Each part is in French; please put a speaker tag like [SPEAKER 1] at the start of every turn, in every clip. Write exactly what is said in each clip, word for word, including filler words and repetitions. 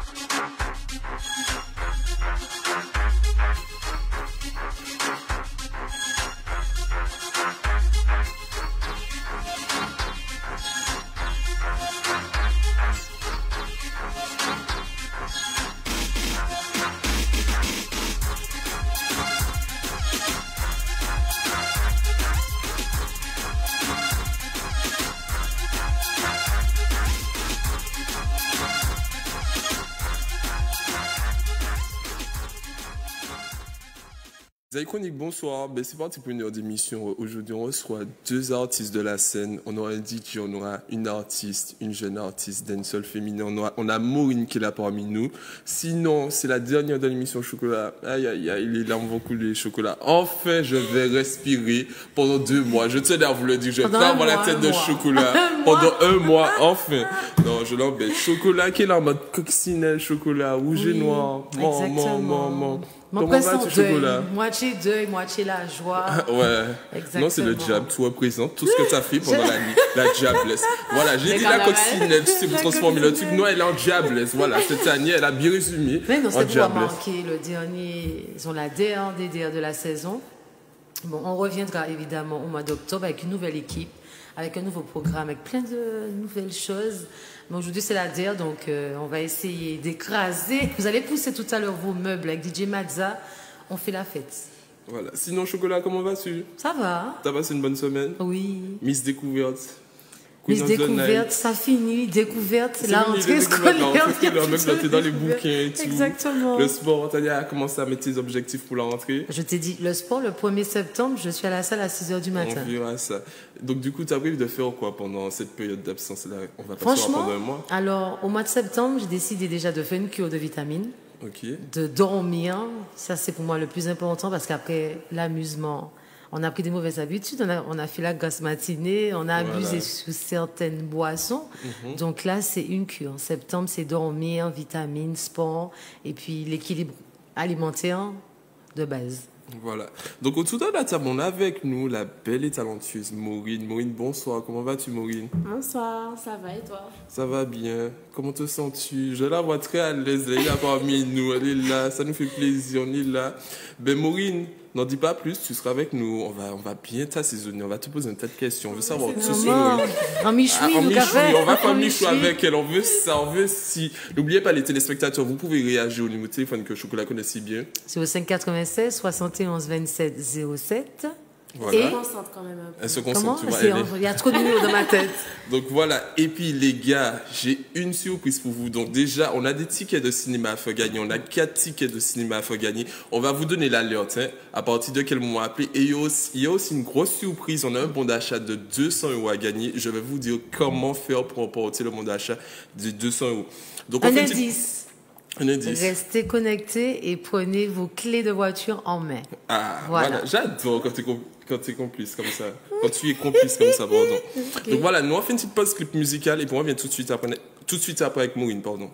[SPEAKER 1] Iconique, bonsoir. Ben, c'est parti pour une heure d'émission. Aujourd'hui, on reçoit deux artistes de la scène. On aura un D J, on aura une artiste, une jeune artiste dancehall féminin. On a, on a Maureen qui est là parmi nous. Sinon, c'est la dernière de l'émission Chocolat. Aïe, aïe, aïe, les larmes vont couler, Chocolat. Enfin, je vais respirer pendant deux mois. Je tenais à vous le dire. Je vais pas avoir la tête de Chocolat pendant un mois. Enfin. Non, je l'embête. Chocolat qui est là en mode coccinelle, Chocolat, rouge et noir. Mon, mon, mon, mon.
[SPEAKER 2] Mon présent deuil, moitié deuil, moitié la joie.
[SPEAKER 1] Ouais. Exactement. Non, c'est le jab. Tu représentes tout ce que tu as fait pendant la nuit. La jabless. Voilà, j'ai dit la coccinelle, tu sais, vous transformer le truc. Non, elle est en jabless. Voilà, cette année, elle a bien résumé.
[SPEAKER 2] Mais non, c'est pour marquer le dernier, ils ont la dernière des dernières de la saison. Bon, on reviendra évidemment au mois d'octobre avec une nouvelle équipe, avec un nouveau programme, avec plein de nouvelles choses. Mais aujourd'hui, c'est la D E R, donc euh, on va essayer d'écraser. Vous allez pousser tout à l'heure vos meubles avec D J Mazza. On fait la fête.
[SPEAKER 1] Voilà. Sinon, Chocolat, comment vas-tu?
[SPEAKER 2] Ça va.
[SPEAKER 1] T'as passé une bonne semaine?
[SPEAKER 2] Oui.
[SPEAKER 1] Miss Découverte.
[SPEAKER 2] Miss Découverte, ça finit. Découverte, la rentrée scolaire.
[SPEAKER 1] Le mec, là, t'es dans les bouquins et tout.
[SPEAKER 2] Exactement.
[SPEAKER 1] Le sport, t'as commencé à mettre tes objectifs pour la rentrée?
[SPEAKER 2] Je t'ai dit, le sport, le premier septembre, je suis à la salle à six heures du matin.
[SPEAKER 1] On verra ça. Donc, du coup, t'as prévu de faire quoi pendant cette période d'absence-là? On va pas
[SPEAKER 2] Franchement,
[SPEAKER 1] pendant un mois.
[SPEAKER 2] Alors, au mois de septembre, j'ai décidé déjà de faire une cure de vitamines.
[SPEAKER 1] Ok.
[SPEAKER 2] De dormir. Ça, c'est pour moi le plus important parce qu'après l'amusement, on a pris des mauvaises habitudes, on a, on a fait la grasse matinée, on a abusé voilà. sur certaines boissons. Mm-hmm. Donc là, c'est une cure. En septembre, c'est dormir, vitamines, sport et puis l'équilibre alimentaire de base.
[SPEAKER 1] Voilà. Donc autour de la table, on a avec nous la belle et talentueuse Maureen. Maureen, bonsoir. Comment vas-tu, Maureen?
[SPEAKER 3] Bonsoir, ça va et toi?
[SPEAKER 1] Ça va bien. Comment te sens-tu? Je la vois très à l'aise. Elle est là parmi nous. Elle est là. Ça nous fait plaisir. On est là. Ben, Maureen, n'en dis pas plus. Tu seras avec nous. On va, on va bien t'assaisonner. On va te poser un tas de questions. On veut savoir tout ce
[SPEAKER 2] En michoui,
[SPEAKER 1] ah, en michoui. On va faire michoui avec elle. On veut ça. On veut si. N'oubliez pas les téléspectateurs. Vous pouvez réagir au numéro de téléphone que Chocolat connaît si bien.
[SPEAKER 2] C'est au cinq quatre-vingt-seize soixante et onze vingt-sept zéro sept.
[SPEAKER 1] Voilà.
[SPEAKER 3] Elle se concentre quand même un peu.
[SPEAKER 1] Elle se concentre, tu vois.
[SPEAKER 2] Il y a trop de numéros dans ma tête.
[SPEAKER 1] Donc voilà. Et puis les gars, j'ai une surprise pour vous. Donc déjà, on a des tickets de cinéma à faire gagner. On a quatre tickets de cinéma à faire gagner. On va vous donner l'alerte, hein, à partir de quel moment appeler. Et il y a aussi, il y a aussi une grosse surprise. On a un bon d'achat de deux cents euros à gagner. Je vais vous dire comment faire pour emporter le bon d'achat de deux cents euros. Donc, on
[SPEAKER 2] un
[SPEAKER 1] fait
[SPEAKER 2] indice.
[SPEAKER 1] Un indice.
[SPEAKER 2] Restez connectés et prenez vos clés de voiture en main.
[SPEAKER 1] Ah, voilà. voilà. J'adore quand tu es, quand tu es complice comme ça. Quand tu es complice comme ça, pardon. Okay. Donc voilà, nous on fait une petite pause clip musicale et puis on revient tout de suite après, tout de suite après avec Maureen, pardon.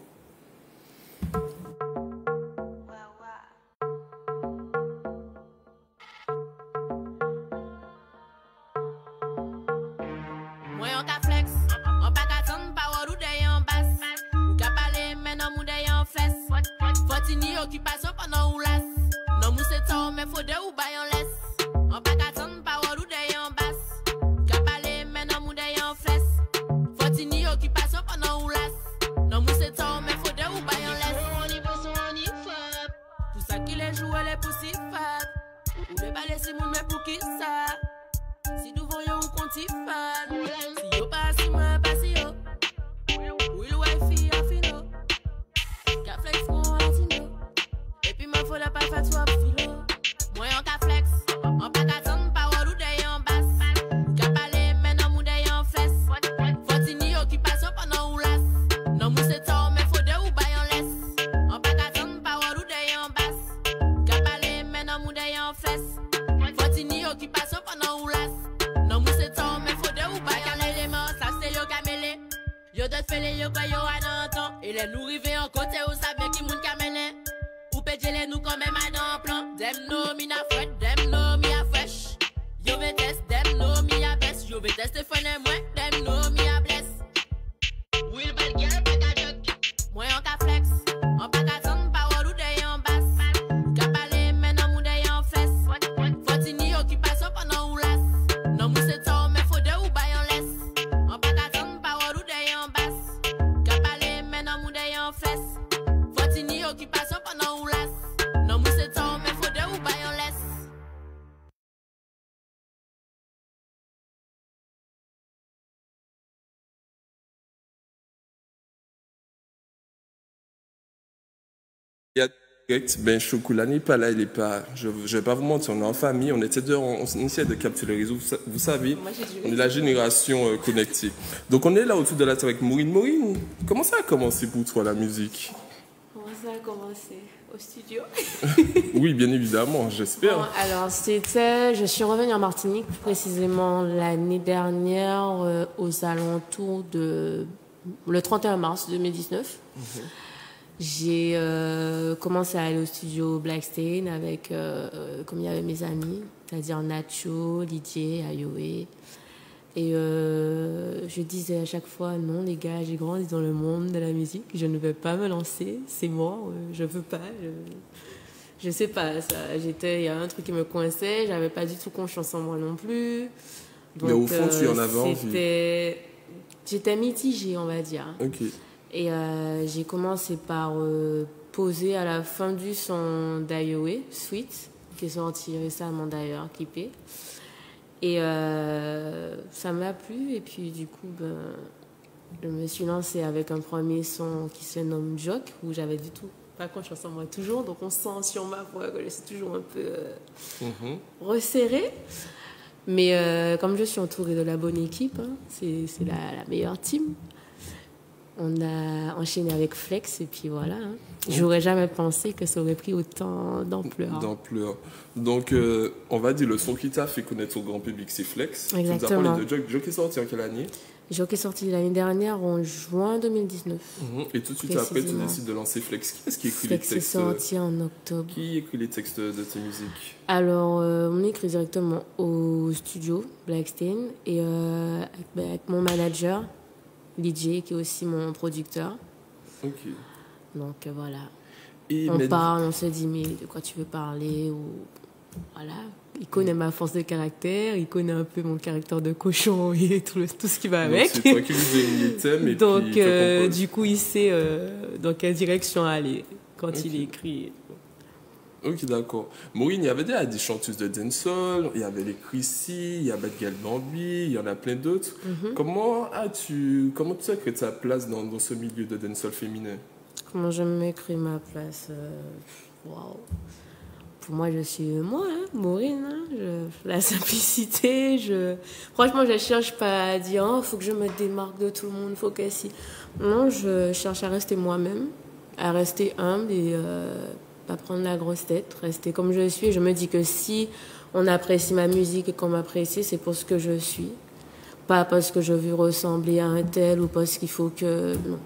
[SPEAKER 4] Occupation pendant ou las. Non, mou c'est temps, mais faut de ou bay en laisse. En pas qu'attendre, pas ou de en basse. Capalé, mais non, mou de en fesse. Faut ni occupation pendant ou las. Non, mou c'est temps, mais faut de ou bay en laisse. On y peut, on y fait. Tout ça qui les joue, les poussif fat. Ou les balais, c'est mon mais pour qui ça. Si nous voyons ou qu'on t'y fait. Si yo pas si moi, pas si yo. Oui, le wifi, a fino. Caflex, mon latino. Puis ma faut la pas faire toi filo. Moi en ca flex, en pas qu'attendre pas ou de en basse. Capalé maintenant mou de en fesse. Faut ni occupation pendant ou las. Non mou c'est temps mais faut de ou bay en laisse. En pas qu'attendre pas ou de en basse. Capalé maintenant mou de en fesse. Faut ni occupation pendant ou las. Non mou c'est temps mais faut de ou bay en l'élément ça c'est yo camélé. Yo doit faire yo quoi yo a dans temps. Et les nous river en côté ou savez qui moun camélé. Pédale nous quand même à dans plan. Dem no mi na fret, dem no mi a fresh. Yo ve test, dem no mi a best. Yo ve test fun et moi, dem no mi a bless. Will bad girl, bad a joke. Moi en ca flex,
[SPEAKER 1] Il y a direct, ben Chocolat n'est pas là, il est pas. Je ne vais pas vous mentir, on est en famille, on était dehors, on, on essayait de capter le réseau. Vous, sa- vous savez,
[SPEAKER 3] Moi, j'ai dû
[SPEAKER 1] on est la génération euh, connectée. Donc on est là autour de la table avec Maureen. Maureen, comment ça a commencé pour toi la musique?
[SPEAKER 3] Comment ça a commencé? Au studio?
[SPEAKER 1] Oui, bien évidemment,
[SPEAKER 3] Bon,
[SPEAKER 1] j'espère.
[SPEAKER 3] alors, c'était. Je suis revenue en Martinique, plus précisément l'année dernière, euh, aux alentours de. Le trente et un mars deux mille dix-neuf. J'ai euh, commencé à aller au studio Blackstain avec, euh, euh, comme il y avait mes amis, c'est-à-dire Nacho, Didier, Ayoé. Et euh, je disais à chaque fois, non les gars, j'ai grandi dans le monde de la musique, je ne vais pas me lancer, c'est mort, euh, je veux pas. Je, je sais pas, ça, j'étais, il y a un truc qui me coinçait, j'avais pas du tout confiance en moi non plus.
[SPEAKER 1] Mais au fond, tu en avais envie.
[SPEAKER 3] c'était- J'étais mitigée, on va dire.
[SPEAKER 1] Ok.
[SPEAKER 3] Et euh, j'ai commencé par euh, poser à la fin du son d'Ayoé, Sweet, qui est sorti récemment d'ailleurs, clippé. Et euh, ça m'a plu. Et puis du coup, ben, je me suis lancée avec un premier son qui se nomme Joke, où j'avais du tout pas confiance en moi toujours. Donc on sent sur ma voix que je suis toujours un peu euh,
[SPEAKER 1] Mhm.
[SPEAKER 3] resserrée. Mais euh, comme je suis entourée de la bonne équipe, hein, c'est c'est la, la meilleure team. On a enchaîné avec Flex et puis voilà. Hein. J'aurais jamais pensé que ça aurait pris autant d'ampleur.
[SPEAKER 1] D'ampleur. Donc, euh, on va dire le son qui t'a fait connaître au grand public, c'est Flex. Tu nous as
[SPEAKER 3] Exactement.
[SPEAKER 1] parlé de Joke. Joke est sorti en quelle année?
[SPEAKER 3] Joke est sorti l'année dernière en juin deux mille dix-neuf.
[SPEAKER 1] Mhm. Et tout de suite après, tu
[SPEAKER 3] Précisément.
[SPEAKER 1] décides de lancer Flex. Qui est-ce qui écrit
[SPEAKER 3] Flex
[SPEAKER 1] les
[SPEAKER 3] est
[SPEAKER 1] textes euh,
[SPEAKER 3] sorti en octobre.
[SPEAKER 1] Qui écrit les textes de tes musiques?
[SPEAKER 3] Alors, euh, on écrit directement au studio Blackstain et euh, avec, ben, avec mon manager, D J, qui est aussi mon producteur.
[SPEAKER 1] Ok.
[SPEAKER 3] Donc euh, voilà.
[SPEAKER 1] Et
[SPEAKER 3] On
[SPEAKER 1] mais-
[SPEAKER 3] parle, on se dit, mais de quoi tu veux parler ou... Voilà. Il connaît ma force de caractère, il connaît un peu mon caractère de cochon et tout, le- tout ce qui va
[SPEAKER 1] donc,
[SPEAKER 3] avec.
[SPEAKER 1] c'est toi qui lui donne les thèmes et
[SPEAKER 3] Donc,
[SPEAKER 1] puis il te
[SPEAKER 3] euh,
[SPEAKER 1] compose.
[SPEAKER 3] du coup, il sait euh, dans quelle direction aller quand
[SPEAKER 1] Ok.
[SPEAKER 3] il écrit.
[SPEAKER 1] Ok, d'accord. Maureen, il y avait déjà des chanteuses de dancehall, il y avait les Chrissy, il y avait Gail Bambi, il y en a plein d'autres.
[SPEAKER 3] Mhm.
[SPEAKER 1] Comment as-tu, comment tu as créé ta place dans, dans ce milieu de dancehall féminin?
[SPEAKER 3] Comment je m'écris ma place euh, waouh. Pour moi, je suis moi, hein, Maureen. Hein, je- la simplicité. Je... Franchement, je ne cherche pas à dire il faut que je me démarque de tout le monde, faut que si. Non, je cherche à rester moi-même, à rester humble et euh, pas prendre la grosse tête, rester comme je suis. Je me dis que si on apprécie ma musique et qu'on m'apprécie, c'est pour ce que je suis. Pas parce que je veux ressembler à un tel ou parce qu'il faut que. Non.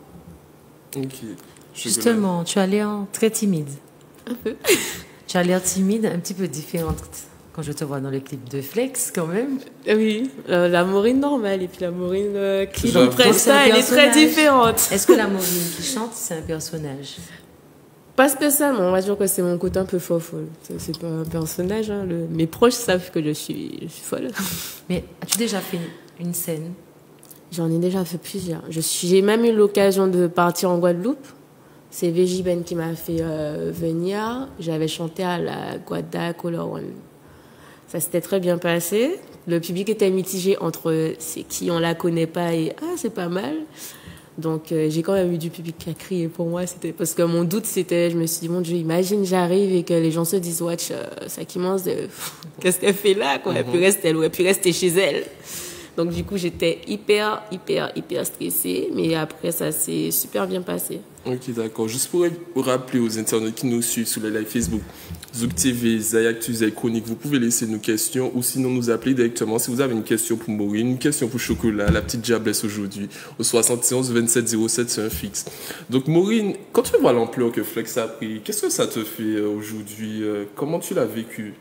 [SPEAKER 1] Ok.
[SPEAKER 2] Justement, tu as l'air très timide.
[SPEAKER 3] Un peu.
[SPEAKER 2] Tu as l'air timide, un petit peu différente quand je te vois dans le clip de Flex, quand même.
[SPEAKER 3] Oui, euh, la Maureen normale et puis la Maureen euh, qui
[SPEAKER 1] J'avoue.
[SPEAKER 3] nous prête
[SPEAKER 2] C'est un
[SPEAKER 3] ça, elle est très
[SPEAKER 2] personnage.
[SPEAKER 3] différente.
[SPEAKER 2] Est-ce que la Maureen qui chante, c'est un personnage?
[SPEAKER 3] Pas spécialement, on va dire que c'est mon côté un peu folle. C'est c'est pas un personnage. Hein, le- Mes proches savent que je suis, je suis folle.
[SPEAKER 2] Mais as-tu déjà fait une, une scène?
[SPEAKER 3] J'en ai déjà fait plusieurs. Je suis- J'ai même eu l'occasion de partir en Guadeloupe. C'est V J Ben qui m'a fait euh, venir. J'avais chanté à la Guada Color One. Ça s'était très bien passé. Le public était mitigé entre c'est qui on la connaît pas et ah c'est pas mal. Donc euh, j'ai quand même eu du public qui a crié pour moi. C'était parce que mon doute c'était, je me suis dit mon Dieu, imagine j'arrive et que les gens se disent watch euh, ça qui mange de qu'est-ce qu'elle fait là quoi. Elle peut rester, elle aurait pu rester chez elle. Donc du coup j'étais hyper hyper hyper stressée, mais après ça s'est super bien passé.
[SPEAKER 1] Ok, d'accord. Juste pour rappeler aux internautes qui nous suivent sur les live Facebook, Zouk T V, Zayactu, Zay Chronique, vous pouvez laisser nos questions ou sinon nous appeler directement si vous avez une question pour Maureen, une question pour Chocolat, la petite diablesse aujourd'hui, au soixante et onze vingt-sept zéro sept, c'est un fixe. Donc Maureen, quand tu vois l'ampleur que Flex a pris, qu'est-ce que ça te fait euh, aujourd'hui? euh, Comment tu l'as vécu?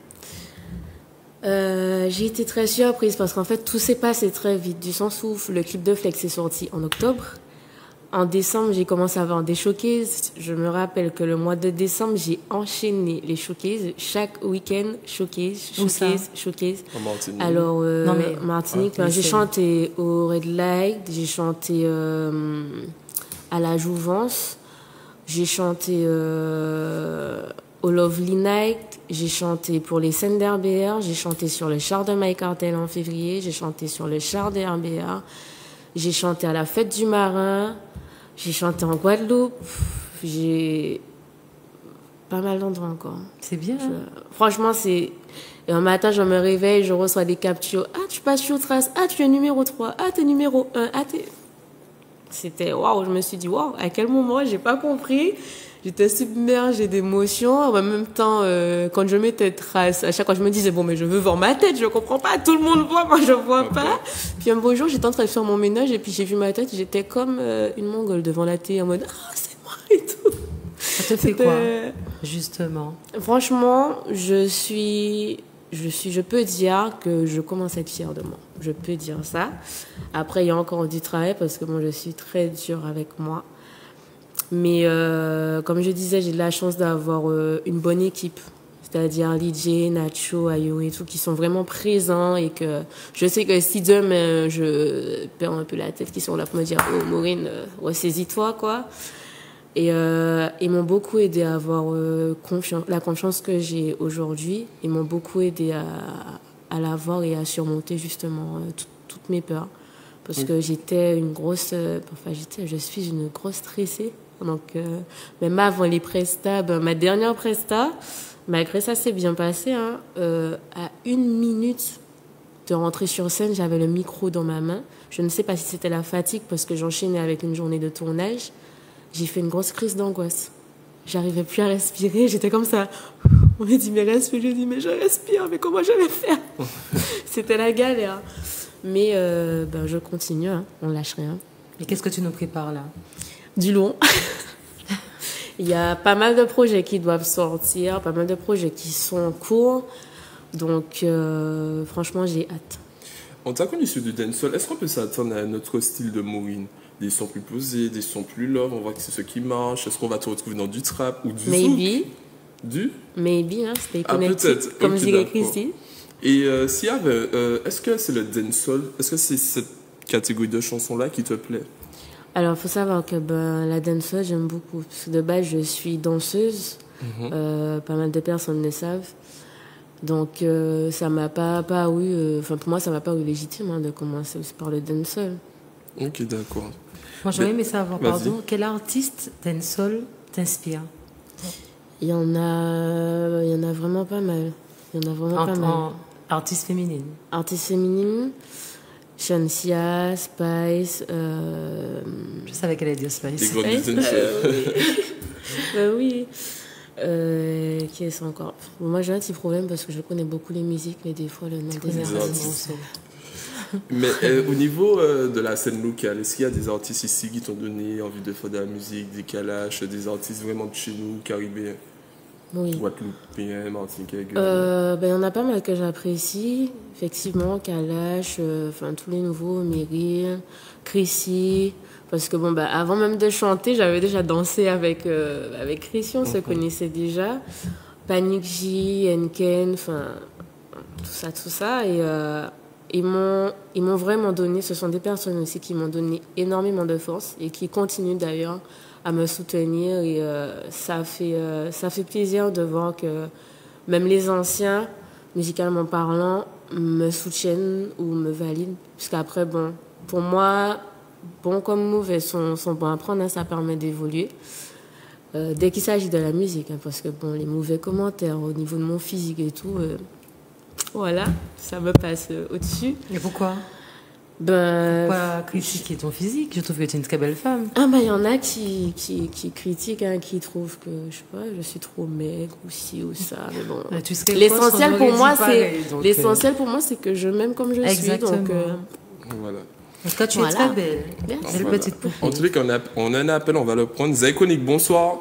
[SPEAKER 3] Euh, j'ai été très surprise parce qu'en fait tout s'est passé très vite, du sens où le clip de Flex est sorti en octobre. En décembre, j'ai commencé à avoir des showcases. Je me rappelle que le mois de décembre, j'ai enchaîné les showcases. Chaque week-end, showcase,
[SPEAKER 2] Où ça?
[SPEAKER 3] showcase, showcase.
[SPEAKER 1] En Martinique.
[SPEAKER 3] Alors, euh,
[SPEAKER 2] Non, mais-
[SPEAKER 3] Martinique,
[SPEAKER 2] Ah,
[SPEAKER 3] ben, j'ai
[SPEAKER 2] c'est-
[SPEAKER 3] chanté au Red Light, j'ai chanté euh, à la Jouvence, j'ai chanté euh, au Lovely Night, j'ai chanté pour les scènes d'R B R, j'ai chanté sur le char de Mike Cartel en février, j'ai chanté sur le char de R B R, j'ai chanté à la fête du marin, j'ai chanté en Guadeloupe, j'ai pas mal d'endroits encore.
[SPEAKER 2] C'est bien.
[SPEAKER 3] Je-
[SPEAKER 2] Hein?
[SPEAKER 3] Franchement, c'est... Et un matin, je me réveille, je reçois des captures. Ah, tu passes sur trace. Ah, tu es numéro trois. Ah, tu es numéro un. Ah, t'es... C'était waouh. Je me suis dit, waouh, à quel moment, j'ai pas compris. J'étais submergée d'émotions. En même temps, euh, quand je mettais trace, à chaque fois, je me disais, bon, mais je veux voir ma tête, je comprends pas. Tout le monde voit, moi, je vois pas. Puis un beau jour, j'étais en train de faire mon ménage et puis j'ai vu ma tête. J'étais comme euh, une mongole devant la télé en mode, ah, c'est moi et tout.
[SPEAKER 2] Ça te fait
[SPEAKER 3] C'était-
[SPEAKER 2] quoi, justement?
[SPEAKER 3] Franchement, je suis, je suis, je peux dire que je commence à être fière de moi. Je peux dire ça. Après, il y a encore du travail parce que moi, je suis très dure avec moi. Mais euh, comme je disais, j'ai de la chance d'avoir euh, une bonne équipe. C'est-à-dire Lidje, Nacho, Ayo et tout, qui sont vraiment présents et que je sais que si demain je perds un peu la tête, qu'ils sont là pour me dire, oh Maureen, euh, ressaisis-toi, quoi. Et euh, ils m'ont beaucoup aidé à avoir euh, confiance, la confiance que j'ai aujourd'hui. Ils m'ont beaucoup aidé à, à l'avoir et à surmonter justement euh, tout- toutes mes peurs. Parce que j'étais une grosse... euh, enfin, j'étais, je suis une grosse stressée. Donc, euh, même avant les prestats, ben, ma dernière presta, malgré ça, c'est bien passé. Hein, euh, à une minute de rentrer sur scène, j'avais le micro dans ma main. Je ne sais pas si c'était la fatigue parce que j'enchaînais avec une journée de tournage. J'ai fait une grosse crise d'angoisse. J'arrivais plus à respirer, j'étais comme ça. On m'a dit, mais respire. Je dis, mais je respire, mais comment je vais faire? C'était la galère. Mais euh, ben, je continue, hein. On lâche rien.
[SPEAKER 2] Et qu'est-ce que tu nous prépares là?
[SPEAKER 3] Du long. Il y a pas mal de projets qui doivent sortir, pas mal de projets qui sont en cours. Donc, euh, franchement, j'ai hâte.
[SPEAKER 1] On t'a connu sur du dancehall. Est-ce qu'on peut s'attendre à un autre style de Maureen? Des sons plus posés, des sons plus love, on voit que c'est ce qui marche. Est-ce qu'on va te retrouver dans du trap ou du zouk?
[SPEAKER 3] Maybe,
[SPEAKER 1] Du
[SPEAKER 3] maybe, hein, c'était
[SPEAKER 1] Ah,
[SPEAKER 3] connected,
[SPEAKER 1] peut-être.
[SPEAKER 3] comme
[SPEAKER 1] Ok,
[SPEAKER 3] dirait
[SPEAKER 1] d'accord.
[SPEAKER 3] Christy.
[SPEAKER 1] Et euh, s'il y avait, euh, est-ce que c'est le dancehall? Est-ce que c'est cette catégorie de chansons-là qui te plaît?
[SPEAKER 3] Alors, il faut savoir que ben, la dancehall, j'aime beaucoup. Parce que de base, je suis danseuse.
[SPEAKER 1] Mhm.
[SPEAKER 3] Euh, pas mal de personnes le savent. Donc, euh, ça m'a pas paru... euh, Enfin, pour moi, ça m'a pas paru légitime hein, de commencer aussi par le dancehall.
[SPEAKER 1] Ok, d'accord.
[SPEAKER 2] Moi, j'aurais
[SPEAKER 1] Mais-
[SPEAKER 2] aimé savoir,
[SPEAKER 1] vas-y.
[SPEAKER 2] pardon, quel artiste dancehall t'inspire?
[SPEAKER 3] Il y en a, il y en a vraiment pas mal. Il y en a vraiment
[SPEAKER 2] En,
[SPEAKER 3] pas mal.
[SPEAKER 2] en artiste féminine.
[SPEAKER 3] Artistes féminines, Shansia, Spice, euh...
[SPEAKER 2] Je savais qu'elle allait dire
[SPEAKER 1] Des
[SPEAKER 2] Spice.
[SPEAKER 1] grandes
[SPEAKER 3] Spice,
[SPEAKER 1] dancehall.
[SPEAKER 3] euh, oui. Ben oui. Euh, qui est-ce encore? Moi, j'ai un petit problème parce que je connais beaucoup les musiques, mais des fois, le nom des
[SPEAKER 2] Connais
[SPEAKER 1] Des
[SPEAKER 2] rien de
[SPEAKER 1] artistes.
[SPEAKER 2] morceau.
[SPEAKER 1] Mais euh, au niveau euh, de la scène locale, est-ce qu'il y a des artistes ici qui t'ont donné envie de faire de la musique, des calaches, des artistes vraiment de chez nous, caribéens,
[SPEAKER 3] Oui.
[SPEAKER 1] guadeloupéens, martiniquais, Guadeloupe?
[SPEAKER 3] Euh, ben, il y en a pas mal que j'apprécie. Effectivement, Kalash, euh, enfin, tous les nouveaux, Meryl, Chrissy. Parce que, bon, bah, avant même de chanter, j'avais déjà dansé avec, euh, avec Chrissy, on se connaissait déjà. Panic J, Enken, enfin, tout ça, tout ça. Et euh, ils m'ont ils m'ont vraiment donné, ce sont des personnes aussi qui m'ont donné énormément de force et qui continuent d'ailleurs à me soutenir. Et euh, ça, fait, euh, ça fait plaisir de voir que même les anciens, musicalement parlant, me soutiennent ou me valident. Puisqu'après, bon, pour moi, bon comme mauvais sont, sont bons à prendre, hein, ça permet d'évoluer. Euh, dès qu'il s'agit de la musique, hein, parce que bon, les mauvais commentaires au niveau de mon physique et tout, euh, voilà, ça me passe euh, au-dessus.
[SPEAKER 2] Et pourquoi?
[SPEAKER 3] Ben,
[SPEAKER 2] Pourquoi critiquer ton physique? Je trouve que tu es une très belle femme.
[SPEAKER 3] ah ben, il y en a qui, qui, qui critiquent, hein, qui trouvent que, je sais pas, je suis trop maigre ou ci ou ça, mais bon.
[SPEAKER 2] Ah, tu serais
[SPEAKER 3] L'essentiel
[SPEAKER 2] fausse, on
[SPEAKER 3] pour
[SPEAKER 2] aurait
[SPEAKER 3] moi,
[SPEAKER 2] dit pareil,
[SPEAKER 3] c'est
[SPEAKER 2] donc, euh,
[SPEAKER 3] l'essentiel pour moi, c'est que je m'aime comme je
[SPEAKER 2] Exactement.
[SPEAKER 3] suis. Donc, euh,
[SPEAKER 1] Voilà.
[SPEAKER 2] En tout cas, tu
[SPEAKER 3] Voilà.
[SPEAKER 2] es très belle.
[SPEAKER 3] Merci.
[SPEAKER 2] Belle
[SPEAKER 1] Voilà.
[SPEAKER 2] petite poupée.
[SPEAKER 1] En tous les cas, on a, on a un appel, on va le prendre. Zaïkonik, bonsoir.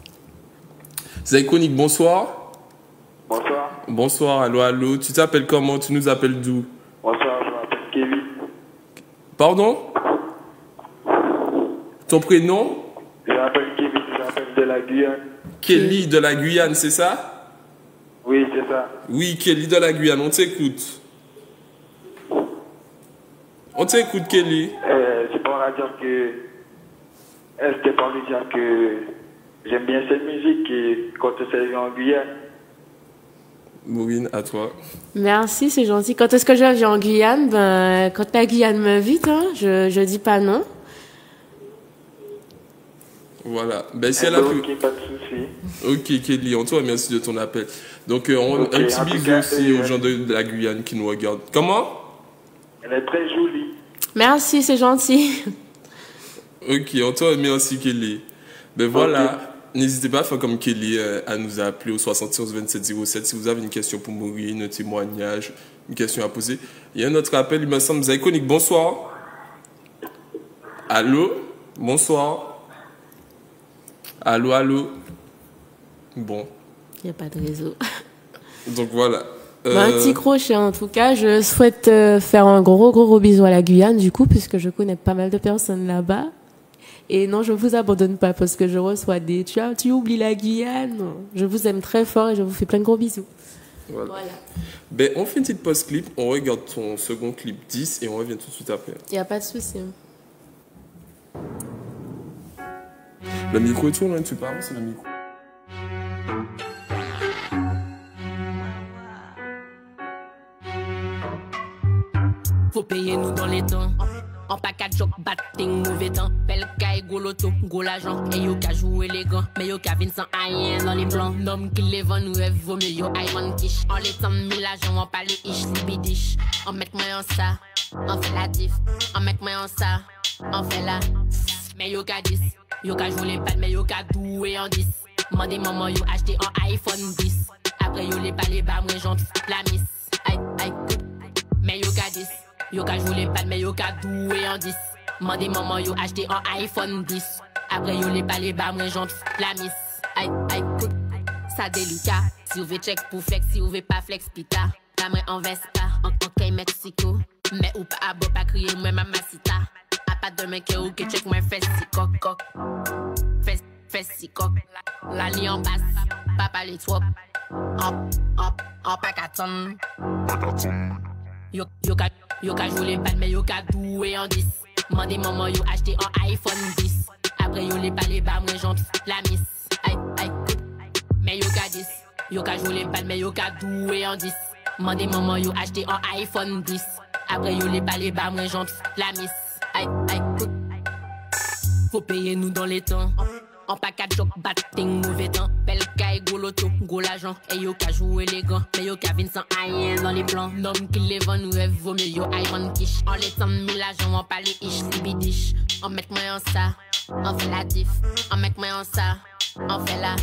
[SPEAKER 1] Zaïkonik, bonsoir.
[SPEAKER 5] Bonsoir.
[SPEAKER 1] Bonsoir, allô, allô. Tu t'appelles comment? Tu nous appelles d'où?
[SPEAKER 5] Bonsoir, je m'appelle Kevin.
[SPEAKER 1] Pardon? Ton prénom?
[SPEAKER 5] Je m'appelle Kevin, je m'appelle de la Guyane.
[SPEAKER 1] Kelly de la Guyane, c'est ça?
[SPEAKER 5] Oui, c'est ça.
[SPEAKER 1] Oui, Kelly de la Guyane, on t'écoute. On t'écoute, Kelly.
[SPEAKER 5] Euh, c'est pour dire que. euh, C'était pour lui dire que j'aime bien cette musique et quand c'est en Guyane.
[SPEAKER 1] Maureen, à toi.
[SPEAKER 3] merci, c'est gentil. Quand est-ce que je viens en Guyane? Ben, quand la Guyane m'invite, hein, je, je dis pas non.
[SPEAKER 1] Voilà. Ben, si
[SPEAKER 5] Eh
[SPEAKER 1] elle a
[SPEAKER 5] ben,
[SPEAKER 1] pu...
[SPEAKER 5] ok, pas de souci.
[SPEAKER 1] Ok, Kelly, on te remercie de ton appel. Donc, euh, on...
[SPEAKER 5] Ok,
[SPEAKER 1] un petit
[SPEAKER 5] en tout
[SPEAKER 1] bisou
[SPEAKER 5] cas,
[SPEAKER 1] aussi
[SPEAKER 5] euh,
[SPEAKER 1] aux gens de, de la Guyane qui nous regardent. Comment?
[SPEAKER 5] Elle est très jolie.
[SPEAKER 3] Merci, c'est gentil.
[SPEAKER 1] Ok, on te remercie, Kelly. Ben voilà. N'hésitez pas à faire comme Kelly, euh, à nous appeler au soixante et onze vingt-sept zéro sept si vous avez une question pour Maureen, un témoignage, une question à poser. Il y a un autre appel, il me semble. Zaïconique, bonsoir. Allô? Bonsoir. Allô, allô? Bon.
[SPEAKER 3] Il n'y a pas de réseau.
[SPEAKER 1] Donc voilà.
[SPEAKER 3] Euh... Un
[SPEAKER 1] Euh,
[SPEAKER 3] petit crochet en tout cas. Je souhaite euh, faire un gros, gros, gros bisou à la Guyane, du coup, puisque je connais pas mal de personnes là-bas. Et non, je vous abandonne pas parce que je reçois des... Tu, as, tu oublies la Guyane. Je vous aime très fort et je vous fais plein de gros bisous.
[SPEAKER 1] Voilà.
[SPEAKER 3] Voilà.
[SPEAKER 1] Ben, on fait une petite pause clip, on regarde ton second clip dix et on revient tout de suite après.
[SPEAKER 3] Il n'y a pas de souci.
[SPEAKER 1] Le micro tourne, hein, tu parles, c'est le micro.
[SPEAKER 4] Faut payer nous dans les temps. En package joke, batting, mauvais temps. Belle caille, gros loto, gros l'argent. Et yo ka jouer les gants, mais yo ka vin sans rien dans les plans. Nom qui les vend, nous rêve, vaut mieux yo Iron Kish. En les temps de mille agents, on parle ish, libidish. On met moi en ça, on fait la diff. On met moi en ça, on fait la. Mais yo ka dix, yo ka jouer les pattes, mais yo ka doué en dix. Mandez maman yo acheté en iPhone dix. Après yo les pas les bas, moi j'en la miss. Aïe, aïe, mais yo ka dix. Yo ka joué les pattes, mais yo ka doué en dix. Mandez maman yo acheté en iPhone dix. Après yo les pas les bas, moi j'en la miss. Aïe, aïe, ça délicat. Si vous voulez check pour flex, si vous voulez pas flex pita. La main en Vespa, en Kay Mexico. Mais ou pas à beau pas crier, moi mamacita. A pas de mec ou que check moi fesse si coq coq. Fesse, fesse si coq. La ligne en basse, papa les trop. En, en, en pacaton. Yo, yo ka, yo ka joué les balles, mais yo ka doué en dix. Mandez maman yo acheté en iPhone dix. Après yo les pas les bas, moi j'en la miss. Aïe, aïe, mais yo ka dix. Yo ka joué les balles, mais yo ka doué en dix. Mandez maman yo acheté en iPhone dix. Après yo les pas les bas, moi j'en la miss. Aïe, aïe, faut payer nous dans les temps. En package joke, batting, mauvais temps. Belle caille, gros loto, gros l'argent. Et yo ka jouer les gants, mais yo ka vin sans rien dans les plans. Nom qui les vend, nous rêve, vaut mieux yo Iron Kish. En les temps de mille agents, on parle ish, libidish. On met moi en ça, on fait la diff. On met moi en ça, on fait la.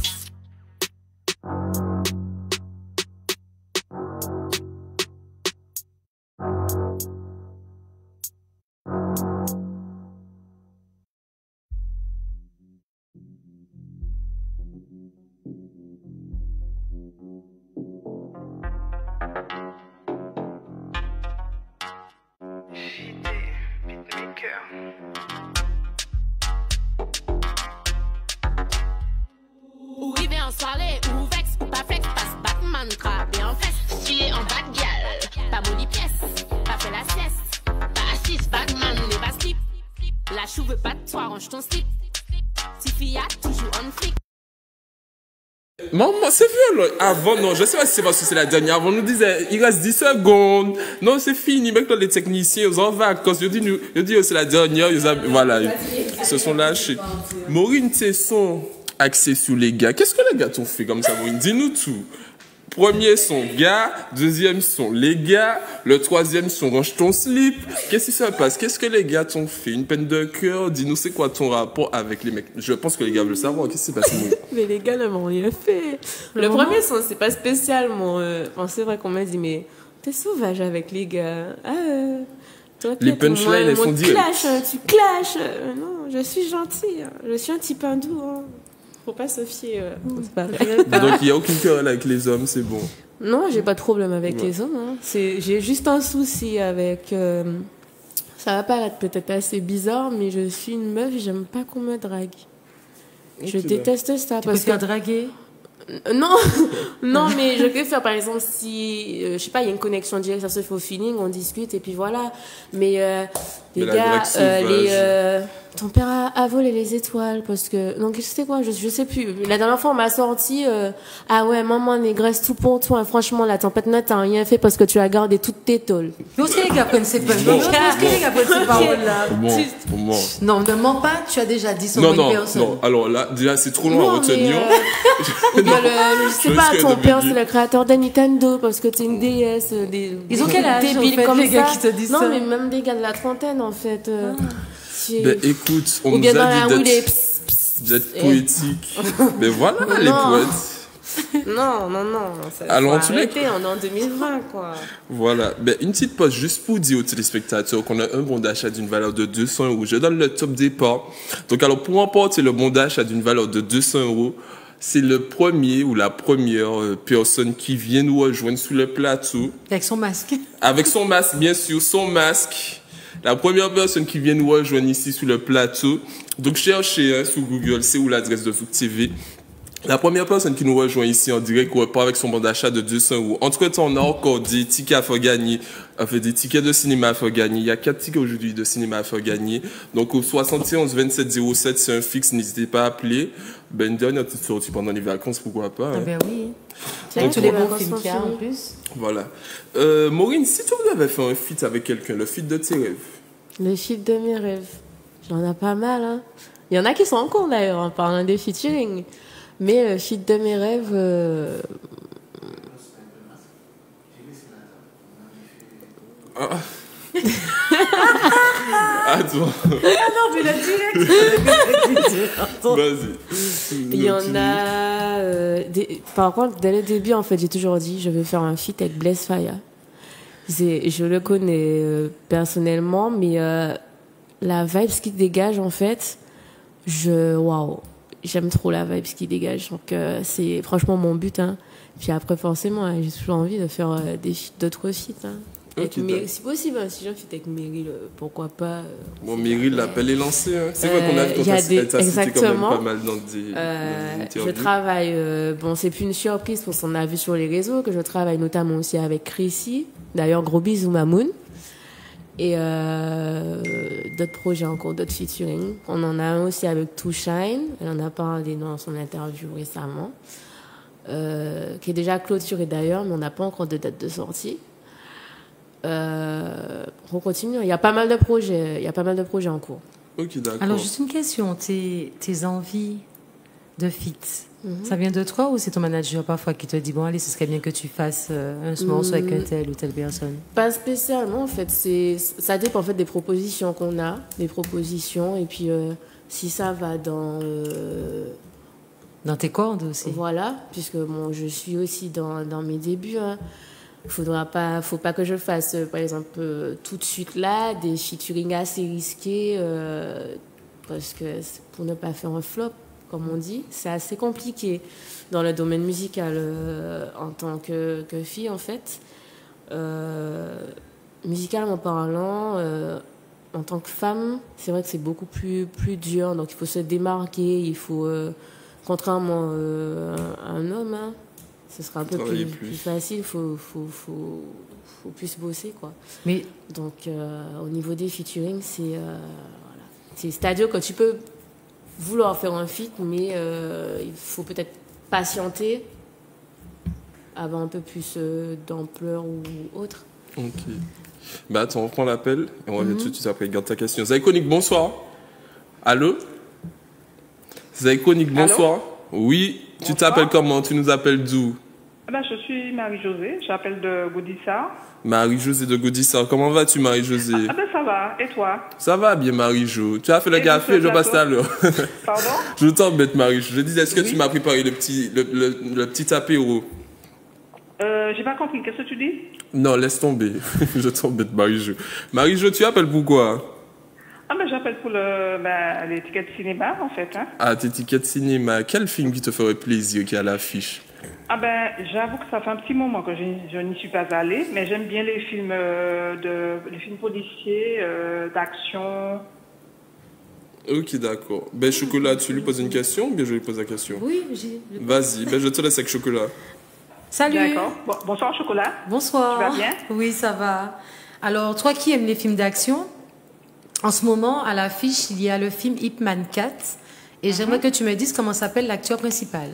[SPEAKER 4] Ou rive en soirée, ou vex, ou pas flex, passe Batman, crabe et en fesse. Chier en bad gal, pas moli pièce, pas fait la sieste. Pas assise, Batman, ne pas slip. La chou veut pas de toi, range ton slip. Tiffy a toujours on flic.
[SPEAKER 1] Maman, c'est violent. Avant, non, je sais pas si c'est parce que c'est la dernière. Avant, on nous disait, il reste dix secondes. Non, c'est fini. Mec, les techniciens, ils sont en vacances. Ils disent, ils disent, c'est la dernière. Ils ont, voilà. Ils se sont lâchés. Maureen, tes sons axés sur les gars. Qu'est-ce que les gars t'ont fait comme ça, Maureen? Dis-nous tout. Premier son, gars. Deuxième son, les gars. Le troisième son, range ton slip. Qu'est-ce qui se passe? Qu'est-ce que les gars t'ont fait? Une peine de cœur? Dis-nous, c'est quoi ton rapport avec les mecs? Je pense que les gars veulent savoir. Qu'est-ce qui s'est passé, Maureen?
[SPEAKER 3] Mais les gars ne m'ont rien fait. Le, le premier son, c'est pas spécialement. Euh, enfin, c'est vrai qu'on m'a dit, mais t'es sauvage avec les gars. Ah, euh, toi,
[SPEAKER 1] les punchlines, elles sont directes.
[SPEAKER 3] Clash, hein, tu clashes. Euh, non, je suis gentille. Hein. Je suis un petit hindou. Hein. Faut pas se fier. Euh, c'est pas vrai.
[SPEAKER 1] Donc, il n'y a aucun querelle avec les hommes, c'est bon.
[SPEAKER 3] Non, j'ai pas de problème avec
[SPEAKER 1] ouais.
[SPEAKER 3] les hommes. Hein. C'est, j'ai juste un souci avec. Euh, ça va paraître peut-être assez bizarre, mais je suis une meuf, j'aime pas qu'on me drague. Okay, je déteste ça.
[SPEAKER 2] Tu
[SPEAKER 3] parce
[SPEAKER 2] peux te faire
[SPEAKER 3] que...
[SPEAKER 2] draguer?
[SPEAKER 3] Non, non, mais je peux faire par exemple si, euh, je sais pas, il y a une connexion directe, ça se fait au feeling, on discute et puis voilà. Mais euh, Les
[SPEAKER 1] Mais la
[SPEAKER 3] gars,
[SPEAKER 1] drague
[SPEAKER 3] euh,
[SPEAKER 1] sauvage.
[SPEAKER 3] les, euh, ton père a, a volé les étoiles parce que donc c'était quoi, je, je sais plus. La dernière fois on m'a sorti euh, ah ouais maman négresse tout pour toi. Franchement la tempête noire t'as rien fait parce que tu as gardé toutes tes tôles.
[SPEAKER 2] Mais où est-ce que les gars prennent ces paroles
[SPEAKER 1] Bon,
[SPEAKER 2] Où est-ce que les gars prennent ces paroles-là
[SPEAKER 1] Bon, bon.
[SPEAKER 2] Non, ne mens pas, tu as déjà dit son
[SPEAKER 1] Non,
[SPEAKER 2] bonne
[SPEAKER 1] non,
[SPEAKER 2] personne.
[SPEAKER 1] non. Alors là, déjà, c'est trop long à
[SPEAKER 3] Non, mais,
[SPEAKER 1] retenir.
[SPEAKER 3] euh, ou bien le, le- je sais
[SPEAKER 1] Je
[SPEAKER 3] pas,
[SPEAKER 1] risque
[SPEAKER 3] ton
[SPEAKER 1] de
[SPEAKER 3] père
[SPEAKER 1] bugger.
[SPEAKER 3] c'est le créateur de Nintendo parce que t'es une déesse. euh, Des,
[SPEAKER 2] Ils ont
[SPEAKER 3] des-
[SPEAKER 2] quel âge,
[SPEAKER 3] débiles
[SPEAKER 2] en fait,
[SPEAKER 3] comme
[SPEAKER 2] les gars
[SPEAKER 3] ça.
[SPEAKER 2] qui te disent
[SPEAKER 3] non,
[SPEAKER 2] ça
[SPEAKER 3] mais même des gars de la trentaine en fait. euh, c'est-
[SPEAKER 1] Ben écoute, on
[SPEAKER 3] ou
[SPEAKER 1] nous
[SPEAKER 3] bien dans
[SPEAKER 1] a
[SPEAKER 3] la
[SPEAKER 1] dit
[SPEAKER 3] rue des
[SPEAKER 1] d'être
[SPEAKER 3] pss, pss.
[SPEAKER 1] d'être poétique. Mais voilà, les
[SPEAKER 3] Non.
[SPEAKER 1] poètes.
[SPEAKER 3] Non, non, non. Ça,
[SPEAKER 1] Alors,
[SPEAKER 3] faut
[SPEAKER 1] tu l'as-
[SPEAKER 3] arrêter, on est en deux mille vingt quoi.
[SPEAKER 1] Voilà. Ben, une petite pause juste pour dire aux téléspectateurs qu'on a un bon d'achat d'une valeur de deux cents euros. Je donne le top départ. Donc, alors, pour emporter le bon d'achat d'une valeur de deux cents euros, c'est le premier ou la première euh, personne qui vient nous rejoindre sous le plateau.
[SPEAKER 2] Avec son masque.
[SPEAKER 1] Avec son masque, bien sûr, son masque. La première personne qui vient nous rejoindre ici sur le plateau. Donc, cherchez hein, sur Google, c'est où l'adresse de Zouk T V. La première personne qui nous rejoint ici en direct repart avec son bon d'achat de deux cents euros. Entre temps, on a encore des tickets à faire gagner. Enfin, des tickets de cinéma à faire gagner. Il y a quatre tickets aujourd'hui de cinéma à faire gagner. Donc, au soixante et onze vingt-sept zéro sept, c'est un fixe. N'hésitez pas à appeler. Ben, une dernière petite sortie pendant les vacances, pourquoi pas.
[SPEAKER 2] Ah
[SPEAKER 1] Hein.
[SPEAKER 2] ben oui.
[SPEAKER 3] Tiens,
[SPEAKER 2] Avec tous
[SPEAKER 3] les
[SPEAKER 2] les bons
[SPEAKER 3] vacances
[SPEAKER 2] films
[SPEAKER 3] sont
[SPEAKER 2] qu'il y a en
[SPEAKER 3] finies.
[SPEAKER 2] plus.
[SPEAKER 1] Voilà. Euh, Maureen, si tu avais fait un feat avec quelqu'un, le feat de tes rêves.
[SPEAKER 3] Le feat de mes rêves. J'en ai pas mal, hein. Il y en a qui sont en cours d'ailleurs, en parlant des featuring. Mais le feat de mes rêves. euh,
[SPEAKER 1] Ah. Attends,
[SPEAKER 2] Non, mais la direct.
[SPEAKER 1] vas-y.
[SPEAKER 3] Il y en a. euh, des- Par contre, dès le début, en fait, j'ai toujours dit je veux faire un feat avec Blaise Faya. C'est- Je le connais euh, personnellement, mais euh, la vibe qu'il dégage, en fait, je. Waouh! J'aime trop la vibe qu'il dégage. Donc, euh, c'est franchement mon but. Hein. Puis après, forcément, hein, j'ai toujours envie de faire euh, des feats- d'autres feats. Hein. Avec
[SPEAKER 1] Ok,
[SPEAKER 3] Meryl,
[SPEAKER 1] d'accord.
[SPEAKER 3] si possible, hein, si j'ai un feat avec Meryl, euh, pourquoi pas. euh,
[SPEAKER 1] Bon, Meryl, l'appel est lancé. Hein. C'est vrai
[SPEAKER 3] Euh,
[SPEAKER 1] qu'on a vu
[SPEAKER 3] il y a
[SPEAKER 1] quand
[SPEAKER 3] des-
[SPEAKER 1] elle t'a cité quand même
[SPEAKER 3] exactement.
[SPEAKER 1] pas mal dans des,
[SPEAKER 3] Euh,
[SPEAKER 1] dans des
[SPEAKER 3] je
[SPEAKER 1] interviews.
[SPEAKER 3] travaille, euh, bon, c'est plus une surprise parce qu'on a vu sur les réseaux que je travaille notamment aussi avec Chrissy. D'ailleurs, gros bisous Mamoun. Et euh, d'autres projets en cours, d'autres featuring. On en a un aussi avec Too Shine. Elle en a parlé dans son interview récemment. Euh, qui est déjà clôturé d'ailleurs, mais on n'a pas encore de date de sortie. Euh, on continue. Il y a pas mal de projets. Il y a pas mal de projets en cours.
[SPEAKER 1] Ok, d'accord.
[SPEAKER 2] Alors, juste une question. Tes, tes envies de fit,
[SPEAKER 3] Mhm.
[SPEAKER 2] ça vient de toi ou c'est ton manager parfois qui te dit bon, allez, ce serait bien que tu fasses euh, un morceau avec un tel ou telle personne?
[SPEAKER 3] Pas spécialement, en fait. C'est, ça dépend en fait des propositions qu'on a, des propositions, et puis euh, si ça va dans, euh,
[SPEAKER 2] Dans tes cordes aussi.
[SPEAKER 3] voilà, puisque bon, je suis aussi dans, dans mes débuts. Hein. Faudra pas, faut pas que je fasse, euh, par exemple, euh, tout de suite là des featuring assez risqués, euh, parce que c'est pour ne pas faire un flop, comme on dit, c'est assez compliqué dans le domaine musical euh, en tant que, que fille en fait. Euh, musicalement parlant, euh, en tant que femme, c'est vrai que c'est beaucoup plus, plus dur, donc il faut se démarquer, il faut, euh, contrairement euh, à un homme, hein, ce sera un peu plus,
[SPEAKER 1] Travailler plus.
[SPEAKER 3] plus facile, il faut, faut, faut, faut plus bosser quoi.
[SPEAKER 2] Mais
[SPEAKER 3] Donc euh, au niveau des featuring, c'est euh, voilà. C'est- c'est-à-dire que tu peux vouloir faire un feat, mais euh, il faut peut-être patienter, avoir un peu plus euh, d'ampleur ou autre.
[SPEAKER 1] Ok. Bah attends, on prend l'appel et on revient
[SPEAKER 3] Mhm.
[SPEAKER 1] tout de suite après. Garde ta question. Zaïkonik, bonsoir. Allô Zaïkonik, bonsoir. Oui, tu
[SPEAKER 6] Bonsoir.
[SPEAKER 1] t'appelles comment? Tu nous appelles d'où?
[SPEAKER 6] Ah ben, je suis Marie-Josée, j'appelle de Gaudissart.
[SPEAKER 1] Marie-Josée de Gaudissart. Comment vas-tu, Marie-Josée?
[SPEAKER 6] Ah ben ça va, et toi?
[SPEAKER 1] Ça va bien, Marie-Jo. Tu as fait le
[SPEAKER 6] Et
[SPEAKER 1] café,
[SPEAKER 6] vous,
[SPEAKER 1] je
[SPEAKER 6] ce
[SPEAKER 1] passe tout à
[SPEAKER 6] plateau
[SPEAKER 1] l'heure.
[SPEAKER 6] Pardon?
[SPEAKER 1] Je t'embête, Marie-Jo. Je disais, est-ce que
[SPEAKER 6] Oui.
[SPEAKER 1] tu m'as préparé le petit, le, le, le petit apéro?
[SPEAKER 6] euh, J'ai pas compris, qu'est-ce que tu dis?
[SPEAKER 1] Non, laisse tomber. Je t'embête, Marie-Jo. Marie-Jo, tu appelles pourquoi?
[SPEAKER 6] Ah ben j'appelle pour le, ben, les tickets de cinéma en fait. Hein.
[SPEAKER 1] Ah, tes tickets de cinéma. Quel film qui te ferait plaisir qui est à l'affiche?
[SPEAKER 6] Ah ben j'avoue que ça fait un petit moment que je, je n'y suis pas allée, mais j'aime bien les films, euh, de, les films policiers, euh, d'action.
[SPEAKER 1] Ok, d'accord. Ben, Chocolat, tu lui poses une question ou bien je lui pose la question?
[SPEAKER 2] oui, j'ai.
[SPEAKER 1] Vas-y, ben, je te laisse avec Chocolat.
[SPEAKER 2] Salut.
[SPEAKER 6] D'accord. Bon, bonsoir Chocolat.
[SPEAKER 2] Bonsoir.
[SPEAKER 6] Tu vas bien?
[SPEAKER 2] Oui, ça va. Alors, toi qui aimes les films d'action, En ce moment, à l'affiche, il y a le film Ip Man quatre. Et j'aimerais que tu me dises comment s'appelle l'acteur principal.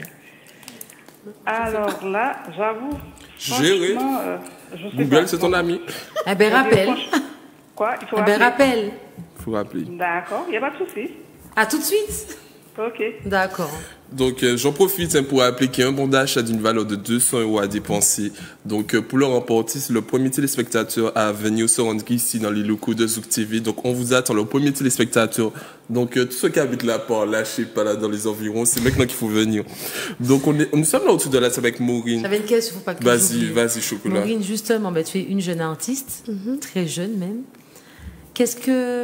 [SPEAKER 6] Alors là, j'avoue.
[SPEAKER 1] Géré.
[SPEAKER 6] franchement, euh, je sais
[SPEAKER 1] Google,
[SPEAKER 6] pas.
[SPEAKER 1] c'est ton ami.
[SPEAKER 2] Eh ben, rappelle.
[SPEAKER 6] Quoi? Il faut
[SPEAKER 2] Eh ben,
[SPEAKER 6] rappeler.
[SPEAKER 2] rappelle.
[SPEAKER 1] Faut rappeler.
[SPEAKER 6] D'accord, il n'y a pas de souci.
[SPEAKER 2] À tout de suite.
[SPEAKER 6] Ok.
[SPEAKER 2] D'accord.
[SPEAKER 1] Donc, euh, j'en profite hein, pour rappeler qu'il y a un bon d'achat d'une valeur de deux cents euros à dépenser. Donc, euh, pour le remporter, c'est le premier téléspectateur à venir se rendre ici dans les locaux de Zouk T V. Donc, on vous attend, le premier téléspectateur. Donc, euh, tous ceux qui habitent là-bas, lâchez pas là dans les environs, c'est maintenant qu'il faut venir. Donc, on est, nous sommes là autour de la table avec Maureen.
[SPEAKER 2] J'avais une question, faut pas que
[SPEAKER 1] Vas-y,
[SPEAKER 2] j'oublie.
[SPEAKER 1] vas-y, chocolat.
[SPEAKER 2] Maureen, justement, ben, tu es une jeune artiste, très jeune même. Qu'est-ce que...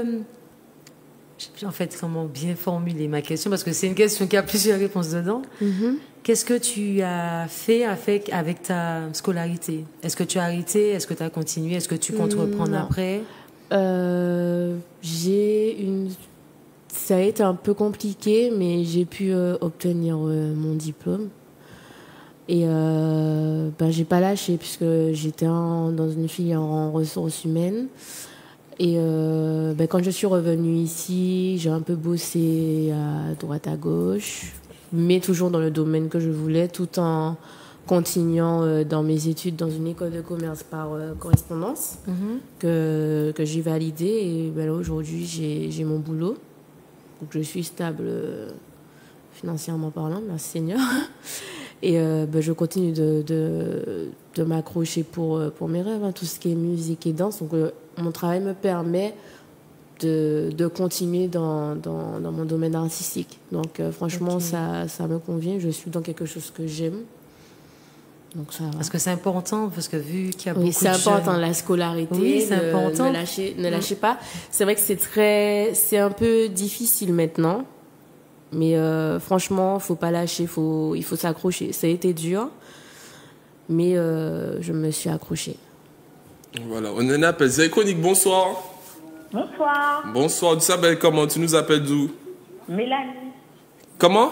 [SPEAKER 2] En fait, comment bien formuler ma question? Parce que c'est une question qui a plusieurs réponses dedans.
[SPEAKER 3] Mhm.
[SPEAKER 2] Qu'est-ce que tu as fait avec, avec ta scolarité? Est-ce que tu as arrêté? Est-ce que tu as continué? Est-ce que tu comptes reprendre
[SPEAKER 3] Non.
[SPEAKER 2] après?
[SPEAKER 3] Euh, j'ai une... Ça a été un peu compliqué, mais j'ai pu euh, obtenir euh, mon diplôme. Et euh, ben, j'ai pas lâché, puisque j'étais en- dans une filière en ressources humaines. Et euh, ben, quand je suis revenue ici, j'ai un peu bossé à droite à gauche, mais toujours dans le domaine que je voulais, tout en continuant euh, dans mes études dans une école de commerce par euh, correspondance
[SPEAKER 2] Mhm.
[SPEAKER 3] que, que j'ai validé. Et ben là, aujourd'hui, j'ai, j'ai mon boulot. Donc, je suis stable euh, financièrement parlant, merci Seigneur. Et euh, ben, je continue de, de, de m'accrocher pour, euh, pour mes rêves, hein, tout ce qui est musique et danse. Donc, euh, mon travail me permet de, de continuer dans, dans, dans mon domaine artistique. Donc, euh, franchement,
[SPEAKER 2] Ok.
[SPEAKER 3] ça, ça me convient. Je suis dans quelque chose que j'aime. Donc, ça va.
[SPEAKER 2] Parce que c'est important, parce que vu qu'il y a
[SPEAKER 3] Oui,
[SPEAKER 2] beaucoup
[SPEAKER 3] c'est
[SPEAKER 2] de
[SPEAKER 3] important,
[SPEAKER 2] jeunes...
[SPEAKER 3] la scolarité.
[SPEAKER 2] Oui, c'est
[SPEAKER 3] ne-
[SPEAKER 2] important.
[SPEAKER 3] Ne lâchez, ne lâchez pas. C'est vrai que c'est très, c'est un peu difficile maintenant. Mais euh, franchement, faut pas lâcher, faut, il faut s'accrocher. Ça a été dur, mais euh, je me suis accrochée.
[SPEAKER 1] Voilà, on a un appel. Zéconique, bonsoir.
[SPEAKER 7] Bonsoir,
[SPEAKER 1] Bonsoir, tu t'appelles comment? Tu nous appelles d'où?
[SPEAKER 7] Mélanie.
[SPEAKER 1] Comment?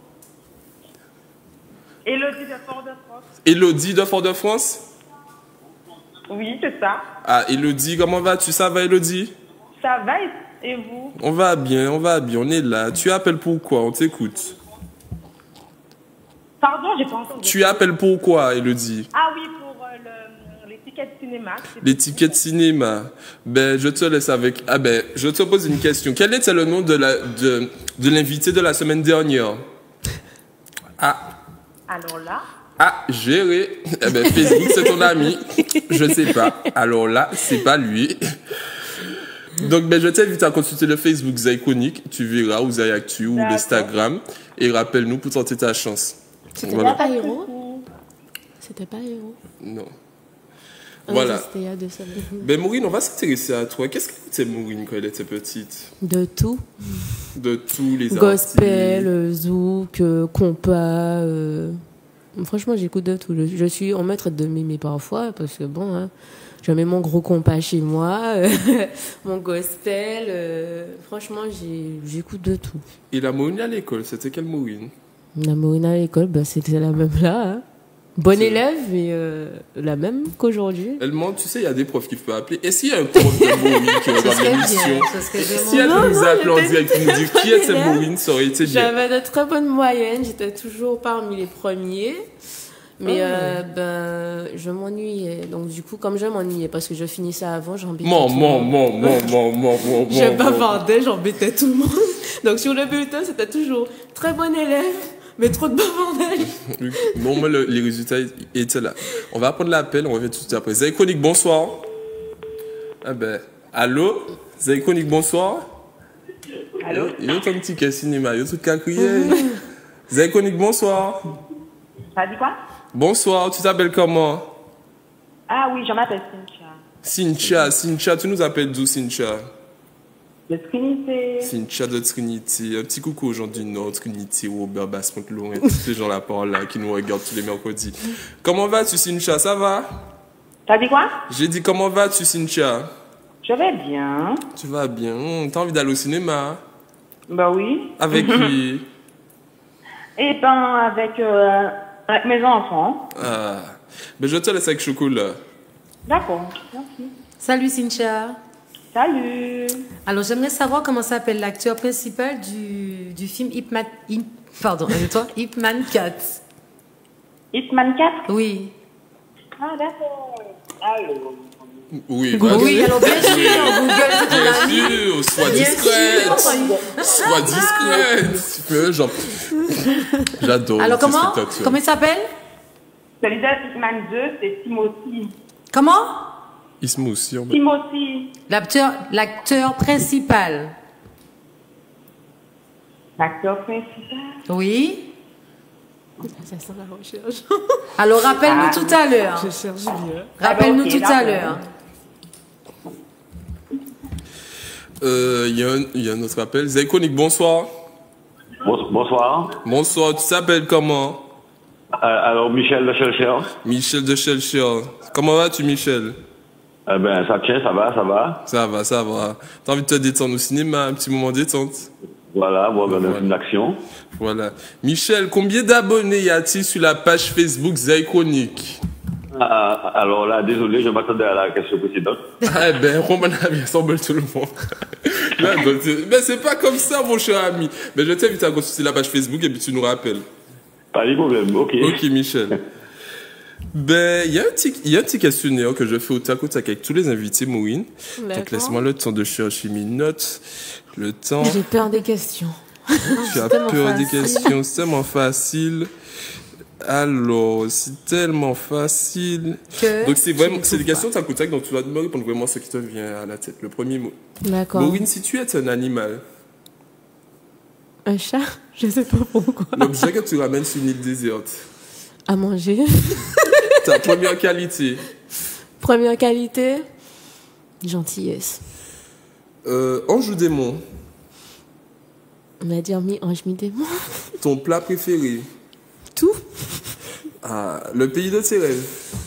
[SPEAKER 7] Élodie de Fort-de-France.
[SPEAKER 1] Élodie de Fort-de-France?
[SPEAKER 7] Oui, c'est ça.
[SPEAKER 1] Ah, Élodie, comment vas-tu? Ça va, Élodie?
[SPEAKER 7] Ça va et et vous?
[SPEAKER 1] On va bien, on va bien, on est là. Tu appelles pourquoi? On t'écoute.
[SPEAKER 7] Pardon, j'ai pas entendu.
[SPEAKER 1] Tu appelles pourquoi, Élodie?
[SPEAKER 7] Ah oui, pour euh, le, les tickets de cinéma. c'est
[SPEAKER 1] Les
[SPEAKER 7] tout.
[SPEAKER 1] tickets de cinéma. Ben, je te laisse avec... Ah ben, je te pose une question. Quel était le nom de la, de, de l'invité de la semaine dernière? Ah,
[SPEAKER 7] Alors là,
[SPEAKER 1] ah, géré. Eh ben, Facebook, c'est ton ami. Je sais pas. Alors là, c'est pas lui. Donc, ben, je t'invite à consulter le Facebook Zayconique. Tu verras, ou Zayactu, ou
[SPEAKER 7] D'accord.
[SPEAKER 1] l'Instagram. Et rappelle-nous pour tenter ta chance.
[SPEAKER 3] C'était
[SPEAKER 1] Voilà.
[SPEAKER 3] pas héros. C'était pas héros.
[SPEAKER 1] Non.
[SPEAKER 3] Ah,
[SPEAKER 1] Voilà.
[SPEAKER 3] ça, C'était il y a deux semaines.
[SPEAKER 1] Ben, Maureen, on va s'intéresser à toi. Qu'est-ce que c'était Maureen quand elle était petite?
[SPEAKER 3] De tout.
[SPEAKER 1] De tous les
[SPEAKER 3] Gospel,
[SPEAKER 1] artistes.
[SPEAKER 3] euh, zouk, euh, compas. euh, Franchement, j'écoute de tout. Je, je suis en maître de m'aimer parfois parce que bon, hein, je mets mon gros compas chez moi, euh, mon gospel. euh, Franchement, j'ai- j'écoute de tout.
[SPEAKER 1] Et la Maureen à l'école, c'était quelle Maureen?
[SPEAKER 3] La Morina à l'école, bah, c'était la même là. Hein. Bonne
[SPEAKER 1] C'est-
[SPEAKER 3] élève, mais euh, la même qu'aujourd'hui.
[SPEAKER 1] Elle demande, tu sais, il y a des profs qui peuvent appeler. Et s'il y a un prof de Maureen qui
[SPEAKER 2] Ce
[SPEAKER 1] regarde
[SPEAKER 2] serait
[SPEAKER 1] l'émission,
[SPEAKER 2] bien, ce serait
[SPEAKER 1] si
[SPEAKER 2] vraiment...
[SPEAKER 1] elle
[SPEAKER 3] Non,
[SPEAKER 1] peut nous
[SPEAKER 3] non,
[SPEAKER 1] appeler en
[SPEAKER 3] j'étais
[SPEAKER 1] direct et nous dire qui est cette
[SPEAKER 3] élève.
[SPEAKER 1] Maureen, ça aurait été bien.
[SPEAKER 3] J'avais de très bonnes moyennes, j'étais toujours parmi les premiers. Mais euh, ben, je m'ennuyais. Donc du coup, comme je m'ennuyais parce que je finissais avant, j'embêtais
[SPEAKER 1] Mon,
[SPEAKER 3] tout le
[SPEAKER 1] mon,
[SPEAKER 3] monde.
[SPEAKER 1] mon, mon, mon, mon, mon,
[SPEAKER 3] Je
[SPEAKER 1] mon, mon.
[SPEAKER 3] bavardais, j'embêtais tout le monde. Donc sur le bulletin, c'était toujours très bon élève, mais trop de bavardage.
[SPEAKER 1] Bon, moi, le- les résultats étaient là. On va prendre l'appel, on revient tout de suite après. Zayconique, bonsoir. Ah ben, allô? Zayconique, bonsoir.
[SPEAKER 7] allô?
[SPEAKER 1] Yo, yo ton ticket cinéma, yo tout qu'à crier. Zayconique, bonsoir.
[SPEAKER 7] Ça dit quoi?
[SPEAKER 1] Bonsoir, tu t'appelles comment?
[SPEAKER 7] Ah oui, je m'appelle Cynthia.
[SPEAKER 1] Cynthia, Cynthia, tu nous appelles d'où, Cynthia?
[SPEAKER 7] De Trinité.
[SPEAKER 1] Cynthia de Trinity. Un petit coucou aujourd'hui, non, Trinity, Robert Basse-Montelon et tous ces gens-là par là qui nous regardent tous les mercredis. Comment vas-tu, Cynthia? Ça va?
[SPEAKER 7] T'as dit quoi?
[SPEAKER 1] J'ai dit, comment vas-tu, Cynthia?
[SPEAKER 7] Je vais bien.
[SPEAKER 1] Tu vas bien? Hum, T'as envie d'aller au cinéma?
[SPEAKER 7] Bah oui.
[SPEAKER 1] Avec qui?
[SPEAKER 7] Et ben avec, euh, avec mes enfants.
[SPEAKER 1] Ah. Ben, je te laisse avec chocolat.
[SPEAKER 7] D'accord. Merci.
[SPEAKER 2] Salut Cynthia.
[SPEAKER 7] Salut.
[SPEAKER 2] Alors, j'aimerais savoir comment s'appelle l'acteur principal du, du film Ip Man... Ip- pardon, toi Ip Man quatre.
[SPEAKER 7] Hitman quatre?
[SPEAKER 2] Oui.
[SPEAKER 7] Ah, d'accord. Alors.
[SPEAKER 1] Oui, bah,
[SPEAKER 2] Oui, alors bien sûr, Google, c'est ton
[SPEAKER 1] bien
[SPEAKER 2] ami.
[SPEAKER 1] sûr, sois
[SPEAKER 2] Bien
[SPEAKER 1] discrète.
[SPEAKER 2] sûr.
[SPEAKER 1] Sois discrète. Mais genre, j'adore.
[SPEAKER 2] Alors,
[SPEAKER 1] ce
[SPEAKER 2] comment
[SPEAKER 1] spectateur.
[SPEAKER 2] Comment il s'appelle
[SPEAKER 7] Celui de Hitman deux, c'est Timothy.
[SPEAKER 2] Comment
[SPEAKER 1] Ismo aussi. en bas.
[SPEAKER 7] Timothy.
[SPEAKER 2] L'acteur, l'acteur principal.
[SPEAKER 7] L'acteur principal.
[SPEAKER 2] Oui.
[SPEAKER 3] Ça sent la recherche.
[SPEAKER 2] Alors, rappelle-nous
[SPEAKER 7] Ah.
[SPEAKER 2] tout à l'heure.
[SPEAKER 3] Je cherche bien.
[SPEAKER 2] Rappelle-nous
[SPEAKER 7] Ok,
[SPEAKER 2] tout à
[SPEAKER 7] d'accord.
[SPEAKER 2] l'heure.
[SPEAKER 1] Euh, Il y, a un- il y a un autre appel. Zaïkonik, bonsoir.
[SPEAKER 8] Bon- Bonsoir.
[SPEAKER 1] Bonsoir, tu t'appelles comment?
[SPEAKER 8] Euh, alors, Michel de Chelcher.
[SPEAKER 1] Michel de Chelcher. Comment vas-tu, Michel?
[SPEAKER 8] Eh ben, ça tient, ça va, ça va.
[SPEAKER 1] Ça va, ça va. T'as envie de te détendre au cinéma, un petit moment détente?
[SPEAKER 8] Voilà, bon, ben,
[SPEAKER 1] Voilà.
[SPEAKER 8] une action.
[SPEAKER 1] Voilà. Michel, combien d'abonnés y a-t-il sur la page Facebook Zaïkonik?
[SPEAKER 8] Ah, alors là, désolé, je m'attendais à la question précédente.
[SPEAKER 1] Ah ben, Roman a bien semble tout le monde. Là, donc, c'est- mais c'est pas comme ça, mon cher ami. Mais je t'invite à consulter la page Facebook et puis tu nous rappelles.
[SPEAKER 8] Pas de problème, ok.
[SPEAKER 1] Ok, Michel. Ben, il y a un petit, il y a un petit questionnaire que je fais au tac au tac avec tous les invités, Maureen. Donc,
[SPEAKER 3] D'accord.
[SPEAKER 1] laisse-moi le temps de chercher mes notes. Le temps.
[SPEAKER 3] J'ai peur des questions.
[SPEAKER 1] Tu as
[SPEAKER 2] tellement
[SPEAKER 1] peur des
[SPEAKER 2] facile.
[SPEAKER 1] questions, c'est tellement facile. Alors, c'est tellement facile.
[SPEAKER 2] Que
[SPEAKER 1] Donc, c'est
[SPEAKER 2] je
[SPEAKER 1] vraiment,
[SPEAKER 2] ne
[SPEAKER 1] c'est des
[SPEAKER 2] trouve
[SPEAKER 1] questions tac au tac, donc tu dois me répondre vraiment ce qui te vient à la tête. Le premier mot.
[SPEAKER 3] D'accord.
[SPEAKER 1] Maureen, si tu es un animal,
[SPEAKER 3] Un chat? Je sais pas pourquoi.
[SPEAKER 1] l'objet que tu ramènes sur une île déserte,
[SPEAKER 3] À manger.
[SPEAKER 1] ta première qualité,
[SPEAKER 3] Première qualité, gentillesse.
[SPEAKER 1] euh, ange ou démon,
[SPEAKER 3] On va dire mi-ange, mi-démon.
[SPEAKER 1] ton plat préféré,
[SPEAKER 3] Tout.
[SPEAKER 1] ah, le pays de tes rêves,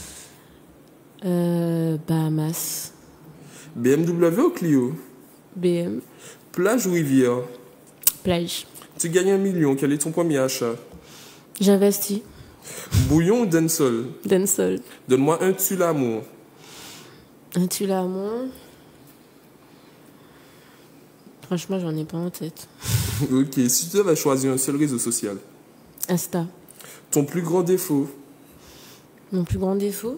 [SPEAKER 3] Euh, Bahamas.
[SPEAKER 1] B M W ou Clio,
[SPEAKER 3] B M.
[SPEAKER 1] plage ou rivière,
[SPEAKER 3] Plage.
[SPEAKER 1] tu gagnes un million, quel est ton premier achat,
[SPEAKER 3] J'investis.
[SPEAKER 1] bouillon ou dancehall,
[SPEAKER 3] Dancehall.
[SPEAKER 1] donne-moi un tu l'amour,
[SPEAKER 3] Un tu l'amour. Franchement, j'en ai pas en tête.
[SPEAKER 1] ok, si tu devais choisir un seul réseau social,
[SPEAKER 3] Insta.
[SPEAKER 1] ton plus grand défaut,
[SPEAKER 3] Mon plus grand défaut?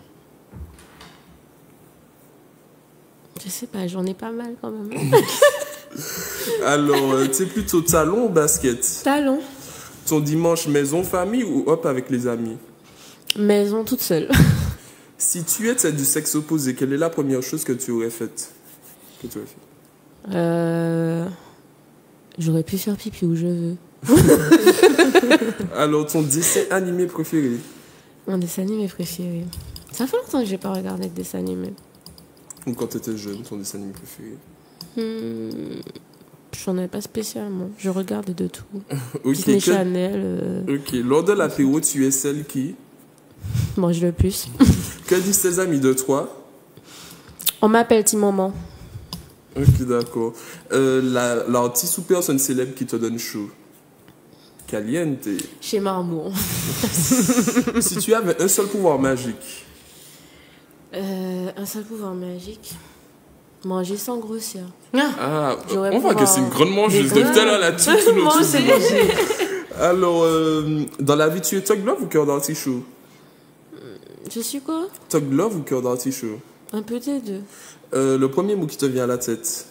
[SPEAKER 3] Je sais pas, j'en ai pas mal quand même.
[SPEAKER 1] alors, euh, tu es plutôt talon ou basket,
[SPEAKER 3] Talon.
[SPEAKER 1] ton dimanche maison famille ou hop avec les amis,
[SPEAKER 3] Maison toute seule.
[SPEAKER 1] si tu étais du sexe opposé, quelle est la première chose que tu aurais faite, que tu aurais fait?
[SPEAKER 3] Euh... J'aurais pu faire pipi où je veux.
[SPEAKER 1] Alors, ton dessin animé préféré,
[SPEAKER 3] Mon dessin animé préféré. Ça fait longtemps que j'ai pas regardé de dessin animé.
[SPEAKER 1] ou quand tu étais jeune, ton dessin animé préféré?
[SPEAKER 3] Hmm, J'en ai pas spécialement. Je regarde de tout.
[SPEAKER 1] Ok,
[SPEAKER 3] Disney
[SPEAKER 1] que-
[SPEAKER 3] Channel, euh,
[SPEAKER 1] ok, lors de l'apéro, tu es celle qui...
[SPEAKER 3] mange le plus.
[SPEAKER 1] Que disent tes amis de toi?
[SPEAKER 3] On m'appelle petit maman.
[SPEAKER 1] Ok, d'accord. Euh, la- L'artiste ou personne célèbre qui te donne chaud? Caliente.
[SPEAKER 3] Chez Marmour.
[SPEAKER 1] Si tu avais un seul pouvoir magique,
[SPEAKER 3] Euh, un seul pouvoir magique. Manger sans grossir.
[SPEAKER 1] ah,
[SPEAKER 3] J'aurais
[SPEAKER 1] on voit
[SPEAKER 3] pouvoir-
[SPEAKER 1] que c'est une grande mangeuse.
[SPEAKER 3] Des
[SPEAKER 1] Depuis tout à l'heure, elle a tout, tout le
[SPEAKER 3] Moi, c'est manger.
[SPEAKER 1] Alors, euh, dans la vie, tu es Tug Love ou cœur d'artichaut?
[SPEAKER 3] Je suis quoi?
[SPEAKER 1] Tug Love ou cœur d'artichaut?
[SPEAKER 3] Un peu des deux.
[SPEAKER 1] Euh, le premier mot qui te vient à la tête.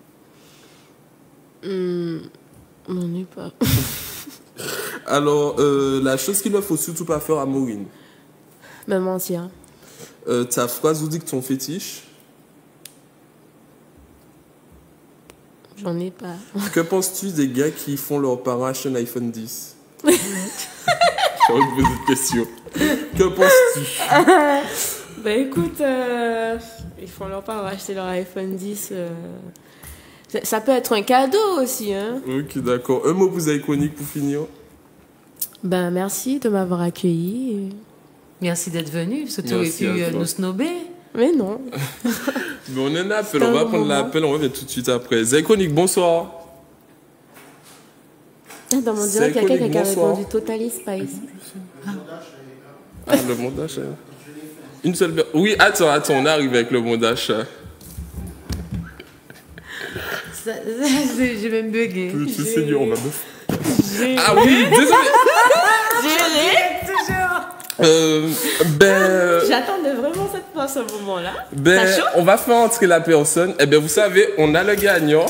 [SPEAKER 3] Hmm, M'en ai pas.
[SPEAKER 1] Alors, euh, la chose qu'il ne faut surtout pas faire à Maureen.
[SPEAKER 3] Me mentir.
[SPEAKER 1] Euh, ta phrase ou dit que ton fétiche.
[SPEAKER 3] J'en ai pas.
[SPEAKER 1] Que penses-tu des gars qui font leurs parents acheter un iPhone dix? J'ai envie de poser une question. Que penses-tu?
[SPEAKER 3] Bah écoute, euh, ils font leur part acheter leur iPhone dix. euh, ça, ça peut être un cadeau aussi, hein.
[SPEAKER 1] Ok, d'accord. Un mot plus iconique pour finir.
[SPEAKER 3] Ben merci de m'avoir accueilli.
[SPEAKER 2] Merci d'être venu, parce que tu aurais
[SPEAKER 1] Merci
[SPEAKER 2] pu
[SPEAKER 1] à
[SPEAKER 2] euh,
[SPEAKER 1] toi.
[SPEAKER 2] nous snober.
[SPEAKER 3] Mais non.
[SPEAKER 1] Mais on a un appel,
[SPEAKER 3] C'est
[SPEAKER 1] on
[SPEAKER 3] un
[SPEAKER 1] va
[SPEAKER 3] bon
[SPEAKER 1] prendre
[SPEAKER 3] moment.
[SPEAKER 1] l'appel, on revient tout de suite après. Iconique, bonsoir.
[SPEAKER 3] Ah, dans mon
[SPEAKER 1] C'est
[SPEAKER 3] direct, il y a quelqu'un
[SPEAKER 1] iconique,
[SPEAKER 3] qui a
[SPEAKER 1] bonsoir.
[SPEAKER 3] répondu Totally Spice.
[SPEAKER 1] Ah, le bon d'achat. Une seule per- Oui, attends, attends, on arrive avec le bon d'achat.
[SPEAKER 2] Ça, c'est- j'ai même bugué.
[SPEAKER 1] Petit Seigneur, on va me... Ah oui, désolé. Euh, ben,
[SPEAKER 3] J'attendais vraiment cette fois, ce moment-là.
[SPEAKER 1] ben,
[SPEAKER 3] T'as chaud?
[SPEAKER 1] on va faire entrer la personne. Eh ben, vous savez, on a le gagnant.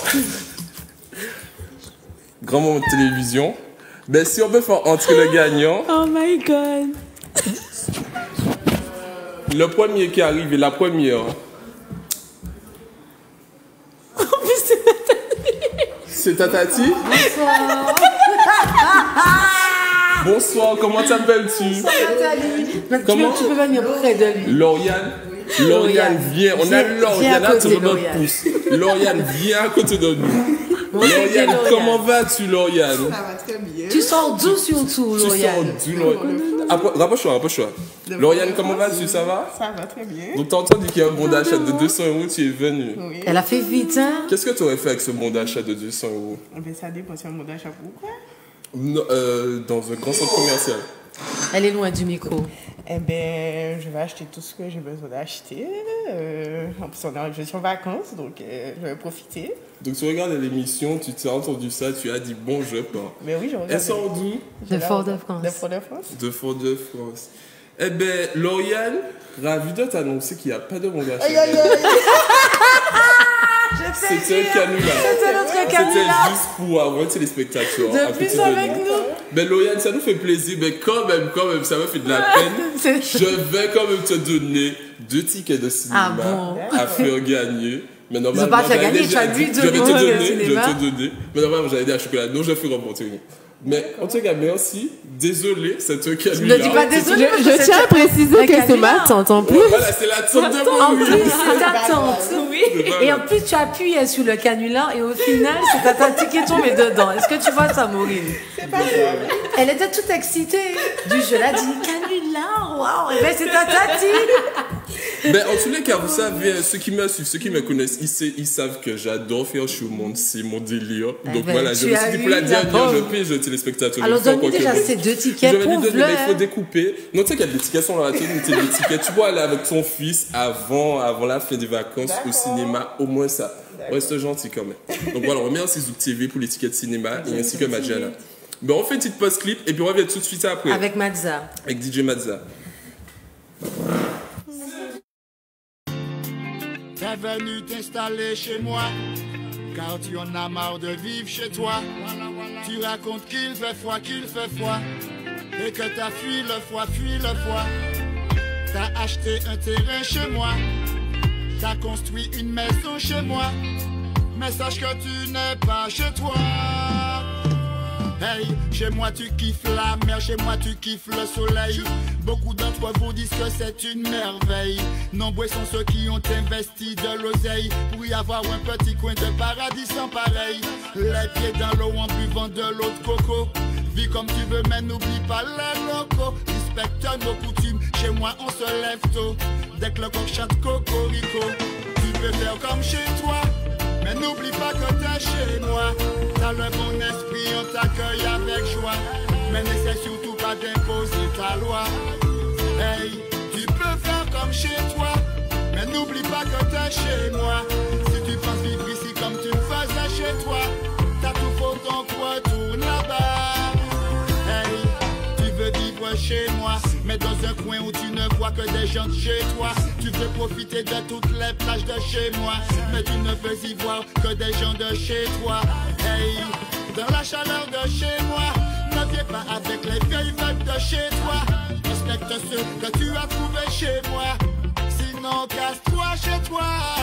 [SPEAKER 1] Grand moment de télévision. Ben, si on peut faire entrer le gagnant,
[SPEAKER 3] Oh my god.
[SPEAKER 1] le premier qui arrive est la première. C'est Tatati.
[SPEAKER 2] Bonsoir.
[SPEAKER 1] Bonsoir, comment t'appelles-tu?
[SPEAKER 2] Nathalie.
[SPEAKER 1] Comment?
[SPEAKER 2] Tu peux venir près de lui.
[SPEAKER 1] Lauriane. Lauriane, viens. On a
[SPEAKER 2] Viens- viens
[SPEAKER 1] Lauriane
[SPEAKER 2] à
[SPEAKER 1] à
[SPEAKER 2] côté,
[SPEAKER 1] notre
[SPEAKER 2] Lauriane.
[SPEAKER 1] pouce. Lauriane, viens à côté de nous.
[SPEAKER 2] Moi, c'est bien,
[SPEAKER 1] Lauriane,
[SPEAKER 2] Lauriane.
[SPEAKER 1] comment vas-tu, Lauriane?
[SPEAKER 9] Ça va très bien.
[SPEAKER 2] Tu sors d'où surtout,
[SPEAKER 1] Tu sors
[SPEAKER 2] Lauriane?
[SPEAKER 1] du Lauriane. Appro- Rapproche-toi, rapproche-toi. Lauriane, comment vas-tu? Ça va?
[SPEAKER 9] Ça va très bien.
[SPEAKER 1] Donc, t'as entendu qu'il y a un bon d'achat de deux cents euros, tu es venu.
[SPEAKER 9] Oui.
[SPEAKER 2] Elle a fait vite, hein?
[SPEAKER 1] Qu'est-ce que tu aurais fait avec ce bon d'achat de deux cents euros?
[SPEAKER 9] Eh bien, ça dépend si on m'a d'achat pourquoi.
[SPEAKER 1] Non, euh, dans un grand centre commercial.
[SPEAKER 2] Elle est loin du micro.
[SPEAKER 9] Eh bien, je vais acheter tout ce que j'ai besoin d'acheter. Euh, en plus, on est, je suis en vacances, donc euh, je vais profiter.
[SPEAKER 1] Donc, tu regardes l'émission, tu t'es entendu ça, tu as dit bon, je pars.
[SPEAKER 9] Mais oui, je regarde.
[SPEAKER 1] Elle sort d'où?
[SPEAKER 2] De Fort-de-France.
[SPEAKER 9] De Fort-de-France.
[SPEAKER 1] De Fort-de-France. Eh ben, Lauriane, ravi de t'annoncer qu'il n'y a pas de bon d'achat.
[SPEAKER 9] Aïe, aïe, aïe.
[SPEAKER 1] C'était un canular.
[SPEAKER 2] C'était notre
[SPEAKER 1] C'était
[SPEAKER 2] canular.
[SPEAKER 1] juste pour avoir les téléspectateurs. à
[SPEAKER 2] De
[SPEAKER 1] côté
[SPEAKER 2] plus
[SPEAKER 1] de
[SPEAKER 2] avec
[SPEAKER 1] nous.
[SPEAKER 2] nous.
[SPEAKER 1] Ben, Lauriane, ça nous fait plaisir, mais quand même, quand même, ça me fait de la peine.
[SPEAKER 2] C'est-
[SPEAKER 1] Je vais quand même te donner deux tickets de cinéma
[SPEAKER 2] Ah bon?
[SPEAKER 1] à faire gagner. Mais
[SPEAKER 2] Ils
[SPEAKER 1] normalement,
[SPEAKER 2] ont pas fait
[SPEAKER 1] j'avais
[SPEAKER 2] gagner,
[SPEAKER 1] déjà
[SPEAKER 2] tu as
[SPEAKER 1] dit-
[SPEAKER 2] dit
[SPEAKER 1] je vais
[SPEAKER 2] de
[SPEAKER 1] te
[SPEAKER 2] moi, le
[SPEAKER 1] donner, je vais
[SPEAKER 2] cinéma.
[SPEAKER 1] te donner. Mais normalement, j'avais dit à chocolat. Non, je fais remonter rien. Mais en tout cas, merci. Désolé, c'est un canular.
[SPEAKER 2] Ne dis pas désolé. parce que
[SPEAKER 3] Je
[SPEAKER 2] c'est-
[SPEAKER 3] tiens à préciser
[SPEAKER 2] un
[SPEAKER 3] que c'est
[SPEAKER 2] canular.
[SPEAKER 3] ma tante en plus.
[SPEAKER 1] Voilà, c'est la tante de
[SPEAKER 2] En
[SPEAKER 1] Maurice.
[SPEAKER 2] plus, c'est ta tante. Oui.
[SPEAKER 1] Voilà.
[SPEAKER 2] Et en plus, tu appuyais sur le canular et au final, c'est ta tante qui est tombée dedans. Est-ce que tu vois ça, Maureen?
[SPEAKER 9] C'est pas grave.
[SPEAKER 2] Elle était toute excitée du jeu. Elle a dit canular, waouh. Et ben, c'est ta tati.
[SPEAKER 1] Ben, en tous les cas, vous savez, ceux qui me suivent, ceux qui me connaissent, ils, sa- ils savent que j'adore faire show monde, c'est mon délire.
[SPEAKER 2] Eh
[SPEAKER 1] Donc
[SPEAKER 2] ben,
[SPEAKER 1] voilà, je
[SPEAKER 2] tu
[SPEAKER 1] me
[SPEAKER 2] as
[SPEAKER 1] suis dit
[SPEAKER 2] vu
[SPEAKER 1] pour la
[SPEAKER 2] la
[SPEAKER 1] dernière,
[SPEAKER 2] pauvre.
[SPEAKER 1] je paye le téléspectateur.
[SPEAKER 2] Alors,
[SPEAKER 1] une fois,
[SPEAKER 2] donne-lui
[SPEAKER 1] quoi
[SPEAKER 2] déjà
[SPEAKER 1] que-
[SPEAKER 2] ces deux tickets.
[SPEAKER 1] Je vais lui
[SPEAKER 2] Prouve-le.
[SPEAKER 1] donner, mais il faut découper. Non, tu sais qu'il y a des tickets sur la télé, mais des tickets. Tu vois aller avec ton fils avant, avant la fin des vacances au cinéma, au moins ça. Reste gentil quand même. Donc voilà, on remercie Zouk T V pour les tickets de cinéma et ainsi que Madjala. Ben, on fait une petite pause clip et puis on revient tout de suite après.
[SPEAKER 2] Avec Mazza.
[SPEAKER 1] Avec D J Mazza.
[SPEAKER 10] T'es venu t'installer chez moi, car tu en as marre de vivre chez toi. Tu racontes qu'il fait froid, qu'il fait froid, et que t'as fui le froid, fui le froid. T'as acheté un terrain chez moi, t'as construit une maison chez moi, mais sache que tu n'es pas chez toi. Hey, chez moi tu kiffes la mer, chez moi tu kiffes le soleil. Beaucoup d'entre vous disent que c'est une merveille. Nombreux sont ceux qui ont investi de l'oseille pour y avoir un petit coin de paradis sans pareil. Les pieds dans l'eau en buvant de l'eau de coco. Vis comme tu veux mais n'oublie pas les locaux. Respecte nos coutumes, chez moi on se lève tôt. Dès que le coq chante cocorico, tu peux faire comme chez toi, mais n'oublie pas que t'es chez moi. T'as le bon esprit, on t'accueille avec joie, mais n'essaie surtout pas d'imposer ta loi. Hey, tu peux faire comme chez toi, mais n'oublie pas que t'es chez moi. Si tu penses vivre ici comme tu le faisais chez toi, t'as tout faux, donc retourne là-bas. Hey, tu veux vivre chez moi, mais dans un coin où tu ne vois que des gens de chez toi. Tu veux profiter de toutes les plages de chez moi, mais tu ne veux y voir que des gens de chez toi. Hey, dans la chaleur de chez moi, ne viens pas avec les vieilles vagues de chez toi. Respecte ceux que tu as trouvés chez moi, sinon casse-toi chez toi.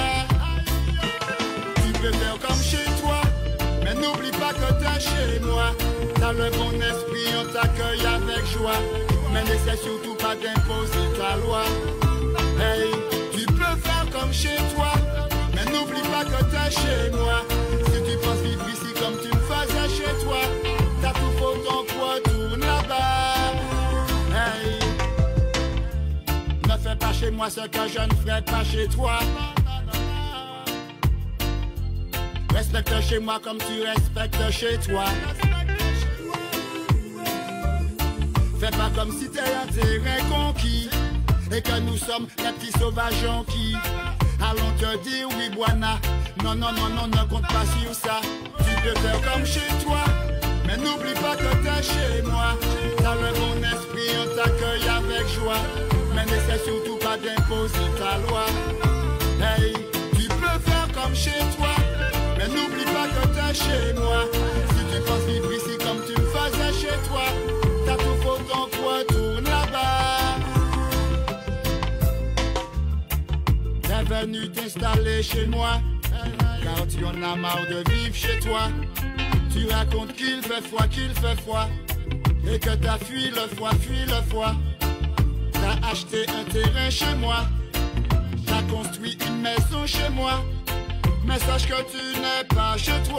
[SPEAKER 10] Tu peux faire comme chez toi, mais n'oublie pas que t'es chez moi. T'as le bon esprit, on t'accueille avec joie, mais n'essaie surtout pas d'imposer ta loi. Hey, tu peux faire comme chez toi, mais n'oublie pas que t'es chez moi. Si tu penses vivre ici comme tu le faisais chez toi, t'as tout faux, donc retourne là-bas. Hey, ne fais pas chez moi ce que je ne ferai pas chez toi. Respecte chez moi comme tu respectes chez toi. Fais pas comme si t'es un terrain conquis et que nous sommes les petits sauvages qui allons te dire oui, Buana, Non, non, non, non, ne compte pas sur ça. Tu peux faire comme chez toi, mais n'oublie pas que t'es chez moi. T'as le bon esprit, on t'accueille avec joie. Mais n'essaie surtout pas d'imposer ta loi. Hey, tu peux faire comme chez toi, mais n'oublie pas que t'es chez moi. Si tu penses vivre ici comme tu le faisais chez toi, t'as tout faux, donc retourne là-bas. T'es venu t'installer chez moi, car tu en as marre de vivre chez toi. Tu racontes qu'il fait froid, qu'il fait froid, et que t'as fui le froid, fui le froid. T'as acheté un terrain chez moi, t'as construit une maison chez moi, mais sache que tu n'es pas chez toi.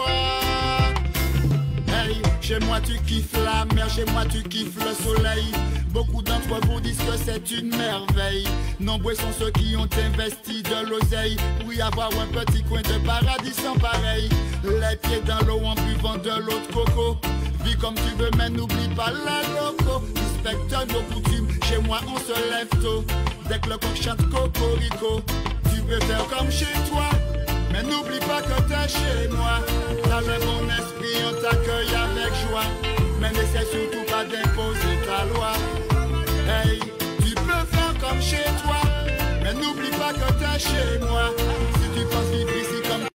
[SPEAKER 10] Hey, chez moi tu kiffes la mer, chez moi tu kiffes le soleil. Beaucoup d'entre vous disent que c'est une merveille. Nombreux sont ceux qui ont investi de l'oseille pour y avoir un petit coin de paradis sans pareil. Les pieds dans l'eau en buvant de l'eau de coco. Vis comme tu veux mais n'oublie pas la loco. Respecte nos coutumes, chez moi on se lève tôt. Dès que le coq chante cocorico, tu peux faire comme chez toi, mais n'oublie pas que t'es chez moi. T'as le bon esprit, on t'accueille avec joie, mais n'essaie surtout pas d'imposer ta loi. Hey, tu peux faire comme chez toi, mais n'oublie pas que t'es chez moi. Si tu penses vivre ici comme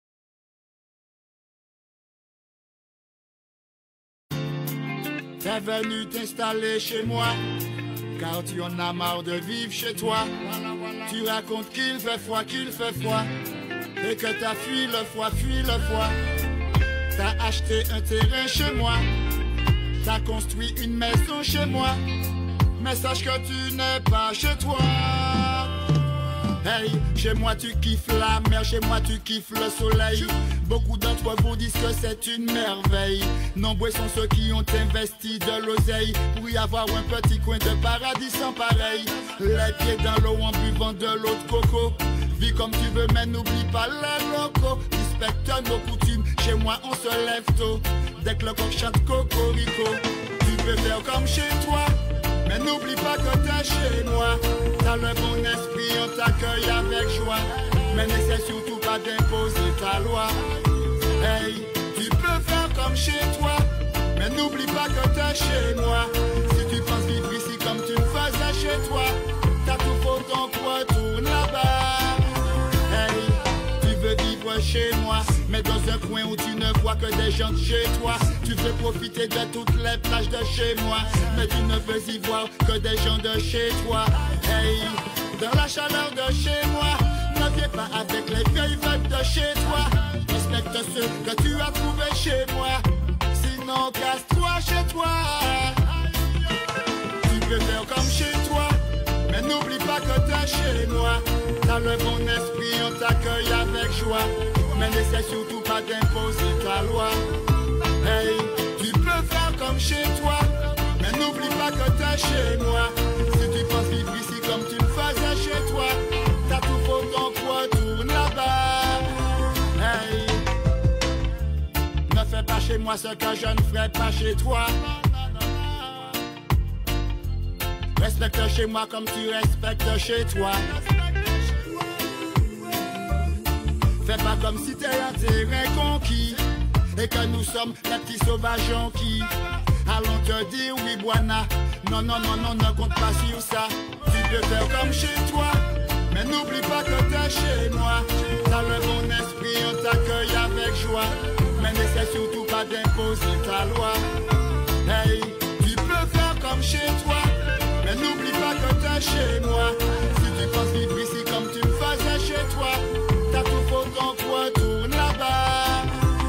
[SPEAKER 10] t'es venu t'installer chez moi, car tu en as marre de vivre chez toi. Tu racontes qu'il fait froid, qu'il fait froid, et que t'as fui le froid, fui le froid. T'as acheté un terrain chez moi, t'as construit une maison chez moi, mais sache que tu n'es pas chez toi. Hey, chez moi tu kiffes la mer, chez moi tu kiffes le soleil. Beaucoup d'entre vous disent que c'est une merveille. Nombreux sont ceux qui ont investi de l'oseille pour y avoir un petit coin de paradis sans pareil. Les pieds dans l'eau en buvant de l'eau de coco. Vis comme tu veux mais n'oublie pas les locaux. Respecte nos coutumes, chez moi on se lève tôt. Dès que le coq chante cocorico, tu peux faire comme chez toi, mais n'oublie pas que t'es chez moi. T'as le bon esprit, on t'accueille avec joie, mais n'essaie surtout pas d'imposer ta loi. Hey, tu peux faire comme chez toi, mais n'oublie pas que t'es chez moi. Si tu penses vivre ici comme tu le faisais chez toi, t'as tout faux, donc retourne là-bas. Hey, tu veux vivre chez moi, mais dans un coin où tu ne vois que des gens de chez toi. Tu veux profiter de toutes les plages de chez moi, mais tu ne veux y voir que des gens de chez toi. Hey, dans la chaleur de chez moi, ne viens pas avec les vieilles vagues de chez toi. Respecte ceux que tu as trouvés chez moi, sinon casse-toi chez toi. Tu peux faire comme chez toi, mais n'oublie pas que t'es chez moi. T'as le bon esprit, on t'accueille avec joie, mais n'essaie surtout pas d'imposer ta loi. Hey, tu peux faire comme chez toi, mais n'oublie pas que t'es chez moi. Si tu penses vivre ici comme tu le faisais chez toi, t'as tout faux, donc retourne là-bas. Hey, ne fais pas chez moi ce que je ne ferai pas chez toi. Respecte chez moi comme tu respectes chez toi. Fais pas comme si t'es un terrain conquis et que nous sommes les petits sauvages qui allons te dire oui Buana. Non, non, non, non, ne compte pas sur ça. Tu peux faire comme chez toi, mais n'oublie pas que t'es chez moi. T'as le bon esprit, on t'accueille avec joie, mais n'essaie surtout pas d'imposer ta loi. Hey, tu peux faire comme chez toi, mais n'oublie pas que t'es chez moi. Si tu penses vivre ici comme tu le faisais chez toi, t'as tout faux, donc retourne là-bas.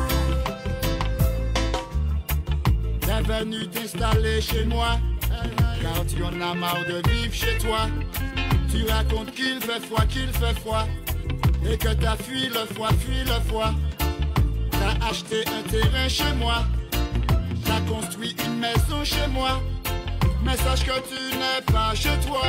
[SPEAKER 10] T'es venu t'installer chez moi, car tu en as marre de vivre chez toi. Tu racontes qu'il fait froid, qu'il fait froid, et que t'as fui le froid, fui le froid. T'as acheté un terrain chez moi, t'as construit une maison chez moi, mais sache que tu n'es pas chez toi.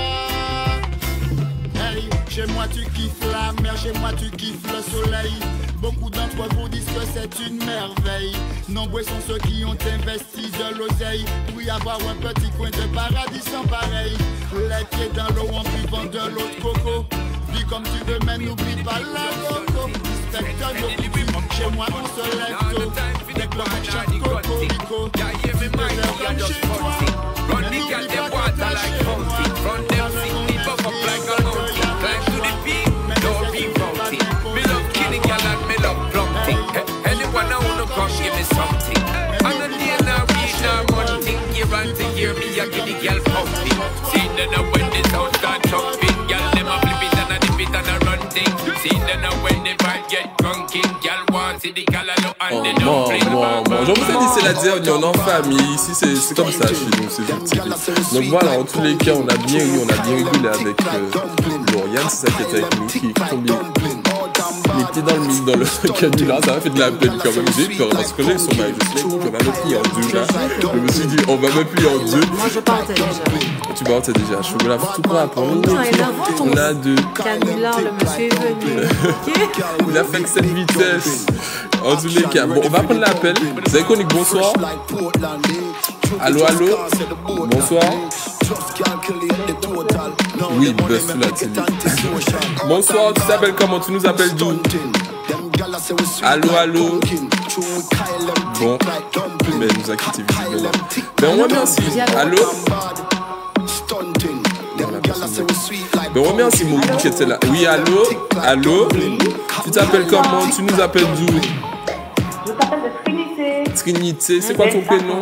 [SPEAKER 10] Hey, chez moi tu kiffes la mer, chez moi tu kiffes le soleil. Beaucoup d'entre vous disent que c'est une merveille. Nombreux sont ceux qui ont investi de l'oseille pour y avoir un petit coin de paradis sans pareil. Les pieds dans l'eau en buvant de l'eau de coco. Vis comme tu veux mais n'oublie pas la loco. respecte nos. Chez moi, on se lève tôt. Des quoi on chante cocorico. Si te lèves comme chez toi.
[SPEAKER 11] Run the cat, them water like fountain. Run them city, buff up like a mountain. Climb to the peak, no rerouting. Me love killing y'all and me love plumping. Anyone I wanna come, give me something. I'm not there now, read now, one thing. Year on to year, me a give the girl pumping. See then now when the sound start jumping, girl them a flip it and a dip it and a run thing. See then now when the vibe get drunken, girl want see the color look and the
[SPEAKER 1] Bon,
[SPEAKER 11] dumpling.
[SPEAKER 1] bon, bon. Je vous ai dit, c'est la dernière, on est en famille. Ici, c'est c'est comme ça chez nous, c'est gentil. Donc voilà, en tous les cas, on a bien ri, on a bien rigolé avec euh, Lauriane, c'est ça qui était avec nous, qui est tombé les pieds dans le mille, dans le canular. Ça m'a fait de la peine quand même. J'ai peur parce que j'ai son mari, je me suis dit, on va me plier en deux là. Je me suis dit, on va me plier en deux.
[SPEAKER 2] Moi, je partais déjà.
[SPEAKER 1] Tu partais déjà, je suis là, tout pour apprendre. On a deux.
[SPEAKER 2] Canular, le monsieur est venu. Ok.
[SPEAKER 1] Il a fait que cette vitesse. En tous les cas, bon, on va prendre l'appel. C'est iconique, bonsoir. Allô, allô. Bonsoir. Oui, buzz sous la télé. Bonsoir, tu t'appelles comment? Tu nous appelles d'où? Allô, allô. Bon, mais elle nous a quitté visiblement. Ben, on remercie. Allô. Ben, on remercie Mouri qui était là. Oui, allô. Allô. Tu t'appelles comment? Tu nous appelles d'où?
[SPEAKER 7] Je t'appelle de Trinité.
[SPEAKER 1] Trinité, c'est quoi ton prénom?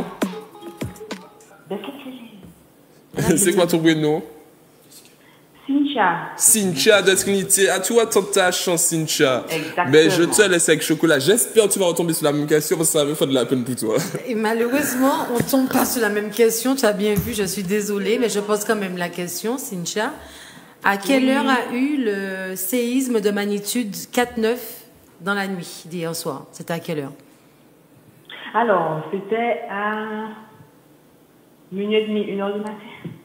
[SPEAKER 1] C'est quoi ton prénom?
[SPEAKER 7] Cynthia.
[SPEAKER 1] Cynthia de Trinité. Ah, tu vois, tant ta chance, Cynthia.
[SPEAKER 7] Exactement.
[SPEAKER 1] Ben, je te laisse avec chocolat. J'espère que tu vas retomber sur la même question parce que ça va me faire de la peine pour toi.
[SPEAKER 2] Et malheureusement, on tombe pas sur la même question. Tu as bien vu, je suis désolée, mais je pose quand même la question, Cynthia. À quelle
[SPEAKER 7] Oui.
[SPEAKER 2] heure a eu le séisme de magnitude quatre neuf dans la nuit d'hier soir? C'était à quelle heure?
[SPEAKER 7] Alors, c'était à minuit et demi, une heure du matin.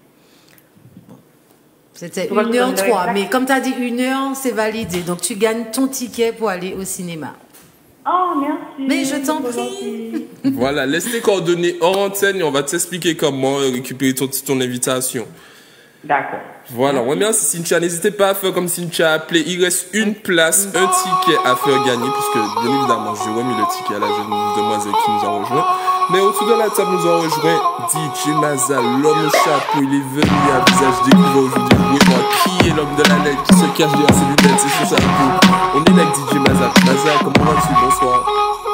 [SPEAKER 2] C'était
[SPEAKER 7] Tu vas
[SPEAKER 2] une
[SPEAKER 7] te
[SPEAKER 2] heure
[SPEAKER 7] donner
[SPEAKER 2] trois.
[SPEAKER 7] exact?
[SPEAKER 2] Mais comme tu as dit une heure, c'est validé. Donc tu gagnes ton ticket pour aller au cinéma.
[SPEAKER 7] Oh, merci.
[SPEAKER 2] Mais je t'en
[SPEAKER 7] C'est
[SPEAKER 2] prie.
[SPEAKER 7] gentil.
[SPEAKER 1] Voilà, laisse tes coordonnées hors antenne et on va t'expliquer comment récupérer ton, ton invitation.
[SPEAKER 7] D'accord.
[SPEAKER 1] Voilà, on remercie Cynthia. N'hésitez pas à faire comme Cynthia a appelé. Il reste une place, un ticket à faire gagner, puisque bien évidemment, j'ai remis le ticket à la jeune demoiselle qui nous a rejoint. Mais autour de la table, nous a rejoint D J Maza, l'homme au chapeau. Il est venu à visage découvert aujourd'hui. Oui, moi, qui est l'homme de la lettre qui se cache derrière ses lunettes, c'est sur sa peau. On est là avec D J Maza. Maza, comment vas-tu? Bonsoir.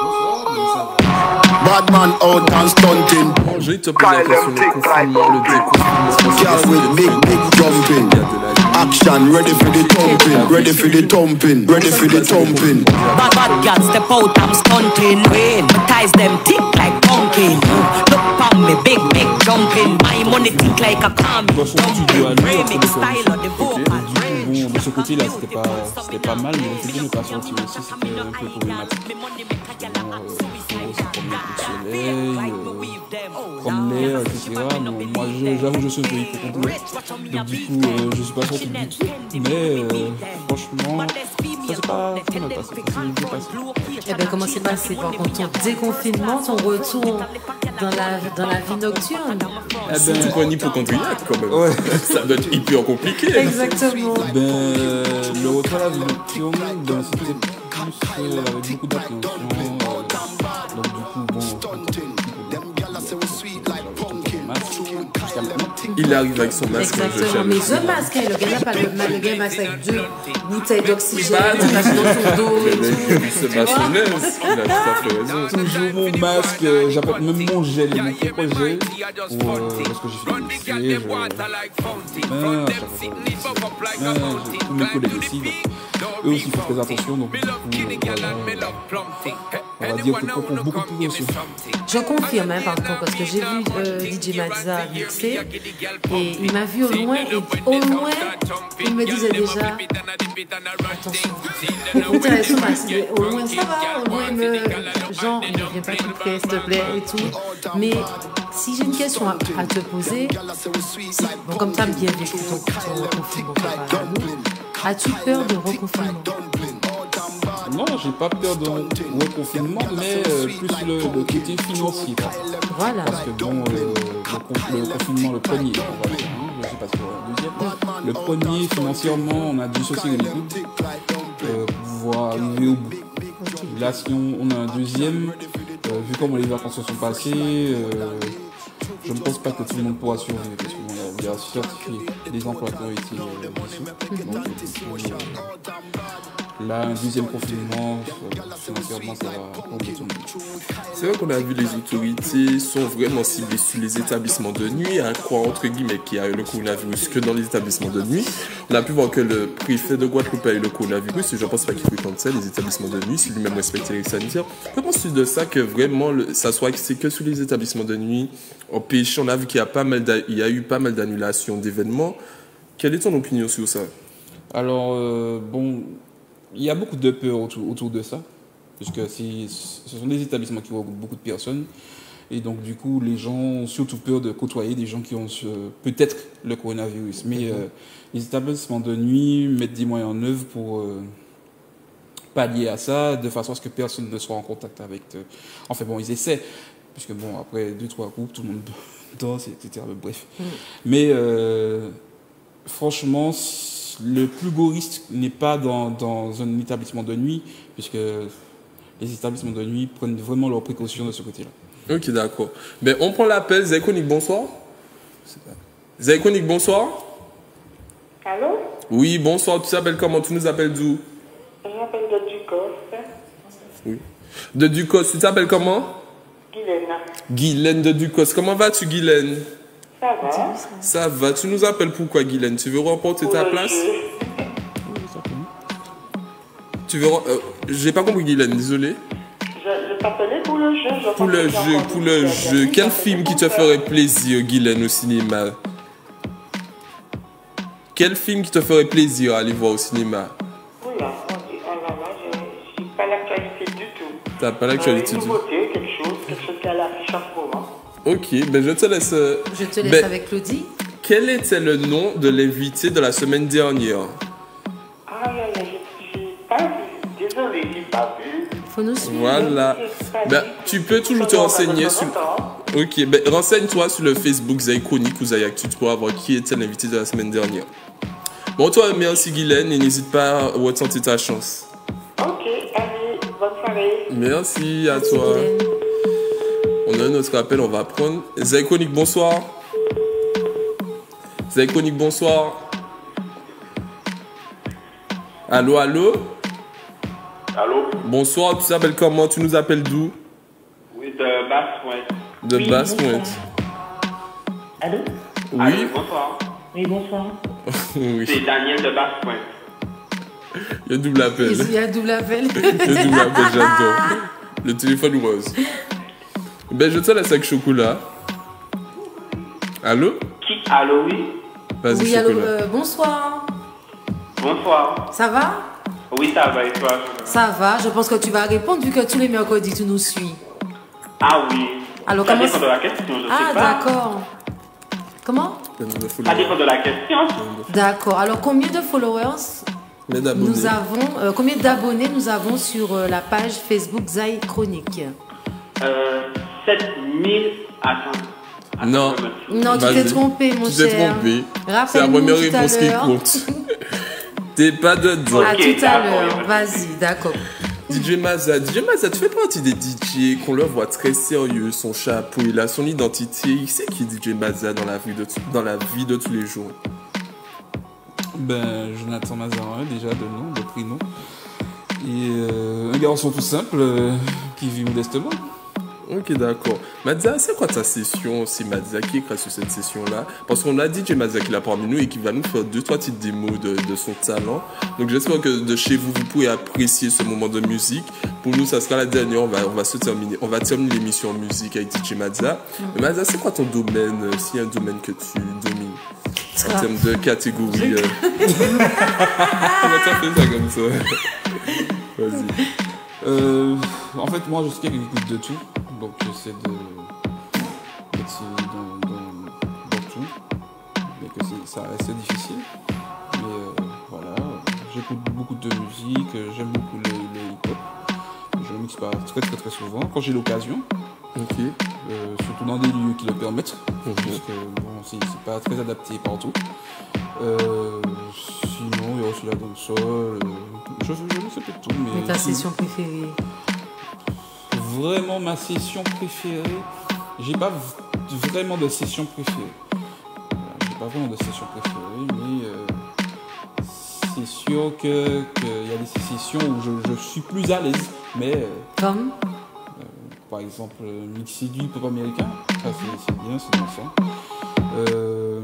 [SPEAKER 10] Badman out and stunting.
[SPEAKER 1] Je vais te poser la question, le confinement, le déconfinement.
[SPEAKER 10] Girl with big, big jumping. Action, ready for the thumping. Ready for the thumping. Ready for the thumping.
[SPEAKER 12] Bad, bad girl, step out, I'm stunting. Rain, my ties them thick like pumpkin. Look pon me, big, big jumping. My money thick like a comic. Remix style of the vocal.
[SPEAKER 13] Bon, de ce côté-là, c'était pas, c'était pas mal, mais le fait de ne pas sortir aussi, c'était un peu problématique. Bon, euh, faut se promener au soleil, euh, prendre l'air, et cetera. Bon, moi, je- j'avoue, je suis un peu hypochondriaque. Donc, du coup, euh, je suis pas sorti du tout. Mais, euh, franchement, ça s'est pas très mal passé. Ça s'est bien passé.
[SPEAKER 2] Eh bien, comment c'est passé par contre ton déconfinement, ton retour dans la, dans la vie nocturne?
[SPEAKER 1] Eh ben, tu prends un hypochondriaque quand même. Ouais. Ça doit être hyper compliqué.
[SPEAKER 2] Exactement.
[SPEAKER 13] Ben, euh, le retour à la vie nocturne, ben, c'était plus euh, avec beaucoup d'appréhension. Euh, donc, du coup, bon,
[SPEAKER 1] il arrive avec son masque.
[SPEAKER 2] Exactement. Mais ce masque, hein, le gars n'a pas le, le gars masque avec deux bouteilles d'oxygène, il va dans son dos et tout.
[SPEAKER 1] C'est pas son aise. Il a tout à fait raison.
[SPEAKER 13] Toujours mon masque, euh, j'apporte même mon gel, mon propre gel, pour, euh, parce que j'ai fait des essais, je... Ben, à chaque fois, ben, j'ai tous mes collègues aussi, donc eux aussi font très attention, donc du coup, euh, voilà, on va dire que pour beaucoup de précautions.
[SPEAKER 2] Je confirme, hein, par contre, parce que j'ai vu euh, D J Maza mixer et il m'a vu au loin et au loin, il me disait déjà attention. Intéressant, au loin ça va, au loin il me genre ne viens pas tout près s'il te plaît et tout. Mais si j'ai une question à, à te poser, si, bon, comme tu as bien vécu ton, ton reconfinement, as-tu peur de reconfinement?
[SPEAKER 13] Non, j'ai pas peur de reconfinement, mais euh, plus le, le côté financier. Quoi.
[SPEAKER 2] Voilà.
[SPEAKER 13] Parce que bon, euh, le, le confinement, le premier, on va dire, hein, je sais pas si c'est le deuxième. Le premier, financièrement, on a dû sauter les coudes euh, pour pouvoir arriver au bout. Là, si on, on a un deuxième, euh, vu comment les vacances se sont passées, euh, je ne pense pas que tout le monde pourra survivre, parce qu'il y a certifié des emplois qui ont été euh, dissous. Donc, euh, là, un deuxième confinement, financièrement, ça va compliquer tout le monde.
[SPEAKER 1] C'est vrai qu'on a vu les autorités sont vraiment ciblées sur les établissements de nuit, à croire entre guillemets qu'il y a eu le coronavirus que dans les établissements de nuit. On a pu voir que le préfet de Guadeloupe a eu le coronavirus et je ne pense pas qu'il fréquente ça, les établissements de nuit, si lui-même respecte les règles sanitaires. Que penses-tu de ça, que vraiment le, ça soit que c'est que sur les établissements de nuit, on pêche, on a vu qu'il y a, pas mal il y a eu pas mal d'annulations d'événements. Quelle est ton opinion sur ça?
[SPEAKER 13] Alors, euh, bon, il y a beaucoup de peur autour, autour de ça, puisque ce sont des établissements qui regroupent beaucoup de personnes. Et donc, du coup, les gens ont surtout peur de côtoyer des gens qui ont euh, peut-être le coronavirus. Mais mm-hmm. euh, les établissements de nuit mettent des moyens en œuvre pour euh, pallier à ça, de façon à ce que personne ne soit en contact avec... Euh... Enfin bon, ils essaient, puisque bon, après deux, trois groupes, tout le monde danse, et cetera. Bref. Mm. Mais euh, franchement, le plus gros risque n'est pas dans, dans un établissement de nuit, puisque les établissements de nuit prennent vraiment leurs précautions de ce côté-là.
[SPEAKER 1] Ok, d'accord. Ben, on prend l'appel. Zaïkonik, bonsoir. Zaïkonik, bonsoir.
[SPEAKER 14] Allô?
[SPEAKER 1] Oui, bonsoir. Tu t'appelles comment? Tu nous appelles d'où?
[SPEAKER 14] Je m'appelle de Ducos.
[SPEAKER 1] Oui. De Ducos. Tu t'appelles comment?
[SPEAKER 14] Guylaine.
[SPEAKER 1] Guylaine de Ducos. Comment vas-tu, Guylaine?
[SPEAKER 14] Ça va.
[SPEAKER 1] Ça va. Tu nous appelles pourquoi, Guylaine? Tu veux remporter ta place? Tu veux... Euh, j'ai pas compris, Guylaine, désolé.
[SPEAKER 14] Je, je t'appelais pour le jeu. Je
[SPEAKER 1] pour le jeu, pour le jeu. Quel film qui te ferait plaisir, Guylaine, au cinéma? Quel film qui te ferait plaisir à aller voir au cinéma?
[SPEAKER 14] Oula, oh là là, je n'ai pas l'actualité du tout.
[SPEAKER 1] T'as pas l'actualité
[SPEAKER 14] euh,
[SPEAKER 1] du tout?
[SPEAKER 14] Nouveauté, quelque chose, quelque chose qui a l'affiche en ce moment.
[SPEAKER 1] Ok, ben je te laisse...
[SPEAKER 2] Je te laisse
[SPEAKER 1] ben, avec
[SPEAKER 2] Claudie.
[SPEAKER 1] Quel était le nom de l'invité de la semaine dernière?
[SPEAKER 14] Aïe, aïe, aïe, j'ai pas vu. Désolé, j'ai pas vu.
[SPEAKER 2] Faut nous suivre.
[SPEAKER 1] Voilà. Ben, tu peux toujours te renseigner sur... Ok, ben renseigne-toi sur le Facebook Zaïkonik ou Zayactu pour voir qui était l'invité de la semaine dernière. Bon, toi, merci Guylaine et n'hésite pas à retenter ta chance.
[SPEAKER 14] Ok, allez, bonne soirée.
[SPEAKER 1] Merci à toi. On a un autre appel, on va prendre. Zaïkonik, bonsoir. Zaïkonik, bonsoir. Allô, allô?
[SPEAKER 8] Allô?
[SPEAKER 1] Bonsoir, tu t'appelles comment? Tu nous appelles d'où?
[SPEAKER 8] Oui, de Basse-Pointe.
[SPEAKER 1] De
[SPEAKER 7] oui,
[SPEAKER 1] Basse-Pointe.
[SPEAKER 7] Allô?
[SPEAKER 1] Oui.
[SPEAKER 8] Allô, bonsoir.
[SPEAKER 7] Oui, bonsoir.
[SPEAKER 1] Oui.
[SPEAKER 8] C'est Daniel de Basse-Pointe.
[SPEAKER 1] Il y a double appel.
[SPEAKER 2] Il y a double appel.
[SPEAKER 1] Il y a double appel, j'adore. Le téléphone rose. Ben, je te laisse avec Chocolat. Allô?
[SPEAKER 8] Qui? Allô, oui?
[SPEAKER 1] Vas-y,
[SPEAKER 2] oui,
[SPEAKER 1] Chocolat.
[SPEAKER 2] allô, euh, bonsoir.
[SPEAKER 8] Bonsoir.
[SPEAKER 2] Ça va?
[SPEAKER 8] Oui, ça va, et toi?
[SPEAKER 2] Ça va, je pense que tu vas répondre vu que tous les mercredis tu nous suis.
[SPEAKER 8] Ah oui.
[SPEAKER 2] Alors,
[SPEAKER 8] ça
[SPEAKER 2] comment
[SPEAKER 8] dépend de la question, je
[SPEAKER 2] ah,
[SPEAKER 8] sais pas.
[SPEAKER 2] Ah, d'accord. Comment?
[SPEAKER 8] Ça dépend de la question.
[SPEAKER 2] D'accord. Alors, combien de followers nous avons, euh, combien d'abonnés nous avons sur euh, la page Facebook Zaïkonik?
[SPEAKER 8] Euh, sept mille. Attends.
[SPEAKER 1] Non.
[SPEAKER 2] Non, tu t'es trompé, mon
[SPEAKER 1] tu cher. Tu t'es trompé. C'est la première réponse qui compte. T'es pas dedans.
[SPEAKER 2] À tout à l'heure. Vas-y, d'accord.
[SPEAKER 1] D J Maza, D J Maza, tu fais partie des D J qu'on le voit très sérieux, son chapeau, il a son identité. Il sait qui est D J Maza dans la vie de, dans la vie de tous les jours.
[SPEAKER 13] Ben, Jonathan Mazarin, déjà de nom, de prénom. Et euh, un garçon tout simple euh, qui vit modestement.
[SPEAKER 1] Ok, d'accord. Madza, c'est quoi ta session? C'est Madza qui écrit sur cette session-là. Parce qu'on a dit que Madza qui est là parmi nous et qui va nous faire deux, trois petites démos de, de son talent. Donc j'espère que de chez vous, vous pouvez apprécier ce moment de musique. Pour nous, ça sera la dernière. On va, on va se terminer. On va terminer l'émission en musique avec D J Madza. Mm-hmm. Mais Madza, c'est quoi ton domaine? S'il y a un domaine que tu domines en ah. termes de catégorie. Euh... on va faire ça comme ça. Vas-y.
[SPEAKER 13] Euh, en fait, moi, je suis quelqu'un qui écoute de tout. Donc j'essaie de d'être dans, dans, dans tout, mais que ça reste difficile. Mais euh, voilà, j'écoute beaucoup de musique, j'aime beaucoup le, le hip-hop. Je le mixe pas très très très souvent, quand j'ai l'occasion.
[SPEAKER 1] Ok.
[SPEAKER 13] Euh, surtout dans des lieux qui le permettent, mm-hmm. parce que bon, c'est, c'est pas très adapté partout. Euh, sinon, il y a aussi la dancehall. Euh, je, je ne sais pas tout. Mais,
[SPEAKER 2] mais ta
[SPEAKER 13] si,
[SPEAKER 2] session préférée?
[SPEAKER 13] Vraiment, ma session préférée, j'ai pas v- vraiment de session préférée. Voilà, j'ai pas vraiment de session préférée, mais euh, c'est sûr que qu'il y a des sessions où je, je suis plus à l'aise. Mais euh,
[SPEAKER 2] comme
[SPEAKER 13] euh, par exemple, euh, mixer du hip-hop américain, ça c'est, c'est bien, c'est dans ça. Euh,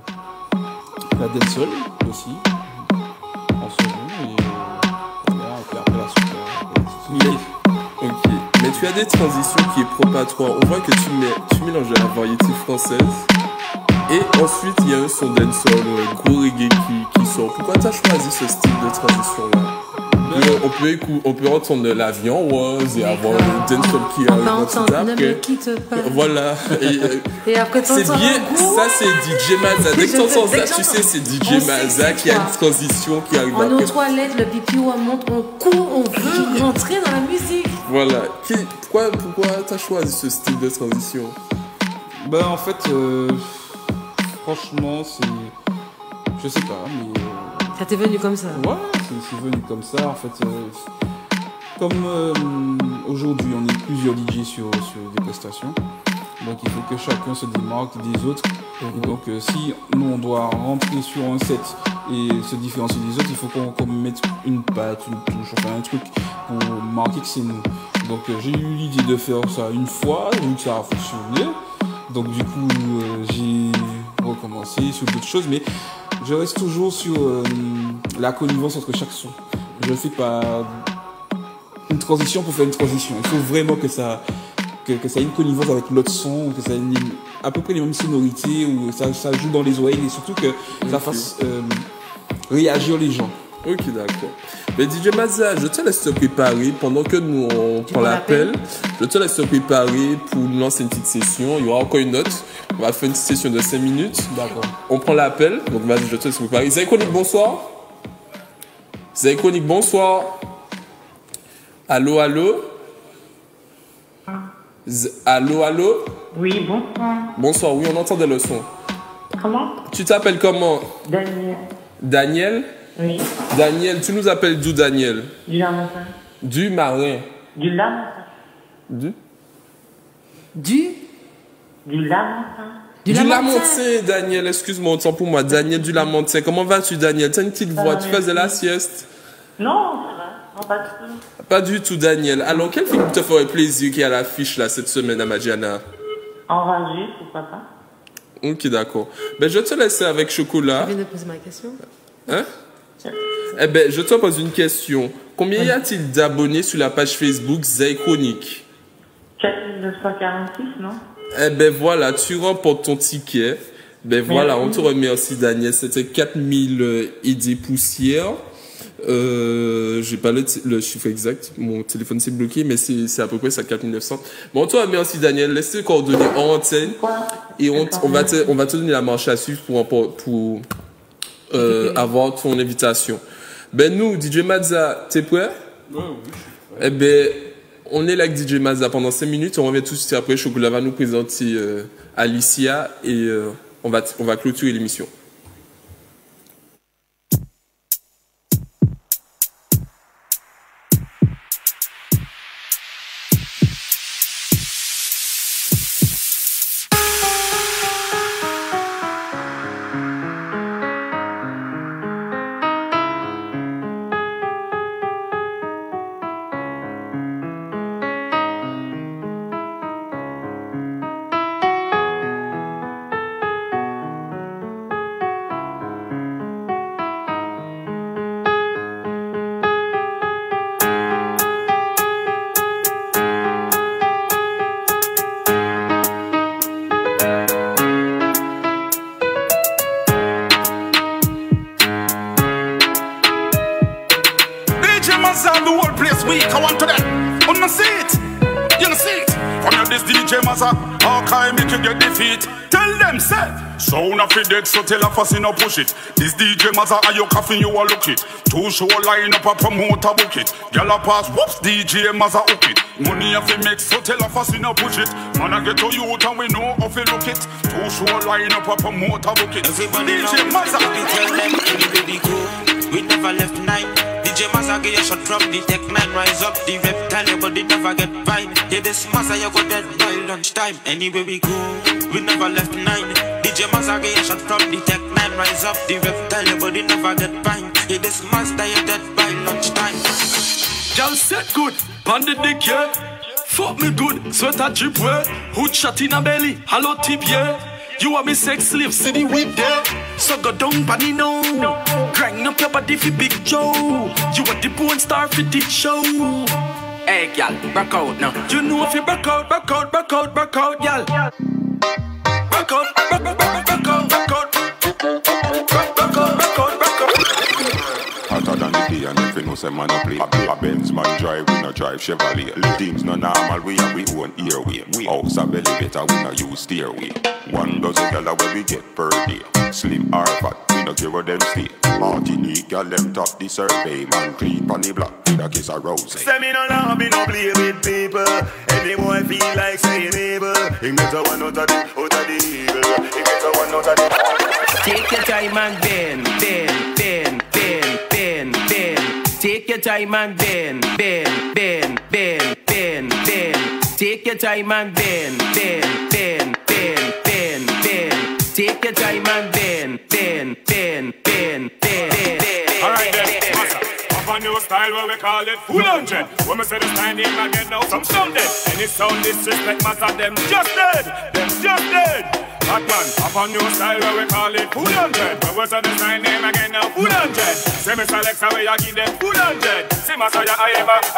[SPEAKER 13] la dancehall aussi, en second, et euh, voilà, et puis après la suite.
[SPEAKER 1] Mais, ok, mais tu as des transitions qui est propre à toi. On voit que tu, mets, tu mélanges la variété française et ensuite il y a un son dancehall, un gros reggae qui, qui sort. Pourquoi tu as choisi ce style de transition-là? On peut, écouter, on peut entendre l'avion rose et avoir le dancehall qui arrive dans tout ça.
[SPEAKER 2] Après, qui te parle.
[SPEAKER 1] Voilà. Et, euh,
[SPEAKER 2] et après,
[SPEAKER 1] c'est bien, ça c'est D J Malza. Dès que tu entends ça, tu sais, c'est D J Malza qui a une transition qui arrive
[SPEAKER 2] après. On est
[SPEAKER 1] après.
[SPEAKER 2] aux toilettes, le pipi on monte, on court, on veut rentrer dans la musique.
[SPEAKER 1] Voilà. Qui, pourquoi pourquoi tu as choisi ce style de transition?
[SPEAKER 13] Ben en fait, euh, franchement, c'est. Je sais pas, mais. Euh...
[SPEAKER 2] Ça t'est venu comme ça?
[SPEAKER 13] Ouais, c'est, c'est venu comme ça. En fait, euh, comme euh, aujourd'hui, on est plusieurs D J sur, sur des prestations. Donc, il faut que chacun se démarque des autres. Mm-hmm. Et donc, euh, si nous, on doit rentrer sur un set et se différencier des autres, il faut qu'on, qu'on mette une patte, une touche, enfin un truc pour marquer que c'est nous. Donc, euh, j'ai eu l'idée de faire ça une fois, j'ai vu que ça a fonctionné. Donc, du coup, euh, j'ai recommencé sur d'autres choses, mais je reste toujours sur euh, la connivence entre chaque son. Je ne fais pas une transition pour faire une transition. Il faut vraiment que ça, que, que ça ait une connivence avec l'autre son, que ça ait une, à peu près les mêmes sonorités, ou ça, ça joue dans les oreilles, et surtout que okay. ça fasse euh, réagir les gens.
[SPEAKER 1] Ok, d'accord. Mais D J Malza, je te laisse te préparer pendant que nous on prend l'appel. Je te laisse te préparer pour nous lancer une petite session. Il y aura encore une autre. On va faire une petite session de cinq minutes.
[SPEAKER 13] D'accord.
[SPEAKER 1] On prend l'appel. Donc vas-y, je te laisse te préparer. Zaïchronique, bonsoir. Zaïchronique, bonsoir. Allô, allô. Z- allô, allô.
[SPEAKER 7] Oui, bonsoir.
[SPEAKER 1] Bonsoir, oui, on entendait le son.
[SPEAKER 7] Comment?
[SPEAKER 1] Tu t'appelles comment?
[SPEAKER 7] Daniel.
[SPEAKER 1] Daniel?
[SPEAKER 7] Oui.
[SPEAKER 1] Daniel, tu nous appelles d'où, Daniel?
[SPEAKER 7] Du Lamentin.
[SPEAKER 1] Du Marin.
[SPEAKER 7] Du Lamentin.
[SPEAKER 1] Du
[SPEAKER 2] Du
[SPEAKER 7] Du Lamentin.
[SPEAKER 1] Du, du Lamentin, Daniel, excuse-moi, autant pour moi. Daniel du Lamentin. Comment vas-tu, Daniel? T'as une petite ça voix, tu faisais la sieste?
[SPEAKER 7] Non, ça va. Non, pas du tout.
[SPEAKER 1] Pas du tout, Daniel. Alors, quel film te ferait plaisir qui est à l'affiche là cette semaine à Madiana?
[SPEAKER 7] Enragé, pourquoi pas?
[SPEAKER 1] Ok, d'accord. Ben, je te laisse avec Chocolat.
[SPEAKER 2] Tu viens de poser ma question?
[SPEAKER 1] Hein? Eh ben, je te pose une question. Combien y a-t-il d'abonnés sur la page Facebook Zaïchronique?
[SPEAKER 7] quatre mille neuf cent quarante-six, non?
[SPEAKER 1] Eh ben voilà, tu remportes ton ticket. Ben Merci. Voilà, on te remercie, Daniel. C'était quatre mille et des poussières. Euh, j'ai pas le, t- le chiffre exact. Mon téléphone s'est bloqué, mais c'est, c'est à peu près ça, quatre mille neuf cents. Bon, on te remercie, Daniel. Laisse tes coordonnées en antenne. Et on, t- on, va te, on va te donner la marche à suivre pour, pour, pour euh, avoir ton invitation. Ben nous, D J Malza, t'es prêt?
[SPEAKER 13] Oui, oui.
[SPEAKER 1] Eh ben, on est là avec D J Malza pendant cinq minutes. On revient tout de suite après. Chocolat va nous présenter euh, Alicia et euh, on, va t- on va clôturer l'émission.
[SPEAKER 15] The whole place weak, I want to that. On the see it, you don't see it. Come here, this D J Mazza. Okay, make you get defeat. Tell them, say. Sound of it dead, so tell a fussy no push it. This D J Mazza, are you coughing, you are look it. Two show line up a promoter book it. Gyal a pass, whoops, D J Mazza hook it. Money of it make, so tell a fussy no push it. Man, I get to youth and we know how to look it. Two show line up a promoter book it.
[SPEAKER 16] Everybody
[SPEAKER 15] D J Mazza.
[SPEAKER 16] Tell them, anybody cool. We never left nine. D J Mazza get a shot from the Tech nine. Rise up the reptile, your body never get fine. Yeah, this Mazza, you go dead by lunchtime. Anyway we go, we never left nine. D J Mazza get a shot from the Tech nine. Rise up the reptile, your body never get fine. Yeah, this Mazda, you dead by lunchtime.
[SPEAKER 17] Y'all set good, bandit dick, yeah. Fuck me good, sweater drip, way. Hood shot in a belly, hollow tip, yeah. You are me sex slave, see the whip there. So go down, bunny now. Grind up your body for Big Joe. You are the porn star for the show. Hey, y'all, back out now. You know if you back out, back out, back out, back out, y'all. Back out, back, back, back, back out, back out. Back out, back out, back out.
[SPEAKER 18] Hotter than the day and if you know say man a play a, a Benz man drive, we no drive Chevrolet. Things no normal, we have we own airway. We house a belly better, we no use stairway. One dozen dollar where we get per day. Slim or fat, we no care where them stay. Martinique, y'all them top the survey. Man creep on the block, with a kiss a rose.
[SPEAKER 19] Say me no love, me no play with people. Any boy feel like saying evil. He get a one out of the, out of the eagle. He get a one out of the.
[SPEAKER 17] Take your time and bend, bend, bend, bend, bend, bend. Take your time and bend, bend, bend, bend, bend, bend. Take your time and bend, bend, bend, bend, bend, bend. Take your time and bend, bend, bend, bend, bend, bend.
[SPEAKER 19] Alright then, up a new style where we call it full hundred. When we say the time name again now, some sound dead. Any sound disrespect master, them just dead, them just dead. Batman, up a new style where we call it full hundred. When we say the time name again now, full hundred. Say me select a way I give them full hundred. See my soya I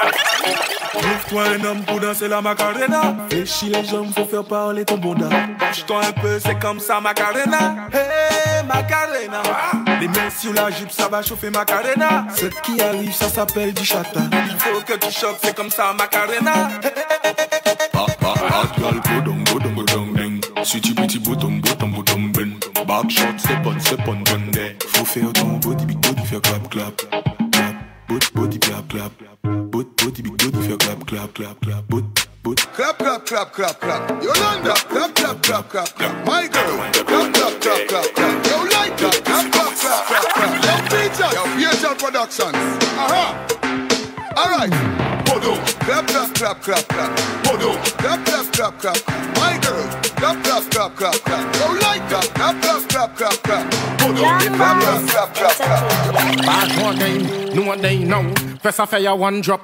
[SPEAKER 19] ever.
[SPEAKER 20] Ouvre-toi un homme pour danser la Macarena. Fléchis les jambes, faut faire parler ton bonda. Bouge-toi un peu, c'est comme ça Macarena. Hey Macarena. Les mains sur la jupe, ça va chauffer Macarena. Ce qui arrive, ça s'appelle du chata. Il faut que tu choques, c'est comme ça Macarena. Ah ah ah, girl, go down, go down, go down, ding. Sweetie pretty bottom, bottom, bottom, ben. Back shot, step on, step on, ben there. Faut faire ton body, big body, faire clap, clap. Clap, body, body, clap, clap. Body, body, big body, faire clap, clap, clap, clap. Body, body.
[SPEAKER 21] Clap, clap, clap, clap, clap. Yolanda, clap, clap, clap, clap, clap. My girl, clap, clap, clap, clap, clap. Yo, like that, clap, clap, clap, clap, clap. Yo, Peter, yo, Peter Productions. Aha. All right. Bodo, clap, clap, clap, clap, clap. Bodo, clap, clap, clap, clap. My girl, clap, clap, clap, clap, clap. Yo, like that, clap, clap, clap, clap, clap. Bodo, clap, clap, clap, clap, clap.
[SPEAKER 22] Bad one day, no one day now. First I fire one drop.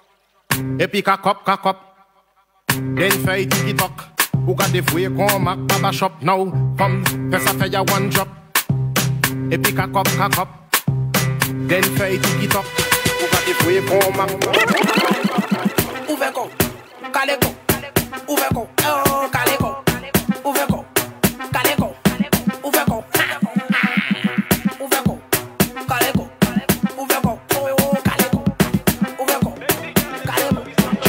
[SPEAKER 22] Epic a cup, a cup. Then fay tiki talk. Who got the free come back baba shop now? Come, first I fire one drop. Epic a cup, a cup. Then fay tiki talk. Who got the free come back? Uveko, Kaleko, Uveko, oh Kaleko, Uveko, Kaleko, Uveko, Uveko, Kaleko, Uveko, oh Kaleko, Uveko, Kaleko.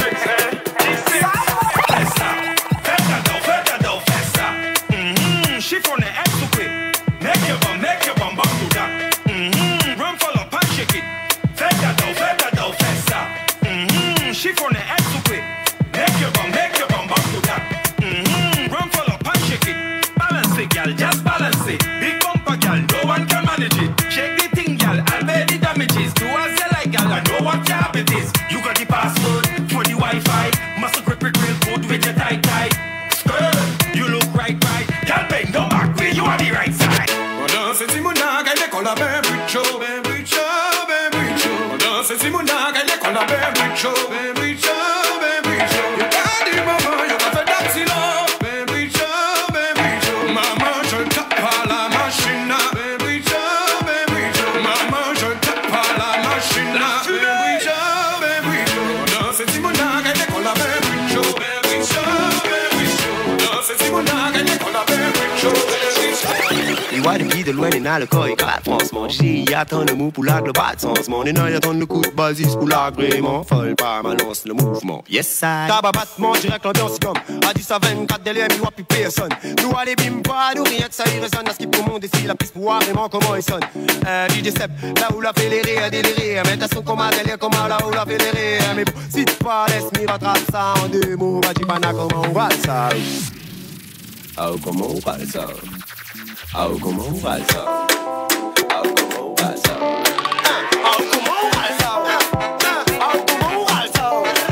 [SPEAKER 19] Chiffonné, exouqué. Make your bum, make your bum, bum to that. Mm-hmm. Run full of punch, shake it. Fais ta dough, fais ta dough, fais ça. Mm-hmm. Chiffonné, exouqué. Make your bum, make your bum, bum to that. Mm-hmm. Run full of punch, shake it. Balance it, gal, just balance it. Big bumper, gal, no one can manage it. Shake the thing, gal, I'll pay the damages. Do as you like, gal, I know what your habit is. You got the password for the Wi-Fi. Muscle grip it real good with your tight tight. Skirt, you look right, right. Gal, bang, no back way, you on the right side.
[SPEAKER 20] Danse Simonaga, il est qu'on la ben bricho, ben bricho, ben bricho. Danse Simonaga, il est qu'on la ben bricho, ben bricho, ben bricho. You got the mama, you got the dancing love, ben bricho, ben bricho. Maman, je tape à la machine, ben bricho, ben bricho. Maman, je tape à la machine, ben bricho, ben bricho. Danse Simonaga, il est qu'on la ben bricho, ben bricho, ben bricho. Danse Simonaga, il est qu'on la ben bricho, ben bricho.
[SPEAKER 4] Et ouais, depuis de loin, dans le corps, il gratte franchement. J'ai attend le mot pour la globale changement. Et non, il attend le coup de basis pour la vraiment. Folle pas, balance le mouvement. Yes, I. Tabac battement, direct l'ambiance comme. À dix à vingt-quatre délais, mi plus personne. Nous allez bim pas, nous rien que ça y résonne. À ce qui pour monde ici, la piste pour voir vraiment comment il sonne. Euh, D J Seb, là où la fait les rires, délirer. Mais t'as son comment délire, comment là où la fait les rires. Mais bon, si tu pas laisse, mi rattrape ça en deux mots. Bah, tu pas comment on va ça. Ah, comment on va ça. Ah, comment on va ça. Ah, comment on va ça. Ah, comment on va ça. Ah, comment on va ça.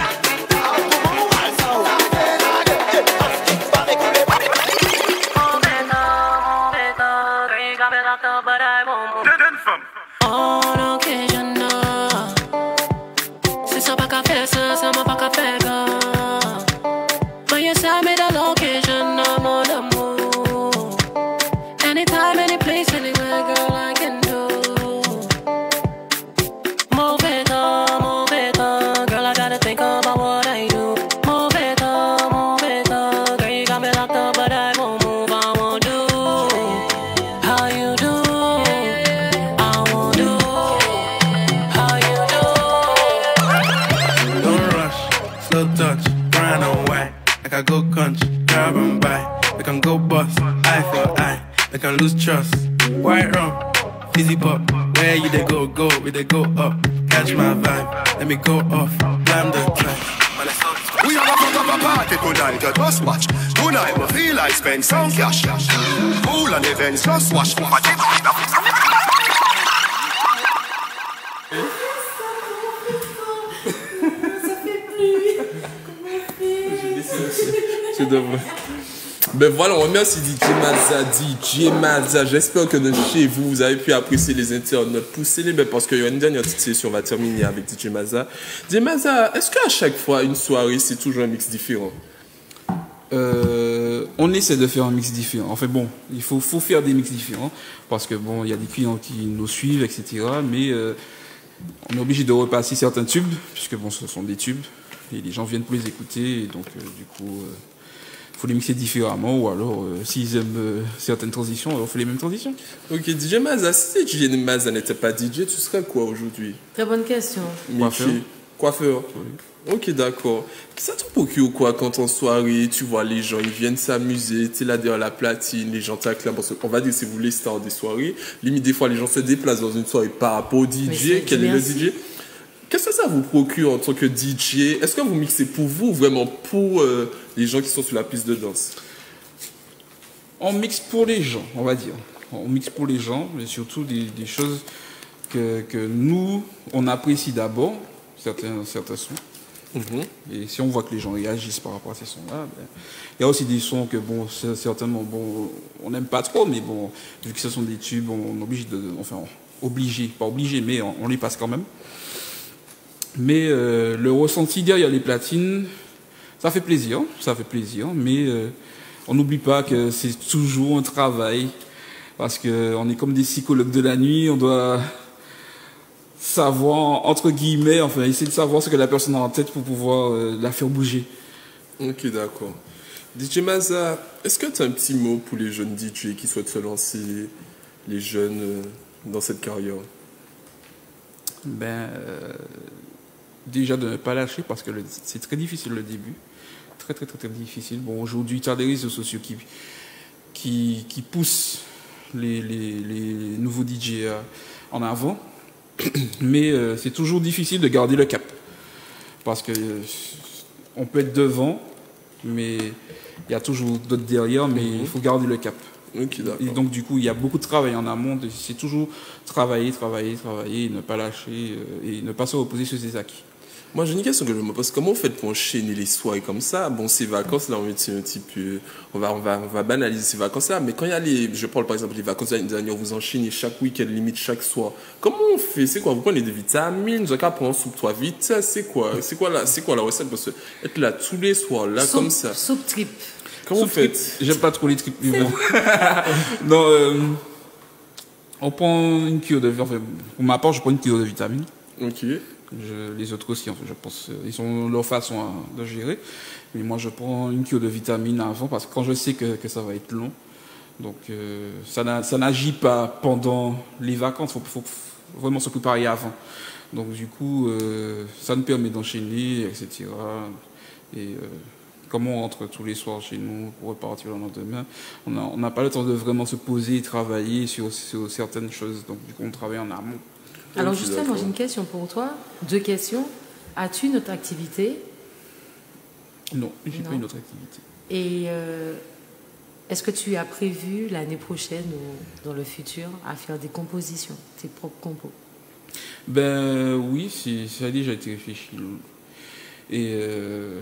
[SPEAKER 5] On occasion, c'est ça pas qu'à faire ça, ça m'a pas qu'à faire ça. Mais yes, I made a location, mon amour. Anytime, any place, anywhere, girl, I can do. More better, more better, girl, I gotta think about what I do. More better, more better, girl, you got me locked up, but I won't move, I won't do. How you do? I won't do. How you do?
[SPEAKER 20] Don't rush, slow touch, brown and white. Like I go country, grab and buy. We can go bust, eye for eye. We can lose trust. White rum, fizzy pop. Where you they go, go, we they go up. Catch my vibe, let me go off. Blam the track.
[SPEAKER 21] We have a fuck up a party tonight, you just watch. Tonight we feel like spend some cash. Cool and events, just watch.
[SPEAKER 1] C'est dommage. Ben voilà, on remercie D J Maza, D J Maza. J'espère que de chez vous, vous avez pu apprécier les internautes. Poussez-les, ben parce qu'il y a une dernière petite session, on va terminer avec D J Maza. D J Maza, est-ce qu'à chaque fois, une soirée, c'est toujours un mix différent?
[SPEAKER 13] Euh, on essaie de faire un mix différent. En fait, bon, il faut, faut faire des mix différents parce que bon, il y a des clients qui nous suivent, et cetera. Mais euh, on est obligé de repasser certains tubes puisque bon, ce sont des tubes et les gens viennent pour les écouter. Et donc, euh, du coup, il euh, faut les mixer différemment ou alors, euh, s'ils aiment euh, certaines transitions, alors on fait les mêmes transitions.
[SPEAKER 1] Ok, D J Maza, si D J Maza n'était pas D J, tu serais quoi aujourd'hui?
[SPEAKER 2] Très bonne question.
[SPEAKER 1] Coiffeur. Coiffeur. Oui. Ok, d'accord. Ça te procure quoi quand en soirée, tu vois les gens, ils viennent s'amuser, tu es là derrière la platine, les gens t'acclament. On va dire, c'est vous les stars des soirées. Limite, des fois, les gens se déplacent dans une soirée par rapport au D J. Oui, quel est le D J? Qu'est-ce que ça vous procure en tant que D J? Est-ce que vous mixez pour vous ou vraiment pour euh, les gens qui sont sur la piste de danse?
[SPEAKER 13] On mixe pour les gens, on va dire. On mixe pour les gens, mais surtout des, des choses que, que nous, on apprécie d'abord, certains, certains sons. Mm-hmm. Et si on voit que les gens réagissent par rapport à ces sons-là, ben, il y a aussi des sons que, bon, certainement, bon, on n'aime pas trop, mais bon, vu que ce sont des tubes, on est obligé de, enfin, obligé, pas obligé, mais on, on les passe quand même. Mais euh, le ressenti derrière les platines, ça fait plaisir, ça fait plaisir, mais euh, on n'oublie pas que c'est toujours un travail, parce qu'on est comme des psychologues de la nuit, on doit savoir, entre guillemets, enfin, essayer de savoir ce que la personne a en tête pour pouvoir euh, la faire bouger.
[SPEAKER 1] Ok, d'accord. D J Maza, est-ce que tu as un petit mot pour les jeunes D J qui souhaitent se lancer, les jeunes euh, dans cette carrière?
[SPEAKER 13] Ben, euh, déjà de ne pas lâcher, parce que le, c'est très difficile le début. Très, très, très, très difficile. Bon, aujourd'hui, tu as des réseaux sociaux qui, qui, qui poussent les, les, les nouveaux D J en avant. Mais euh, c'est toujours difficile de garder le cap. Parce que euh, on peut être devant, mais il y a toujours d'autres derrière, mais il faut garder le cap.
[SPEAKER 1] Okay,
[SPEAKER 13] et donc, du coup, il y a beaucoup de travail en amont. C'est toujours travailler, travailler, travailler, ne pas lâcher euh, et ne pas se reposer sur ses acquis.
[SPEAKER 1] Moi, j'ai une question que je me pose. Comment vous faites pour enchaîner les soirées comme ça? Bon, ces vacances, là, on met un petit peu... On va, on va, on va banaliser ces vacances-là. Mais quand il y a les... Je parle, par exemple, les vacances l'année dernière, vous enchaînez chaque week-end, limite chaque soir. Comment on fait? C'est quoi? Vous prenez des vitamines? Vous avez prendre soupe trois vite? C'est quoi? C'est quoi, la... C'est quoi la recette? Parce que être là tous les soirs, là, soupe, comme ça.
[SPEAKER 2] Soupe trip.
[SPEAKER 1] Comment vous faites?
[SPEAKER 13] J'aime pas trop les tripes. Non, euh, on prend une cure de... Enfin, pour ma part, je prends une cure de vitamines.
[SPEAKER 1] Ok.
[SPEAKER 13] Je, les autres aussi, enfin, je pense, ils ont leur façon à, de gérer. Mais moi, je prends une cure de vitamines avant, parce que quand je sais que, que ça va être long, Donc euh, ça n'agit pas pendant les vacances, il faut, faut vraiment se préparer avant. Donc du coup, euh, ça nous permet d'enchaîner, et cetera. Et euh, comme on rentre tous les soirs chez nous pour repartir le lendemain, on n'a pas le temps de vraiment se poser et travailler sur, sur certaines choses. Donc du coup, on travaille en amont.
[SPEAKER 2] Alors justement, j'ai une question pour toi. Deux questions. As-tu une autre activité?
[SPEAKER 13] Non, j'ai pas une autre activité.
[SPEAKER 2] Et euh, est-ce que tu as prévu l'année prochaine ou dans le futur à faire des compositions, tes propres compos?
[SPEAKER 13] Ben oui, ça a déjà été réfléchi. Et euh,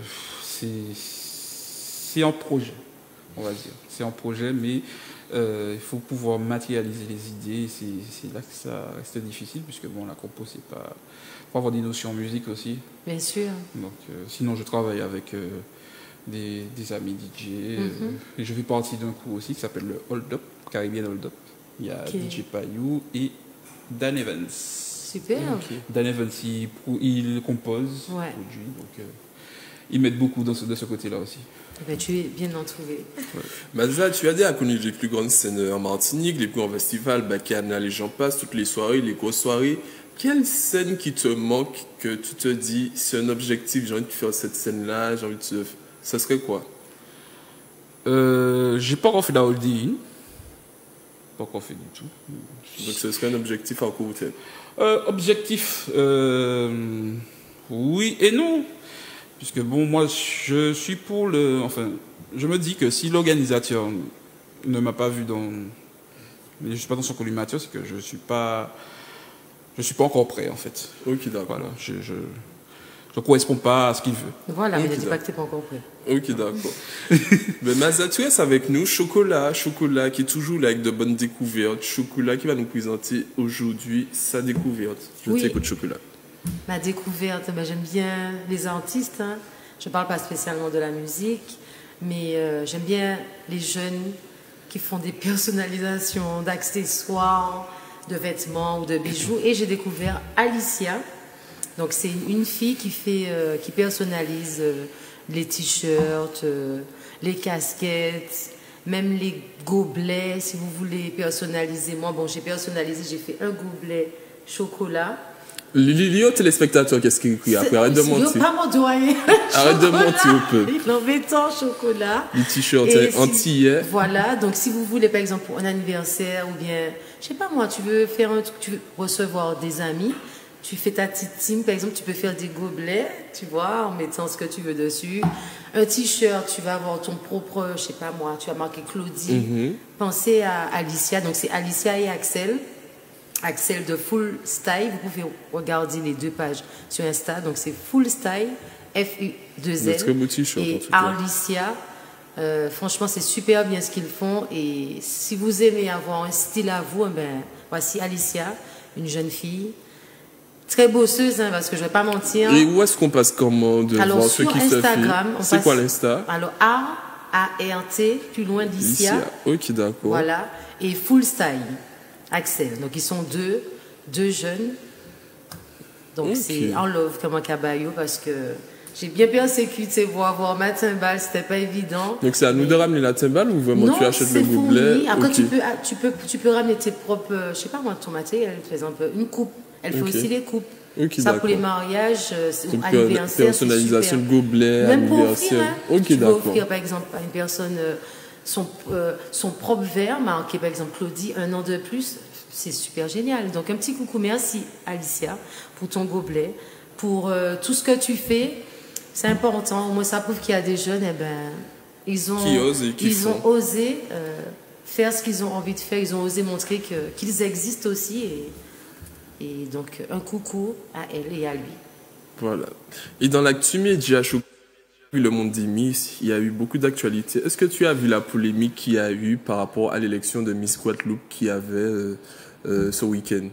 [SPEAKER 13] c'est en projet, on va dire. C'est en projet, mais euh, il faut pouvoir matérialiser les idées. C'est là que ça reste difficile, puisque bon, la compo, c'est pas... Il faut avoir des notions en musique aussi.
[SPEAKER 2] Bien sûr.
[SPEAKER 13] Donc, euh, sinon, je travaille avec euh, des, des amis D J. Mm-hmm. euh, et je fais partie d'un crew aussi qui s'appelle le Hold Up, Caribbean Hold Up. Il y a okay. D J Payou et Dan Evans.
[SPEAKER 2] Super.
[SPEAKER 13] Okay. Dan Evans, il, il compose,
[SPEAKER 2] ouais.
[SPEAKER 13] produit, donc euh, ils mettent beaucoup dans ce, de ce côté-là aussi.
[SPEAKER 2] Ben, tu es bien entouré.
[SPEAKER 1] Ouais. Maza, tu as déjà connu les plus grandes scènes en Martinique, les plus grands festivals, Bacana, les gens passent, toutes les soirées, les grosses soirées. Quelle scène qui te manque, que tu te dis, c'est un objectif, j'ai envie de faire cette scène-là, j'ai envie de se... Ça serait quoi?
[SPEAKER 13] euh, J'ai pas encore fait la holding. Pas encore fait du tout.
[SPEAKER 1] Donc ce serait un objectif à court terme.
[SPEAKER 13] Euh, objectif, euh, oui et non. Puisque bon, moi, je suis pour le... Enfin, je me dis que si l'organisateur ne m'a pas vu dans... Je ne suis pas dans son collimateur, c'est que je ne suis pas... Je suis pas encore prêt, en fait.
[SPEAKER 1] Ok, d'accord.
[SPEAKER 13] Voilà, je... je... Je ne correspond pas à ce qu'il veut.
[SPEAKER 2] Voilà, mais
[SPEAKER 1] okay,
[SPEAKER 2] ne dis pas que tu n'es pas encore prêt.
[SPEAKER 1] Ok, d'accord. Mais Maza, tu restes avec nous. Chocolat, Chocolat qui est toujours là avec de bonnes découvertes. Chocolat qui va nous présenter aujourd'hui sa découverte. Je
[SPEAKER 2] oui.
[SPEAKER 1] t'écoute, Chocolat.
[SPEAKER 2] Ma découverte, ben, j'aime bien les artistes. Hein. Je ne parle pas spécialement de la musique, mais euh, j'aime bien les jeunes qui font des personnalisations d'accessoires, de vêtements ou de bijoux. Et j'ai découvert Alicia. Donc c'est une fille qui fait, euh, qui personnalise euh, les t-shirts, euh, les casquettes, même les gobelets. Si vous voulez personnaliser, moi bon j'ai personnalisé, j'ai fait un gobelet chocolat.
[SPEAKER 1] Lily, aux téléspectateurs, qu'est-ce qu'il écrit après? Arrête de mentir.
[SPEAKER 2] Pas mon doyen.
[SPEAKER 1] Arrête de mentir un peu.
[SPEAKER 2] L'embêtant chocolat.
[SPEAKER 1] Les t-shirts antillais.
[SPEAKER 2] Si, voilà, donc si vous voulez par exemple pour un anniversaire ou bien, je sais pas moi, tu veux faire un truc, tu veux recevoir des amis. Tu fais ta petite team, par exemple, tu peux faire des gobelets, tu vois, en mettant ce que tu veux dessus. Un t-shirt, tu vas avoir ton propre, je sais pas moi, tu vas marquer Claudie. Mm-hmm. Pensez à Alicia, donc c'est Alicia et Axel. Axel de Full Style, vous pouvez regarder les deux pages sur Insta, donc c'est Full Style, F U deux L.
[SPEAKER 1] Très beau t-shirt,
[SPEAKER 2] et Alicia, euh, franchement, c'est super bien ce qu'ils font. Et si vous aimez avoir un style à vous, ben, voici Alicia, une jeune fille. Très bosseuse, hein, parce que je ne vais pas mentir.
[SPEAKER 1] Et où est-ce qu'on passe comment de
[SPEAKER 2] alors,
[SPEAKER 1] voir ceux qui
[SPEAKER 2] Instagram,
[SPEAKER 1] se C'est quoi l'Insta?
[SPEAKER 2] Alors, A, A, R, T, plus loin Licia.
[SPEAKER 1] Ok, d'accord.
[SPEAKER 2] Voilà. Et Full Style, Axel. Donc, ils sont deux, deux jeunes. Donc, okay. C'est en love comme un caballo, parce que j'ai bien persécuté pour avoir ma timbale, c'était pas évident.
[SPEAKER 1] Donc, c'est à nous mais... de ramener la timbale ou vraiment
[SPEAKER 2] non,
[SPEAKER 1] tu achètes le gobelet?
[SPEAKER 2] Après,
[SPEAKER 1] okay.
[SPEAKER 2] tu, peux, tu, peux, tu peux ramener tes propres, je sais pas moi, ton matériel, par exemple, une coupe. Elle fait okay. aussi les coupes. Okay, ça pour les mariages, euh, anniversaires.
[SPEAKER 1] Personnalisation de gobelet,
[SPEAKER 2] même
[SPEAKER 1] anniversaire.
[SPEAKER 2] Pour offrir, hein,
[SPEAKER 1] okay,
[SPEAKER 2] tu peux offrir par exemple à une personne euh, son, euh, son propre verre, marqué par exemple Claudie, un an de plus. C'est super génial. Donc un petit coucou, merci Alicia pour ton gobelet, pour euh, tout ce que tu fais. C'est important. Au moins ça prouve qu'il y a des jeunes, eh ben, ils ont,
[SPEAKER 1] qui osent et qui
[SPEAKER 2] ils
[SPEAKER 1] font.
[SPEAKER 2] ont osé euh, faire ce qu'ils ont envie de faire. Ils ont osé montrer que, qu'ils existent aussi. Et, Et donc, un coucou à elle et à lui.
[SPEAKER 1] Voilà. Et dans l'actu média, le monde des Miss, il y a eu beaucoup d'actualités. Est-ce que tu as vu la polémique qu'il y a eu par rapport à l'élection de Miss Guadeloupe qu'il y avait euh, euh, ce week-end?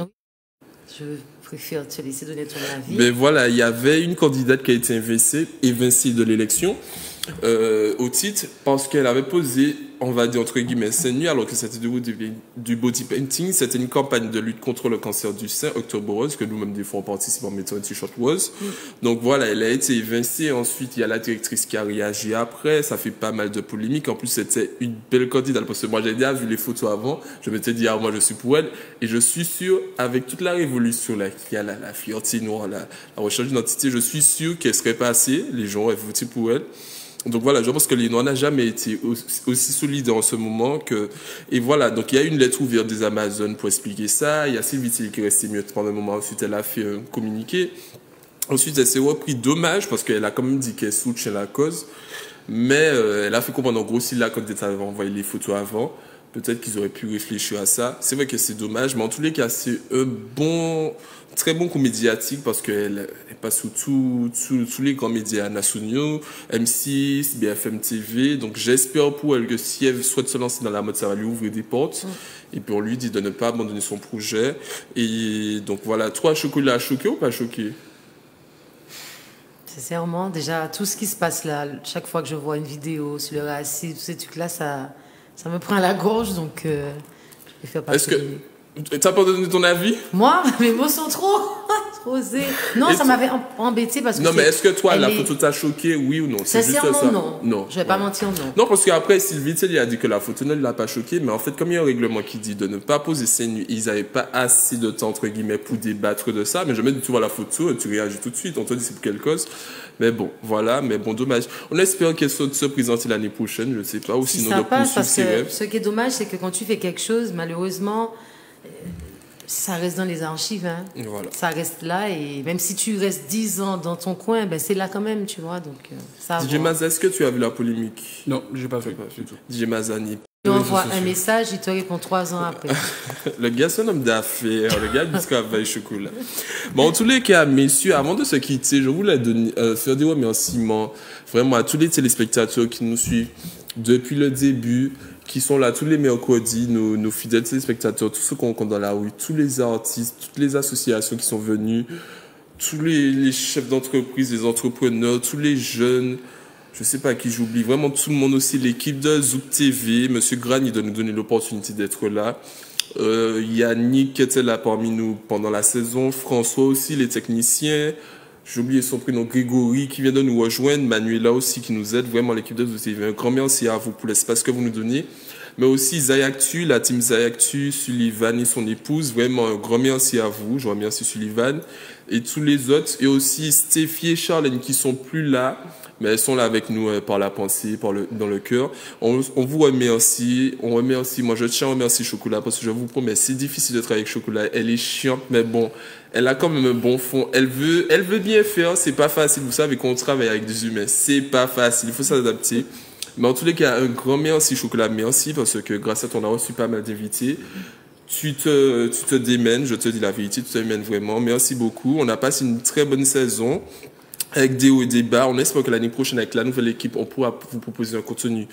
[SPEAKER 2] Je préfère te laisser donner ton avis.
[SPEAKER 1] Ben voilà, il y avait une candidate qui a été évincée, évincée de l'élection euh, au titre parce qu'elle avait posé on va dire entre guillemets, seins nus, alors que c'était du, du body painting. C'était une campagne de lutte contre le cancer du sein, October Rose, que nous-mêmes, des fois, on participe en mettant un t-shirt rose. Mm. Donc voilà, elle a été évincée. Ensuite, il y a la directrice qui a réagi après. Ça fait pas mal de polémiques. En plus, c'était une belle candidate, parce que moi, j'ai déjà vu les photos avant. Je m'étais dit, ah, moi, je suis pour elle. Et je suis sûr, avec toute la révolution, là, qu'il y a la, la fierté noire, la, la recherche d'identité, je suis sûr qu'elle serait passée. Les gens auraient voté pour elle. Donc voilà, je pense que les Noirs n'a jamais été aussi, aussi solide en ce moment que... Et voilà, donc il y a eu une lettre ouverte des Amazones pour expliquer ça. Il y a Sylvie Thiel qui est restée muette pendant un moment. Ensuite, elle a fait un communiqué. Ensuite, elle s'est repris dommage parce qu'elle a quand même dit qu'elle soutient la cause. Mais euh, elle a fait comprendre, en gros, si la candidate avait envoyé les photos avant, peut-être qu'ils auraient pu réfléchir à ça. C'est vrai que c'est dommage, mais en tous les cas, c'est un bon... très bon coup médiatique parce qu'elle passe sous tous les grands médias nationaux, M six, B F M T V. Donc j'espère pour elle que si elle souhaite se lancer dans la mode, ça va lui ouvrir des portes. Mm. Et pour lui, dit de ne pas abandonner son projet. Et donc voilà, toi, Chocolat, choqué ou pas choqué?
[SPEAKER 2] Sincèrement, déjà, tout ce qui se passe là, chaque fois que je vois une vidéo sur le racisme, tous ces trucs-là, ça, ça me prend à la gorge. Donc euh, je vais faire partie.
[SPEAKER 1] Est-ce que t'as pas donné ton avis?
[SPEAKER 2] Moi, mes mots sont trop, trop osés. Non, et ça m'avait embêté parce que.
[SPEAKER 1] Non, mais est-ce que toi, la
[SPEAKER 2] est...
[SPEAKER 1] photo t'a choqué, oui ou non?
[SPEAKER 2] C'est juste ça. Non.
[SPEAKER 1] Non.
[SPEAKER 2] Je vais pas mentir, non.
[SPEAKER 1] Non, parce qu'après, Sylvie Thiel a dit que la photo ne l'a pas choqué, mais en fait, comme il y a un règlement qui dit de ne pas poser seins nus, ils n'avaient pas assez de temps, entre guillemets, pour débattre de ça. Mais jamais tu vois la photo, tu réagis tout de suite, on te dit c'est pour quelle cause. Mais bon, voilà, mais bon, dommage. On espère qu'elle saute se présenter l'année prochaine, je ne sais pas, ou
[SPEAKER 2] si
[SPEAKER 1] sinon
[SPEAKER 2] ça
[SPEAKER 1] de
[SPEAKER 2] passe,
[SPEAKER 1] poursuivre
[SPEAKER 2] parce
[SPEAKER 1] ses
[SPEAKER 2] que
[SPEAKER 1] rêves.
[SPEAKER 2] Ce qui est dommage, c'est que quand tu fais quelque chose, malheureusement, ça reste dans les archives. Hein.
[SPEAKER 1] Voilà.
[SPEAKER 2] Ça reste là, et même si tu restes dix ans dans ton coin, ben c'est là quand même, tu vois. Donc, euh, ça
[SPEAKER 1] D J Maza, est-ce que tu as vu la polémique?
[SPEAKER 13] Non, je n'ai pas fait.
[SPEAKER 1] Pas du tout. D J Maza, ni.
[SPEAKER 2] Tu envoies un message, il te répond trois ans après.
[SPEAKER 1] Le gars, c'est un homme d'affaires. Le gars du travail chocolat. Bon, en tous les cas, messieurs, avant de se quitter, je voulais donner, euh, faire des remerciements vraiment à tous les téléspectateurs qui nous suivent depuis le début, qui sont là tous les mercredis, nos, nos fidèles téléspectateurs, tous ceux qu'on rencontre dans la rue, tous les artistes, toutes les associations qui sont venus, tous les, les chefs d'entreprise, les entrepreneurs, tous les jeunes. Je sais pas qui j'oublie, vraiment tout le monde aussi, l'équipe de Zouk T V, Monsieur Grani de nous donner l'opportunité d'être là. Euh, Yannick qui était là parmi nous pendant la saison, François aussi, les techniciens. J'ai oublié son prénom, Grégory qui vient de nous rejoindre, Manuela aussi qui nous aide, vraiment l'équipe de Zouk T V. Un grand merci à vous pour l'espace que vous nous donnez. Mais aussi Zayactu, la team Zayactu, Sullivan et son épouse, vraiment un grand merci à vous. Je remercie Sullivan et tous les autres. Et aussi Stéphie et Charlène qui sont plus là. Mais elles sont là avec nous euh, par la pensée, par le, dans le cœur. On, on vous remercie, on remercie, moi je tiens à remercier Chocolat parce que je vous promets, c'est difficile de travailler avec Chocolat. Elle est chiante, mais bon, elle a quand même un bon fond. Elle veut, elle veut bien faire, c'est pas facile. Vous savez qu'on travaille avec des humains, c'est pas facile, il faut s'adapter. Mais en tous les cas, un grand merci Chocolat, merci parce que grâce à toi, on a reçu pas mal d'invités. Tu te, tu te démènes, je te dis la vérité, tu te démènes vraiment. Merci beaucoup. On a passé une très bonne saison. Avec des hauts et des bas, on espère que l'année prochaine, avec la nouvelle équipe, on pourra vous proposer un contenu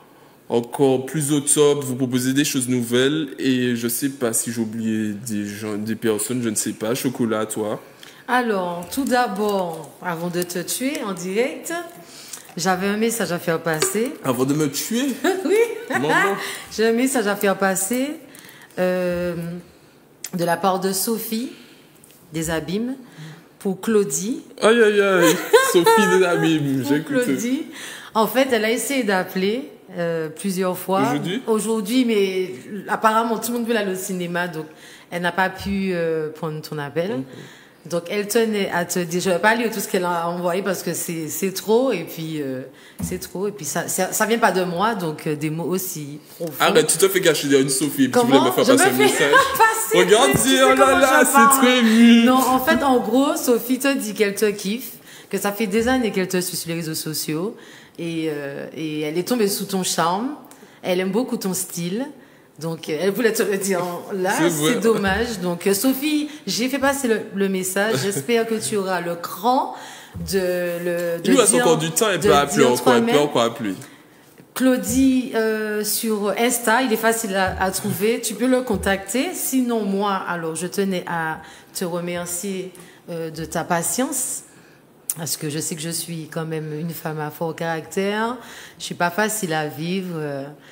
[SPEAKER 1] encore plus au top, vous proposer des choses nouvelles. Et je ne sais pas si j'ai oublié des gens, des personnes, je ne sais pas. Chocolat, toi?
[SPEAKER 2] Alors, tout d'abord, avant de te tuer en direct, j'avais un message à faire passer.
[SPEAKER 1] Avant de me tuer?
[SPEAKER 2] Oui.
[SPEAKER 1] Non, non.
[SPEAKER 2] J'ai un message à faire passer euh, de la part de Sophie, des Abîmes. Pour Claudie.
[SPEAKER 1] Aïe, aïe, aïe. Sophie des Abîmes, j'ai écouté.
[SPEAKER 2] Claudie. En fait, elle a essayé d'appeler euh, plusieurs fois.
[SPEAKER 1] Aujourd'hui?
[SPEAKER 2] Aujourd'hui, mais apparemment, tout le monde veut aller au cinéma, donc elle n'a pas pu euh, prendre ton appel. Okay. Donc, elle tenait à te dire, je ne vais pas lire tout ce qu'elle a envoyé parce que c'est, c'est trop, et puis euh, c'est trop, et puis ça, ça, ça vient pas de moi, donc euh, des mots aussi profonds.
[SPEAKER 1] Arrête, tu te fais cacher derrière une Sophie, et puis
[SPEAKER 2] Comment?
[SPEAKER 1] tu voulais me faire
[SPEAKER 2] je
[SPEAKER 1] passer
[SPEAKER 2] me
[SPEAKER 1] un
[SPEAKER 2] fais
[SPEAKER 1] message.
[SPEAKER 2] passer,
[SPEAKER 1] Regarde, dis, oh là là, c'est très mieux.
[SPEAKER 2] Non, en fait, en gros, Sophie te dit qu'elle te kiffe, que ça fait des années qu'elle te suit sur les réseaux sociaux, et, euh, et elle est tombée sous ton charme, elle aime beaucoup ton style. Donc, elle voulait te le dire là, c'est, c'est dommage. Donc, Sophie, j'ai fait passer le, le message. J'espère que tu auras le cran de le. De
[SPEAKER 1] Il lui reste encore du temps, elle peut appeler encore, elle peut encore appeler.
[SPEAKER 2] Claudie, euh, sur Insta, il est facile à, à trouver. Tu peux le contacter. Sinon, moi, alors, je tenais à te remercier euh, de ta patience. Parce que je sais que je suis quand même une femme à fort caractère. Je suis pas facile à vivre. Euh,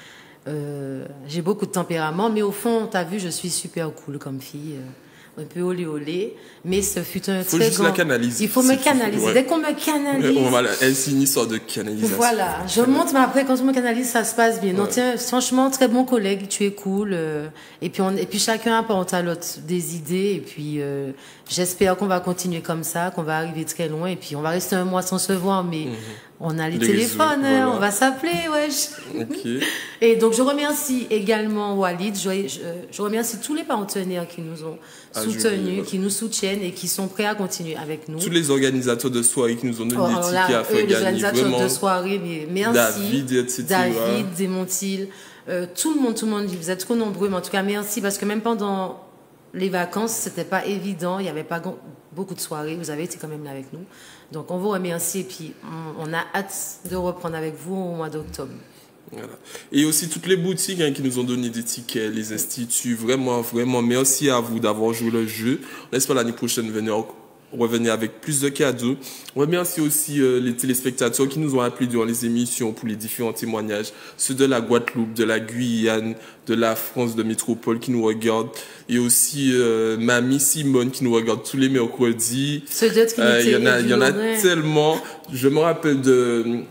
[SPEAKER 2] Euh, j'ai beaucoup de tempérament, mais au fond, t'as vu, je suis super cool comme fille. Euh, un peu olé olé, mais ce fut un
[SPEAKER 1] faut
[SPEAKER 2] très
[SPEAKER 1] juste
[SPEAKER 2] grand...
[SPEAKER 1] la canaliser.
[SPEAKER 2] Il faut me canaliser.
[SPEAKER 1] Ouais.
[SPEAKER 2] Dès qu'on me canalise...
[SPEAKER 1] Voilà, elle, c'est une histoire de canalisation.
[SPEAKER 2] Voilà, je monte, mais après, quand on me canalise, ça se passe bien. Ouais. Non, tiens, franchement, très bon collègue, tu es cool. Euh, et, puis on, et puis chacun apporte à l'autre des idées. Et puis euh, j'espère qu'on va continuer comme ça, qu'on va arriver très loin. Et puis on va rester un mois sans se voir, mais mm-hmm. on a les, les téléphones, réseaux, hein, voilà. On va s'appeler, wesh.
[SPEAKER 1] Okay.
[SPEAKER 2] Et donc je remercie également Walid, je, je, je remercie tous les partenaires qui nous ont ah, soutenus, voilà. qui nous soutiennent et qui sont prêts à continuer avec nous.
[SPEAKER 1] Tous les organisateurs de soirée qui nous ont donné
[SPEAKER 2] oh,
[SPEAKER 1] des tickets à faire gagner.
[SPEAKER 2] Les organisateurs de soirée, mais merci.
[SPEAKER 1] David, et cetera.
[SPEAKER 2] David, Desmontil, euh, tout le monde, tout le monde, vous êtes trop nombreux, mais en tout cas merci parce que même pendant les vacances, c'était pas évident, il n'y avait pas beaucoup de soirées, vous avez été quand même là avec nous. Donc on vous remercie et puis on, on a hâte de reprendre avec vous au mois d'octobre.
[SPEAKER 1] Voilà. Et aussi toutes les boutiques hein, qui nous ont donné des tickets, les instituts, vraiment, vraiment merci à vous d'avoir joué le jeu. On espère l'année prochaine venir revenir avec plus de cadeaux. On remercie aussi euh, les téléspectateurs qui nous ont appelés durant les émissions pour les différents témoignages, ceux de la Guadeloupe, de la Guyane, de la France, de métropole qui nous regardent, et aussi euh, Mamie Simone qui nous regarde tous les mercredis.
[SPEAKER 2] Ceux d'autres qui
[SPEAKER 1] euh, Il y en a, il y en a tellement. Je me rappelle de...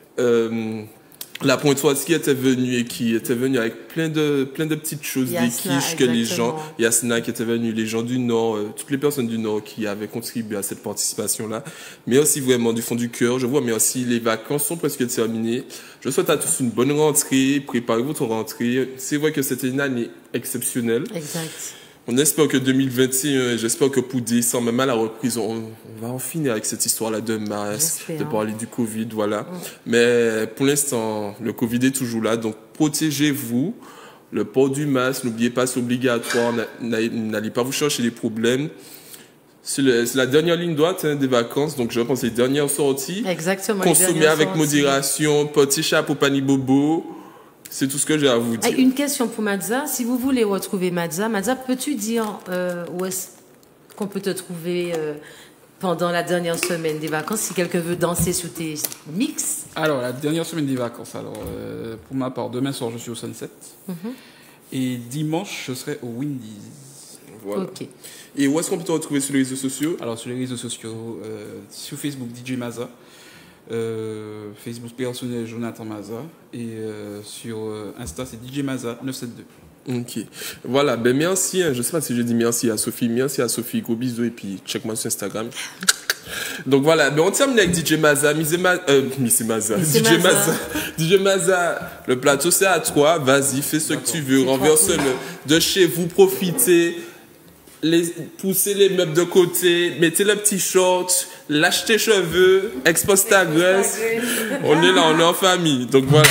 [SPEAKER 1] Euh, la Pointoise qui était venue et qui était venue avec plein de, plein de petites choses, Yasna, des quiches que les gens, Yasna qui était venue, les gens du Nord, euh, toutes les personnes du Nord qui avaient contribué à cette participation-là. Mais aussi vraiment du fond du cœur. Je vois, mais aussi les vacances sont presque terminées. Je souhaite à tous une bonne rentrée. Préparez votre rentrée. C'est vrai que c'était une année exceptionnelle.
[SPEAKER 2] Exact.
[SPEAKER 1] On espère que deux mille vingt et un, j'espère que pour décembre, même à la reprise, on, on va en finir avec cette histoire-là de masque, de parler du Covid, voilà. Mm. Mais pour l'instant, le Covid est toujours là, donc protégez-vous. Le port du masque, n'oubliez pas, c'est obligatoire, n'allez pas vous chercher des problèmes. C'est, le, c'est la dernière ligne droite hein, des vacances, donc je pense les dernières sorties.
[SPEAKER 2] Exactement.
[SPEAKER 1] Consommer avec sorties. Modération, petit chapeau, pani bobo. C'est tout ce que j'ai à vous dire.
[SPEAKER 2] Une question pour Madza. Si vous voulez retrouver Madza, Madza, peux-tu dire euh, où est-ce qu'on peut te trouver euh, pendant la dernière semaine des vacances, si quelqu'un veut danser sur tes mix?
[SPEAKER 13] Alors, la dernière semaine des vacances, alors, euh, pour ma part, demain soir, je suis au Sunset. Mm-hmm. Et dimanche, je serai au Windies.
[SPEAKER 1] Voilà. Ok. Et où est-ce qu'on peut te retrouver sur les réseaux sociaux?
[SPEAKER 13] Alors, sur les réseaux sociaux, euh, sur Facebook, D J Maza. Euh, Facebook personnel Jonathan Maza et euh, sur euh, Insta c'est D J Maza neuf cent soixante-douze.
[SPEAKER 1] Ok, voilà, ben merci, hein. Je sais pas si je dis merci à Sophie, merci à Sophie, gros bisous et puis check-moi sur Instagram. Donc voilà, ben on termine avec D J Maza, Misé Maza, euh, Misé Maza, D J Maza. Maza, D J Maza, le plateau c'est à toi, vas-y, fais ce D'accord. que tu veux, renverse-le de chez vous, profitez. Les, poussez les meubles de côté, mettez le petit short, lâche tes cheveux, expose ta graisse. On est là, on est en famille. Donc voilà.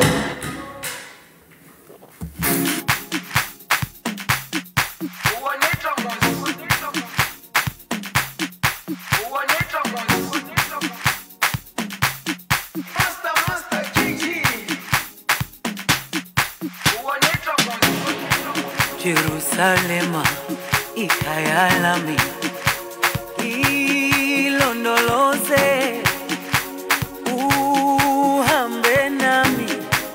[SPEAKER 3] Jerusalem. Ikayalami ilondoloze uhambe nami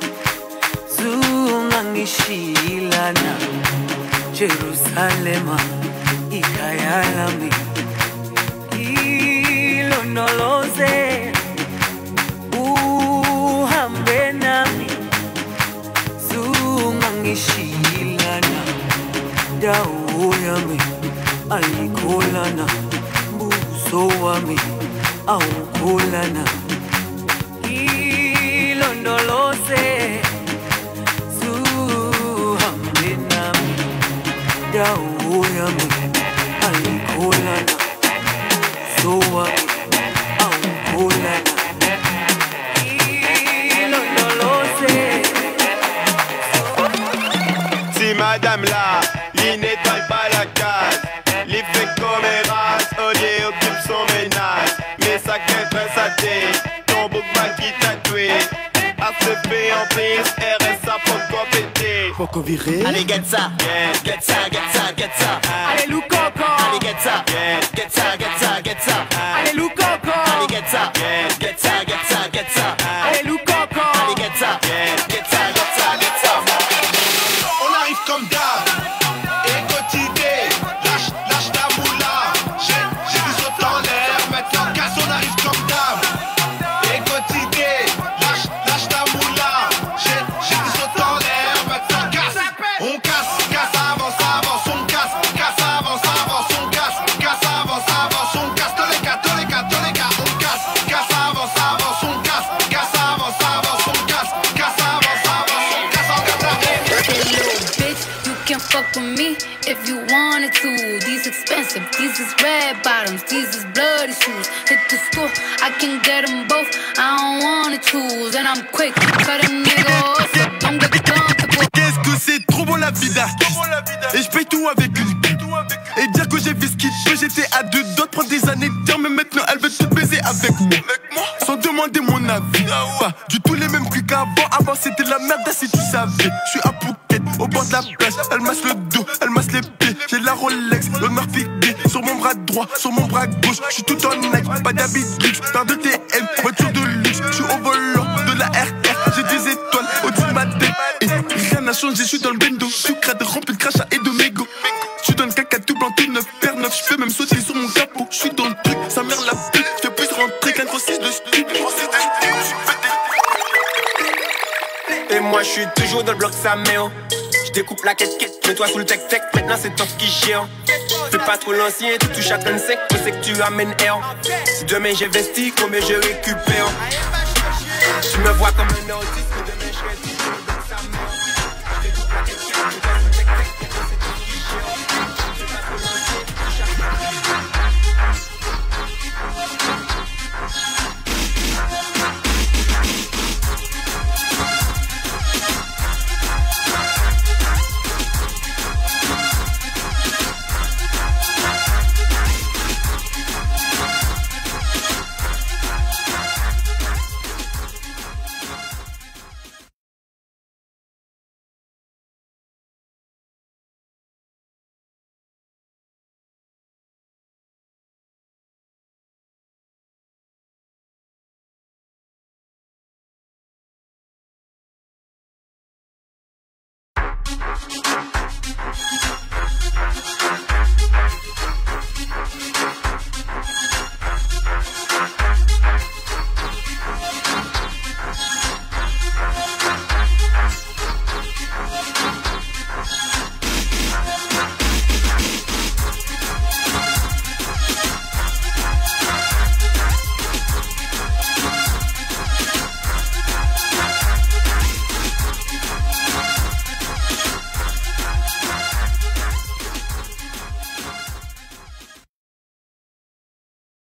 [SPEAKER 3] zungangishilana Jerusalema ikayalami ilondoloze uhambe nami zungangishilana dawo yami ayikholana buso wami awukholana ilondoloze zuhambe nami dawo yami ayikholana so wami awukholana ilondoloze.
[SPEAKER 4] Si madame là, il nettoie pas la case, il fait commérace, Olivier occupe son ménage, mais ça qu'est très saté, ton bookman qui tatoué, A C P en piste, R S A pour compéter.
[SPEAKER 3] Coco viré.
[SPEAKER 4] Allez get ça, get ça, get ça, get ça.
[SPEAKER 3] Allez lou coco.
[SPEAKER 4] Allez get ça, get ça, get ça, get ça.
[SPEAKER 3] Allez lou coco.
[SPEAKER 4] Allez get ça, get ça, get ça, get ça.
[SPEAKER 3] Allez lou coco.
[SPEAKER 4] Allez get ça, get ça, get ça, get ça.
[SPEAKER 6] can fuck with me if you wanted to. These expensive, these is red bottoms, these is bloody shoes. Hit the store, I can get them both. I don't wanna choose, and I'm quick. Cut a nigga off, so don't get comfortable.
[SPEAKER 20] Qu'est-ce que c'est trop bon la vie d'artiste. Et je paye tout avec une bite. Et dire que j'ai vu ce qu'il peut, j'étais à deux d'autres, prendre des années de dire, mais maintenant elle veut tout baiser avec moi. Sans demander mon avis. Pas du tout les mêmes prix qu'avant. Avant c'était de la merde, si tu savais. Je suis à Phuket, au bord de la plage. Elle masse le dos, elle masse les pieds. J'ai la Rolex, l'honneur piqué. Sur mon bras droit, sur mon bras gauche. Je suis tout en Nike, pas d'habit de luxe. Paire de T M, voiture de luxe. Je suis au volant de la R R. J'ai des étoiles au-dessus de ma tête. Et rien n'a changé, je suis dans le bendo. Je suis crade, rempli de crachats et de mégots. Je suis dans le caca tout blanc, tout neuf, paire neuf. Je fais même sauter sur mon capot. Je suis dans le truc, ça merde la pute. Je plus rentrer qu'un gros six de stup.
[SPEAKER 9] Et moi je suis toujours dans le bloc Saméo. Je découpe la quête-quête, mets-toi sous le tech-tech. Maintenant c'est toi qui gère. Fais pas trop l'ancien, tu touches à un sec. Je sais que tu amènes air. Si demain j'investis, combien je récupère. Tu me vois comme un autiste, demain je serai toujours dans le bloc Saméo. Je découpe la quête-quête, mets-toi sous le tech-tech. Maintenant c'est toi qui gère. Fais pas trop l'ancien, tu touches à un sec.